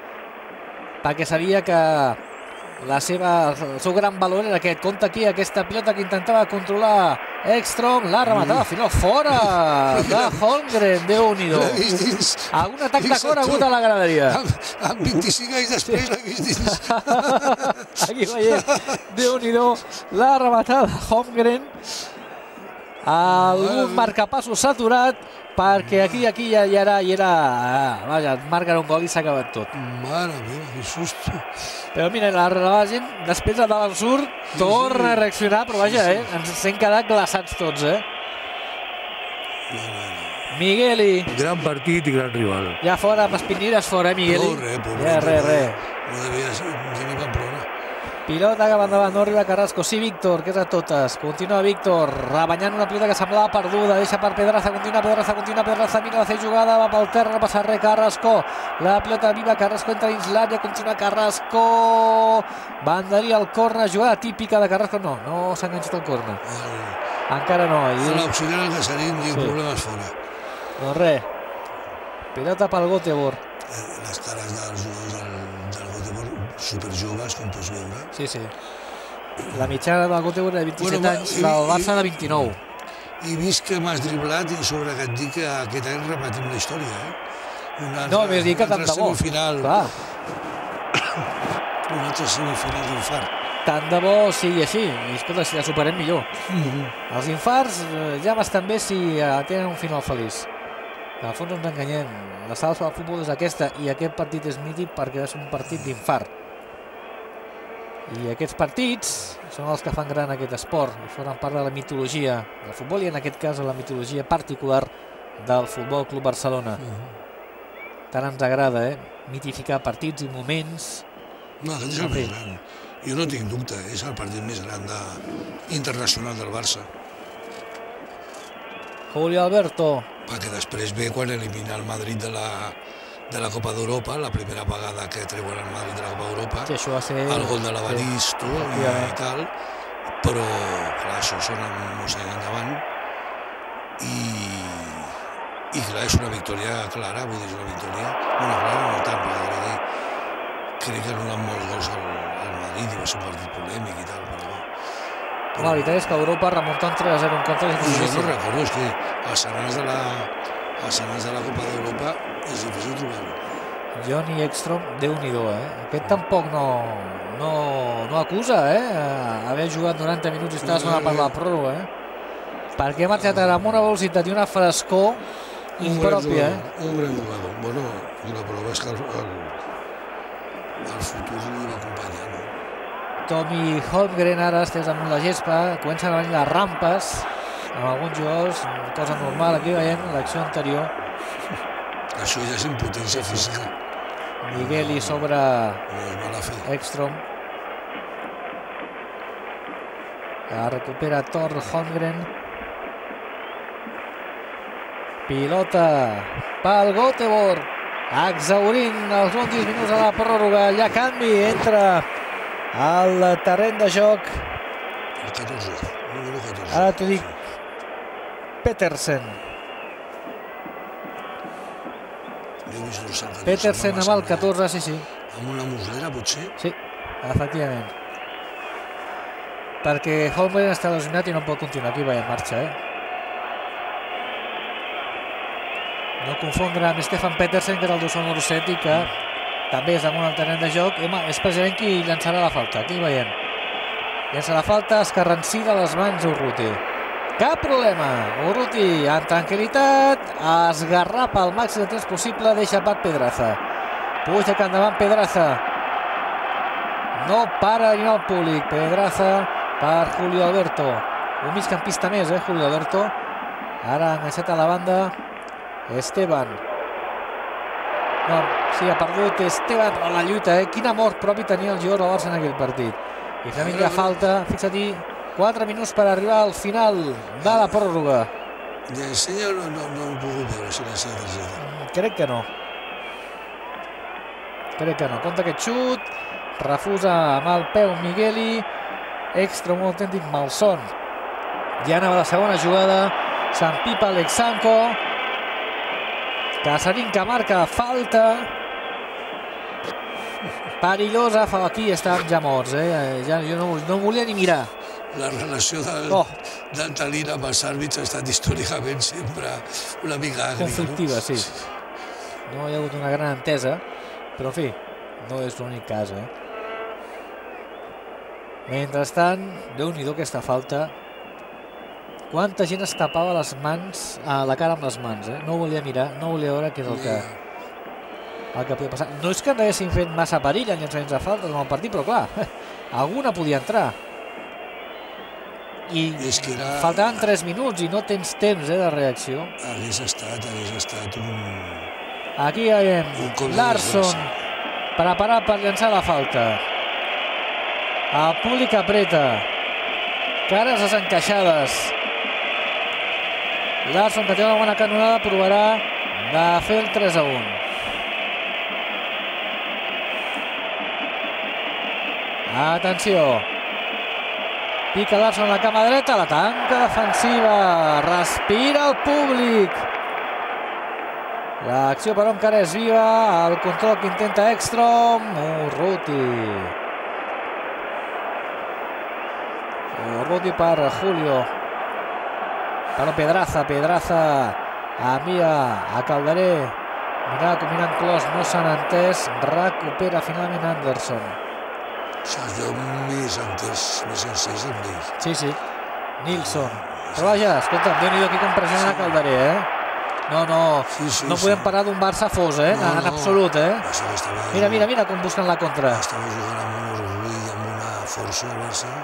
perquè sabia que la seva, el seu gran valor era aquest. Compte aquí, aquesta pilota que intentava controlar Ekström, l'ha rematat al final fora de Holmgren, Déu-n'hi-do. Algun atac de cor ha hagut a la graderia. Amb vint-i-cinc anys després l'he vist dins. Aquí veiem, Déu-n'hi-do, l'ha rematada Holmgren. Algun marcapassos s'ha aturat, perquè aquí, aquí ja, ja era, ja era, vaja, marquen un gol i s'ha acabat tot. Mare meva, que susto. Però mira, la, la gent, després de davant surt, torna a reaccionar, però vaja, eh, ens hem quedat glaçats tots, eh. Migueli. Gran partit i gran rival. Ja fora, amb Espinilles fora, eh, Migueli. No, res, pobre. Ja, res, res. No devia ser, ni Pamplona. Pilota cap endavant, no arriba Carrasco. Sí, Víctor, que és a totes. Continua Víctor, rebanyant una pilota que semblava perduda. Deixa per Pedraza, continua Pedraza, continua Pedraza. Mira de fer jugada, va pel terra, no passa res. Carrasco, la pilota viva, Carrasco entra dins l'àrea, continua Carrasco. Banderia al córner, jugada típica de Carrasco. No, no s'ha enganxat el córner. Encara no. L'auxiliar del Casarín diu problemes fora. Doncs res. Pilota pel Göteborg. Les cares dels jugadors del Göteborg, superjoves, com pots veure. Sí, sí. La mitjana del Göteborg de vint-i-set anys, del Barça de vint-i-nou. I vist que m'has driblat i sobre que et dic que aquest any repetim la història, eh? No, m'has dit que tant de bo. Clar. Un altre semifinal d'infart. Tant de bo sigui així. I escolta, si la superem millor. Els infarts ja bastant bé si tenen un final feliç. Al fons no ens enganyem, la sala del futbol és aquesta i aquest partit és mític perquè és un partit d'infart. I aquests partits són els que fan gran aquest esport, formen part de la mitologia del futbol i en aquest cas de la mitologia particular del Futbol Club Barcelona. Tant ens agrada, eh? Mitificar partits i moments. No, aquest és el més gran. Jo no tinc dubte, és el partit més gran internacional del Barça. Julio Alberto. Perquè després ve quan elimina el Madrid de la, de la Copa d'Europa, la primera vegada que treuen el Madrid de la Copa d'Europa, sí, això va ser... el gol de l'Avaristo sí. i, i tal, però clar, això sona molts anys endavant i, i clar, és una victòria clara, vull dir, és una victòria, bueno, clara no tant, perquè dir, crec que no han molts gols al, al Madrid i va ser un partit polèmic i tal, però la veritat és que Europa remuntant tres a zero en contra és difícil. Jo no recordo, és que als senars de la, als senars de la Copa d'Europa és difícil trobar-ho. Johnny Ekström, Déu-n'hi-do, eh? Aquest tampoc no, no, no acusa, eh? Haver jugat noranta minuts i estar sonant per la pròrroga, eh? Perquè ha marxat ara amb una velocitat i una frescor impròpia, eh? Un gran jugador. Bueno, la prova és que el, el, el futur li va acompanyar, no? Tommy Holmgren ara estès amunt la gespa, comencen a venir les rampes amb alguns jugadors, cosa normal, aquí veiem l'acció anterior. Això ja és impotència física. Migueli sobre Ekström. La recupera Thor Holmgren. Pilota pel Göteborg, exhaurint els últims minuts a la pròrroga, hi ha canvi, entra al terreny de joc. El catorze, número catorze. Ara t'ho dic, Petersen. Petersen amb el catorze, sí, sí. Amb una muslera, potser? Sí, efectivament. Perquè Holmgren està lesionat i no pot continuar. Aquí veiem marxa, eh? No confondre amb Stefan Petersen, que és el dorsal número set i que també és damunt el terreny de joc. És precisament qui llançarà la falta. Aquí veiem. Llença la falta, escarrancida a les mans Urruti. Cap problema. Urruti, amb tranquil·litat, esgarrapa al màxim de temps possible, deixa per Pedraza. Puja cap endavant Pedraza. No para ni el públic. Pedraza per Julio Alberto. Un migcampista més, eh, Julio Alberto. Ara enganxat a la banda Esteban. No, sí, ha perdut Esteban a la lluita, eh? Quin amor propi tenia el jugador del Barça en aquell partit. I finalment hi ha falta, fixa't-hi, quatre minuts per arribar al final de la pròrroga. D'ensenya no, no, no ho puc veure, si la seva targeta. Crec que no. Crec que no. Compte aquest xut, refusa amb el peu Migueli, Ekström, un autèntic malson. Ja anava la segona jugada, s'empipa Alexanko, Casarín que marca falta Perillosa, aquí estàvem ja morts, eh? Ja, jo no, no volia ni mirar. La relació del, oh. del Talín amb els àrbits ha estat històricament sempre una mica àgria. Conflictiva, no? Sí. No hi ha hagut una gran entesa, però en fi, no és l'únic cas, eh? Mentrestant, Déu-n'hi-do aquesta falta. Quanta gent es tapava les mans, a la cara amb les mans, eh? No volia mirar, no volia veure què és el que, el que podia passar. No és que ens haguessin fet massa perill en llançaments de faltes en el partit, però clar, alguna podia entrar. I és que era... faltaven tres minuts i no tens temps eh, de reacció. Hagués estat, hagués estat un... Aquí ja veiem Larsson preparat per llançar la falta. El públic apreta. Cares desencaixades. Larsson, que té una bona canonada, provarà de fer el tres a un. Atenció. Pica Larsson a la cama dreta, la tanca defensiva. Respira el públic. L'acció però encara és viva. El control que intenta Ekstrom. Urruti. Urruti per Julio. Per Pedraza. Pedraza envia a Calderé. Mirava combinant Clos, no s'han entès. Recupera finalment Anderson. Se'ls veu més entès, més encès amb ell. Sí, sí. Nilsson. Però vaja, escolta'm, Déu-n'hi-do aquí com pressiona Calderé, eh? No, no, sí, sí, no podem sí. parar d'un Barça fos, eh? No, en no. absolut, eh? Estava... Mira, mira, mira com busquen la contra. Estava jugant amb un orgull, amb una força al Barça.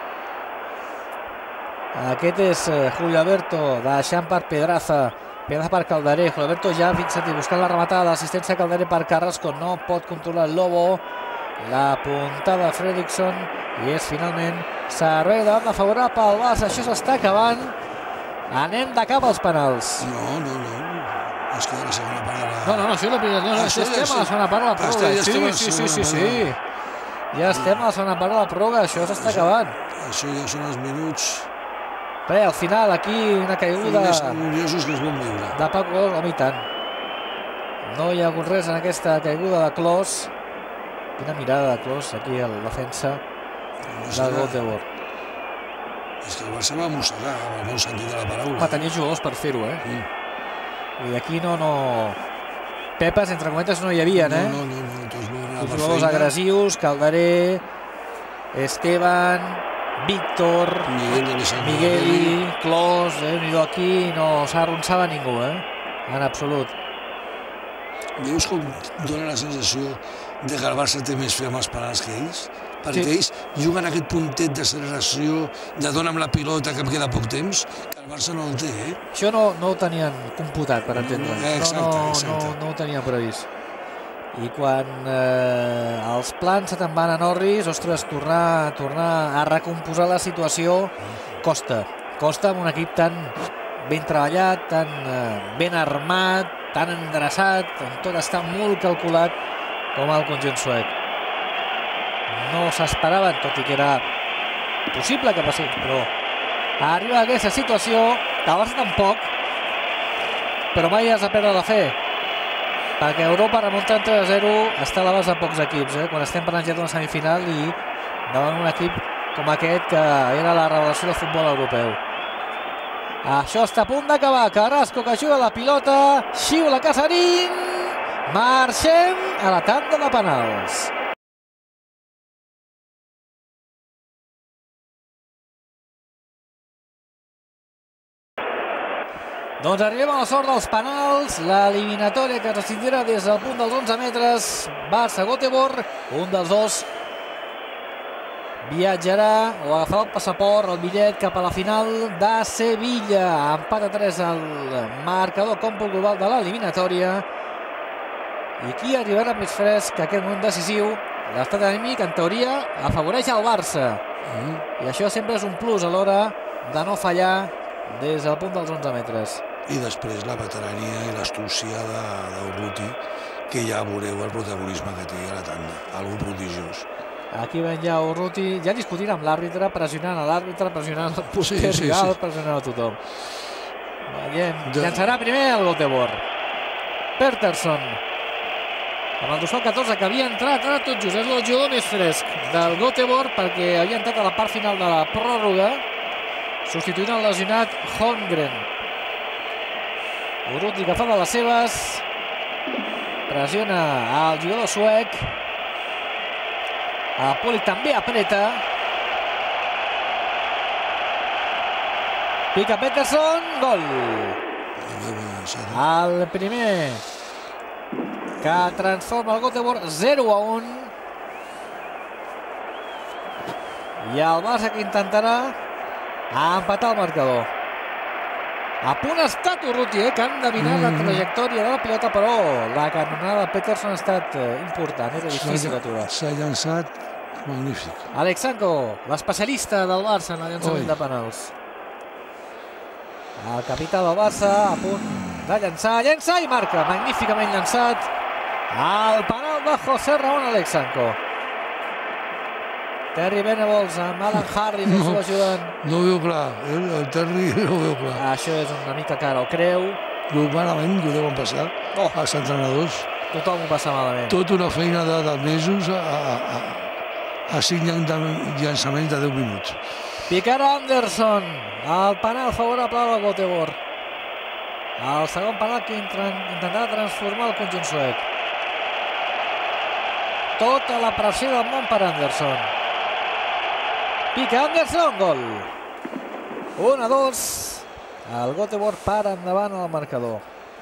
Aquest és Julio Alberto, deixant per Pedraza. Pedraza per Calderé. Julio Alberto ja fixa't i buscant la rematada de l'assistència Calderé per Carrasco. No pot controlar el Lobo. La puntada de Fredriksson i és finalment servei de banda favorable al Barça. Això s'està acabant. Anem de cap als penals. No, no, no. És que la segona part de la... No, no, no, això és la primera... No, no, això estem a la segona part de la pròrroga. Ja sí, sí, sí, sí, sí. Ja estem a la segona part de la pròrroga. Això s'està acabant. Això ja són els minuts... Bé, al final aquí una caiguda... Més gloriosos que es van viure. De Pau Clos, home, i tant. No hi ha hagut res en aquesta caiguda de Clos. Quina mirada de Clos, aquí el defensa del Göteborg. És que el Barça va mossegar, amb el bon sentit de la paraula. Va tenir jugadors per fer-ho, eh? Mm. I aquí no, no... Pepes, entre cometes, no hi havia, eh? No, no, no, tots no anaven per jugadors feina. agressius, Calderé, Esteban, Víctor, Miguel, Migueli, Clos, eh? Ni aquí no s'arronsava ningú, eh? En absolut. Veus com dona la sensació de que el Barça té més fe amb els penals que ells? Perquè sí. ells juguen aquest puntet d'acceleració, de dona amb la pilota que em queda poc temps, que el Barça no el té, eh? Això no, no ho tenien computat, per entendre. No, exacte, no, no, exacte. No, no ho tenia previst. I quan eh, els plans se te'n van a Norris, ostres, tornar, tornar a recomposar la situació costa. Costa amb un equip tan ben treballat, tan eh, ben armat, tan endreçat, on tot està molt calculat com el conjunt suec. No s'esperaven, tot i que era possible que passés, però arriba a aquesta situació, que el Barça tampoc, però mai has de perdre la fe, perquè Europa remuntant tres a zero està a l'abast de pocs equips, eh? Quan estem parlant ja d'una semifinal i davant un equip com aquest que era la revelació del futbol europeu. Això està a punt d'acabar. Carrasco que juga la pilota, xiula Casarín, marxem a la tanda de penals. Doncs arribem a la sort dels penals, l'eliminatòria que es decidirà des del punt dels onze metres, Barça-Göteborg, un dels dos viatjarà o agafarà el passaport, el bitllet cap a la final de Sevilla. Empat a tres al marcador còmput global de l'eliminatòria. I qui arribarà més fresc que aquest moment decisiu? L'estat anímic, en teoria, afavoreix el Barça. Mm. I això sempre és un plus a l'hora de no fallar des del punt dels onze metres. I després la veterania i l'astúcia d'Urruti, que ja veureu el protagonisme que té a la tanda, algo prodigiós. Aquí ven ja Urruti, ja discutint amb l'àrbitre, pressionant a l'àrbitre, pressionant el porter sí, sí, rival, sí. pressionant a tothom. Veiem, de... llançarà primer el Göteborg. Pettersson. amb el dorsal catorze, que havia entrat ara tot just. És el jugador més fresc del Göteborg, perquè havia entrat a la part final de la pròrroga, substituint el lesionat Holmgren. Urruti que fa de les seves, pressiona el jugador suec, el Poli també apreta, pica Pettersson, gol! El primer que transforma el Göteborg, zero a un, i el Barça que intentarà empatar el marcador. A punt ha estat Urruti, eh, que han endevinat la trajectòria de la pilota, però la canonada de Pettersson ha estat important, era difícil d'aturar. S'ha llançat magnífic. Alexandro, l'especialista del Barça en el llançament de penals. El capità del Barça a punt de llançar, llença i marca, magníficament llançat. El penal de José Ramón Alexandro. Terry Venables amb Alan Harris, el seu ajudant. No ho veu clar, eh? El Terry no ho veu clar. Això és una mica cara, ho creu. Malament que ho deuen passar Oh. els entrenadors. Tothom ho passa malament. Tota una feina de, de mesos a, a, a, a cinc llançaments de deu minuts. Picarà Anderson, el penal favorable al Göteborg. El segon penal que intentarà transformar el conjunt suec. Tota la pressió del món per Anderson. Pica Anderson, gol. un a dos. El Göteborg para endavant al marcador.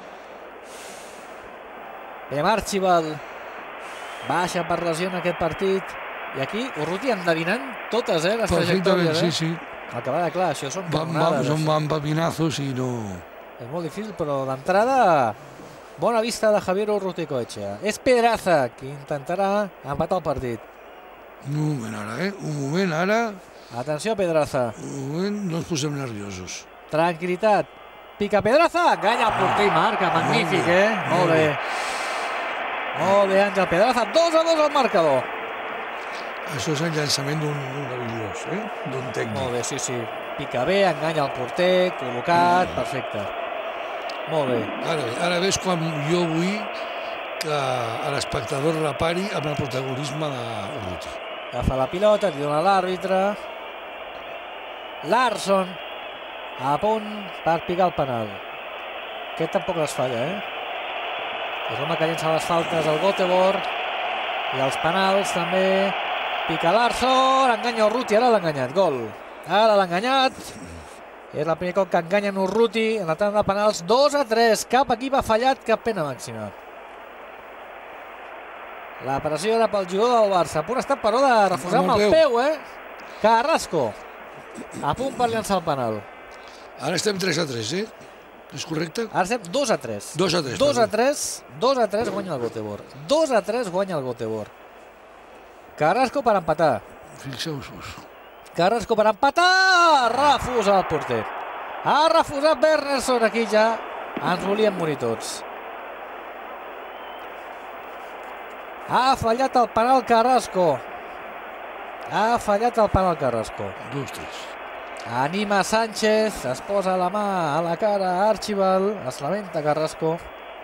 Bem, Archibald baixa per lesió en aquest partit. I aquí Urruti endevinant totes, eh, les trajectòries. Sí, sí. El que va de clar, això són canonades. Són papinazos i no... És molt difícil, però d'entrada bona vista de Javier Urruticoetxea. És Pedraza qui intentarà empatar el partit. Un moment ara, eh? Un moment ara. Atenció, Pedraza. Un moment, no ens posem nerviosos. Tranquil·litat. Pica Pedraza, enganya el porter i marca. Magnífic, eh? Molt bé. Molt bé, Àngel Pedraza. dos a dos al marcador. Això és el llançament d'un habilidós, eh? D'un tècnic. Molt bé, sí, sí. Pica bé, enganya el porter, col·locat, perfecte. Molt bé. Ara bé, ara ves quan jo vull que l'espectador repari amb el protagonisme d'Urruti. Agafa la pilota, li dona l'àrbitre. Larsson a punt per picar el penal. Aquest tampoc les falla, eh? És l'home que llença les faltes al Göteborg i els penals també. Pica Larsson, enganya Urruti, ara l'ha enganyat, gol. Ara l'ha enganyat. És el primer cop que enganyen Urruti en la tanda de penals. dos a tres, cap equip ha fallat, cap pena màxima. La pressió era pel jugador del Barça. A punt està, però, de refusar amb el peu, eh? Carrasco. A punt per llançar el penal. Ara estem tres a tres, eh? És correcte? Ara estem dos a tres. dos a tres. dos a tres, dos a tres guanya el Göteborg. dos a tres guanya el Göteborg. Carrasco per empatar. Fixeu-vos. Carrasco per empatar. Refusa el porter. Ha refusat Wernersson. Aquí ja ens volíem morir tots. Ha fallat el penal Carrasco. Ha fallat el penal Carrasco. Dos, tres. Anima Sánchez, es posa la mà a la cara a Archibald, es lamenta Carrasco.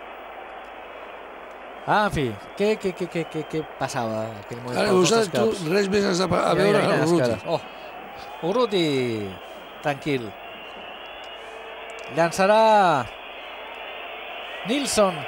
Ah, en fi, què, què, què, què, què, què passava en aquell moment? Ara, vosaltres, tu res més has de a veure a Urruti. Oh, Urruti, tranquil. Llançarà Nilsson.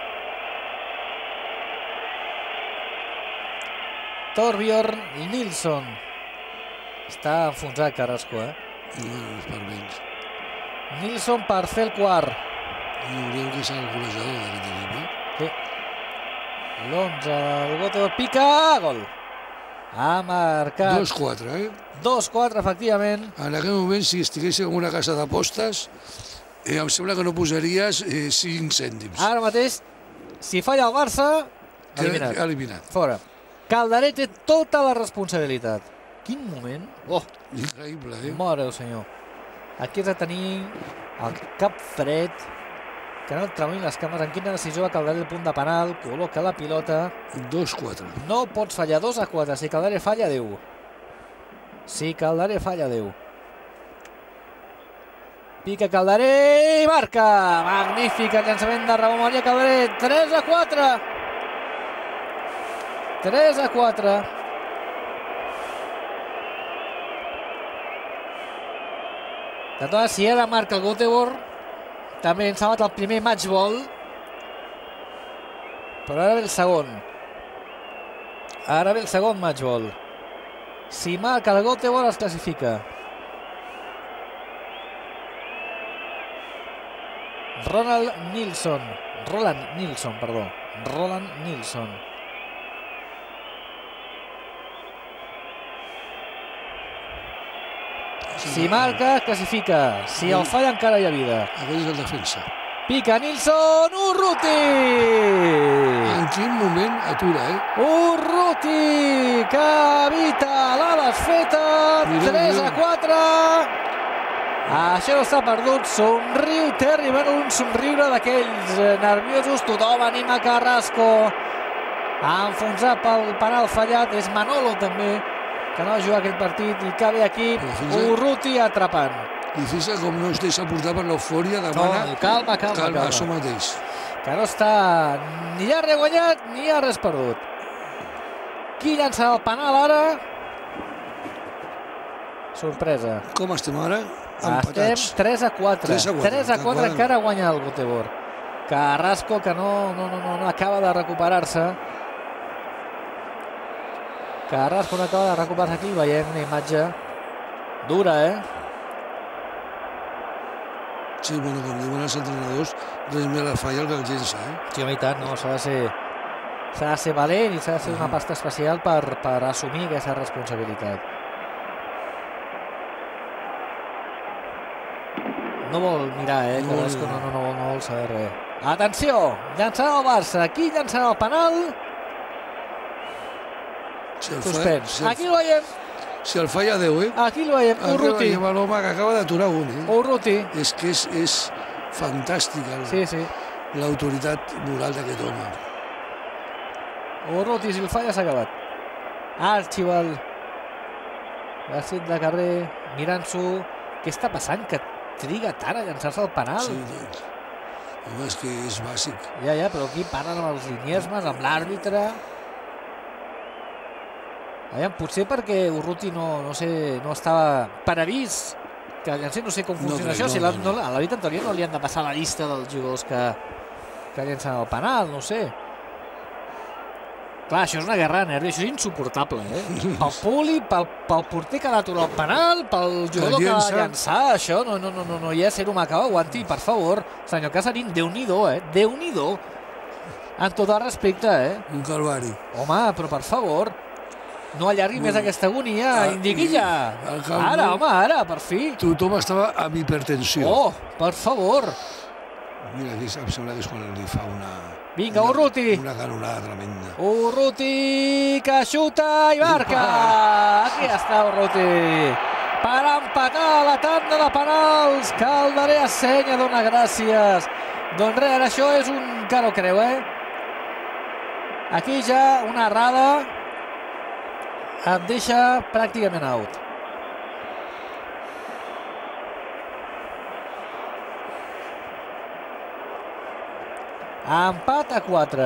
Torbjörn Nilsson. Està enfonsat Carrasco, eh? No, per menys. Nilsson per fer el quart. I haureu que ser el golejador d'aquest equip, eh? Sí. L'onze del Göteborg pica, gol. Ha marcat. dos quatre, eh? dos quatre, efectivament. En aquell moment, si estigués en una casa d'apostes, eh, em sembla que no posaries eh, cinc cèntims. Ara mateix, si falla el Barça, eliminat. Eliminat. Fora. Calderé té tota la responsabilitat. Quin moment. Oh, increïble, eh? Mare del senyor. Aquí has de tenir el cap fred, que no et tremoïn les cames. En quina decisió va Calderé el punt de penal, col·loca la pilota. dos quatre. No pots fallar, dos a quatre. Si Calderé falla, adéu. Si Calderé falla, adéu. Pica Calderé i marca. Magnífic el llançament de Ramon Maria Calderé. tres a quatre. tres a quatre. De totes, si ara marca el Göteborg, també ens ha el primer match ball, però ara ve el segon. Ara ve el segon match ball. Si marca el Göteborg es classifica. Ronald Nilsson. Roland Nilsson, perdó. Roland Nilsson. Si marca, es classifica. Si el falla, encara hi ha vida. Aquest és el defensa. Pica Nilsson, Urruti! En quin moment atura, eh? Urruti, que evita la desfeta, tres a quatre. Això no està perdut, somriu Terry, bueno, un somriure d'aquells nerviosos, tothom anima Carrasco. Enfonsat pel penal fallat, és Manolo també, que no ha jugat aquest partit i que ve aquí, Urruti atrapant. I fixa com no es deixa portar per l'eufòria, demana... No, calma, calma, calma. Això mateix. Que no està ni ha res guanyat ni ha res perdut. Qui llança el penal ara? Sorpresa. Com estem ara? Empatats. Estem tres a quatre. tres a quatre encara guanya el Göteborg. Carrasco, que no, no, no, no acaba de recuperar-se. Carrasco no acaba de recuperar-se aquí. Veiem una imatge dura, eh? Sí, bueno, com diuen els entrenadors, res més la falla el que el llença, eh? Sí, home, i tant, no, s'ha de ser s'ha de ser valent i s'ha de ser una pasta especial per, per assumir aquesta responsabilitat. No vol mirar, eh, Carrasco, no, no, no, vol, no vol saber res. Atenció, llançarà el Barça, qui llançarà el penal? Si el Suspens, si el, aquí el veiem. Si el falla deu, eh? Aquí el veiem, Urruti. Aquí l'home que acaba d'aturar un, eh? Urruti. És que és, és fantàstica sí, sí. l'autoritat moral d'aquest home. Urruti, si el falla s'ha acabat. Archibald. García de carrer, mirant-s'ho. Què està passant? Que triga tant a llançar-se el penal? Sí, doncs. Home, és que és bàsic. Ja, ja, però aquí parlen amb els liniesmes, amb l'àrbitre. Aviam, potser perquè Urruti no, no, sé, no estava previst que llancés, no sé com funciona no, això, no, si la, no, no. a l'àrbit anterior no li han de passar la llista dels jugadors que, que llancen el penal, no sé. Clar, això és una guerra de nervis, això és insuportable, eh? Pel públic, pel, pel porter que ha d'aturar el penal, pel jugador que, que ha de llançar, això, no, no, no, no, no hi ha ser humà que aguanti, per favor. Senyor Casarín, Déu-n'hi-do, eh? Déu-n'hi-do. En tot el respecte, eh? Un calvari. Home, però per favor, no allargui més aquesta agonia, ah, indiqui ja. Ara, home, ara, per fi. Tothom estava amb hipertensió. Oh, per favor. Mira, aquí em sembla que és quan li fa una... Vinga, Urruti. Una canonada tremenda. Urruti, que xuta i marca. Aquí està Urruti. Per empatar la tanda de penals. Calderé assenya, dona gràcies. Doncs res, això és un que no creu, eh? Aquí ja una errada et deixa pràcticament out. Empat a quatre.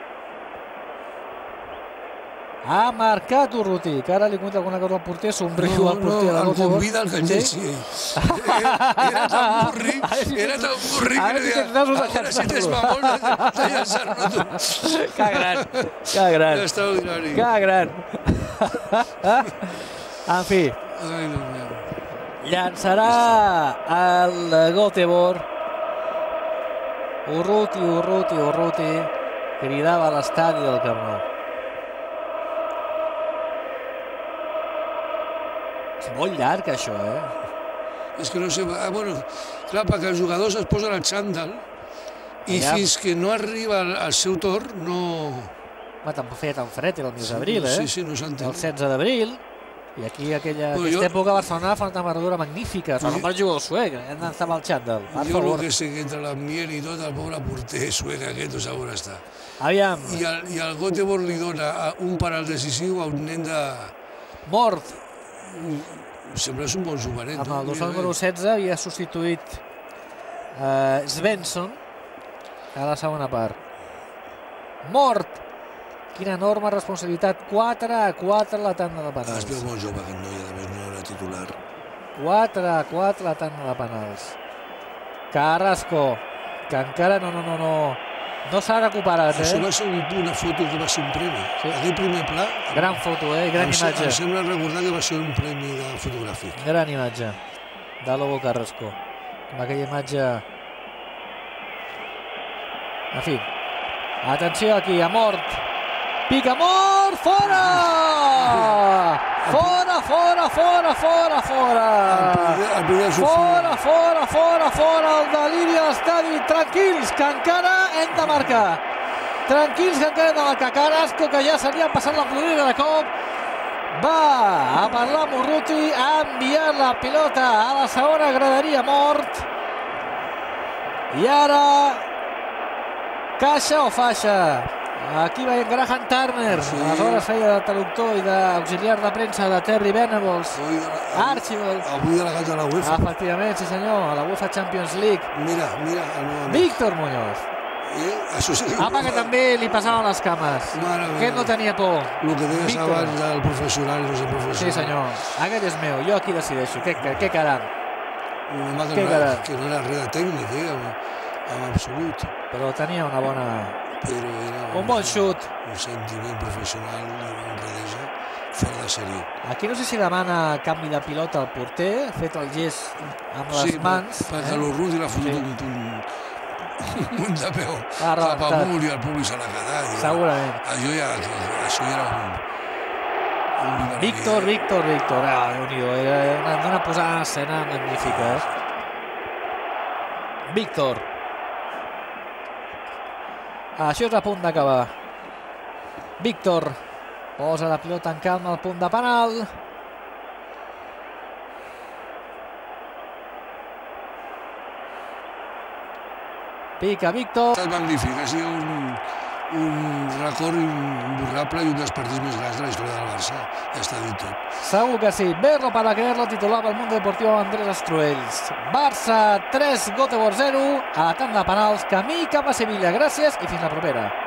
Ha marcat Urruti, que ara li comenta alguna cosa al porter, somriu al porter. No, no, el convida al que enlleixi ell. Era tan burri, era tan burri que li deia, a veure si tens mamón de llançar-lo tu. Que gran, que gran. Extraordinari. Que gran. En fi, llançarà el Göteborg. Urruti, Urruti, Urruti, cridava a l'estadi del Camp Nou. És molt llarg, això, eh? És que no sé... Ah, bueno, clar, perquè els jugadors es posen el xandall i ja, fins que no arriba al, al seu torn, no... Home, tampoc feia tan fred, era el mes d'abril, eh? Sí, sí, no s'entén. El setze d'abril. I aquí, aquella, bueno, aquesta jo... època, Barcelona fa una temperatura magnífica. Però no per jugar al suec, hem d'estar amb el xandall. Jo el que sé que entre la miel i tot, el pobre porter suec aquest, no sé on està. Aviam. I el, i el Göteborg li dona un penal decisiu a un nen de... Mort. Sembla és un bon jugaret. Amb el dorsal número setze havia substituït eh, Svensson a la segona part. Mort. Quina enorme responsabilitat. quatre a quatre la tanda de penals. Es veu molt jove aquest noi, a més no era titular. quatre a quatre la tanda de penals. Carrasco, que encara no, no, no, no, no s'ha recuperat, eh? Això va ser una foto que va ser un premi. Sí. Aquell primer pla... Gran foto, eh? Gran imatge. Em sembla recordar que va ser un premi de fotogràfic. Gran imatge de Lobo Carrasco. Amb aquella imatge... En fi, atenció aquí, a Mort. Pica Mort, fora! Fora, fora, fora, fora, fora! Fora, fora, fora, fora, el deliri a l'estadi. Tranquils, que encara hem de marcar. Tranquils, que encara hem de marcar. Carrasco, que ja s'havia passat la florida de cop, va a parlar amb Urruti, ha enviat la pilota a la segona graderia. Mort. I ara... caixa o faixa? Aquí veiem Graham Turner, sí. Aleshores feia de traductor i d'auxiliar de premsa de Terry Venables. Archibald. Avui delegat de la UEFA. Efectivament, sí senyor, a la UEFA Champions League. Mira, mira. Víctor Muñoz. Eh? Això sí que... Home, que també li passaven les cames. Aquest no tenia por. El que deies abans del professional i no ser professional. Sí senyor, aquest és meu, jo aquí decideixo. Què caram? Un home que no era, que no era res de tècnic, eh? En absolut. Però tenia una bona... Però era un bon xut. Un sentiment professional i una honradesa fora de sèrie. Aquí no sé si demana canvi de pilota al porter, fet el gest amb les sí, mans. Sí, perquè l'Urruti l'ha fotut sí. un, un, un munt de peu cap amunt i el públic se l'ha quedat. Segurament. Això ja, això ja era un... un Víctor, Víctor, Víctor. Ah, Déu-n'hi-do, era una, una posada en escena magnífica. Eh? Víctor. Això és a punt d'acabar. Víctor posa la pilota en calma al punt de penal. Pica Víctor. És magnífic, ha sigut un, un record imborrable i un dels partits més grans de la història del Barça. Ja està dit tot. Segur que sí. Verlo para creerlo titulava el Mundo Deportivo Andrés Estruells. Barça tres, Göteborg zero, a la tanda de penals, camí cap a Sevilla. Gràcies i fins la propera.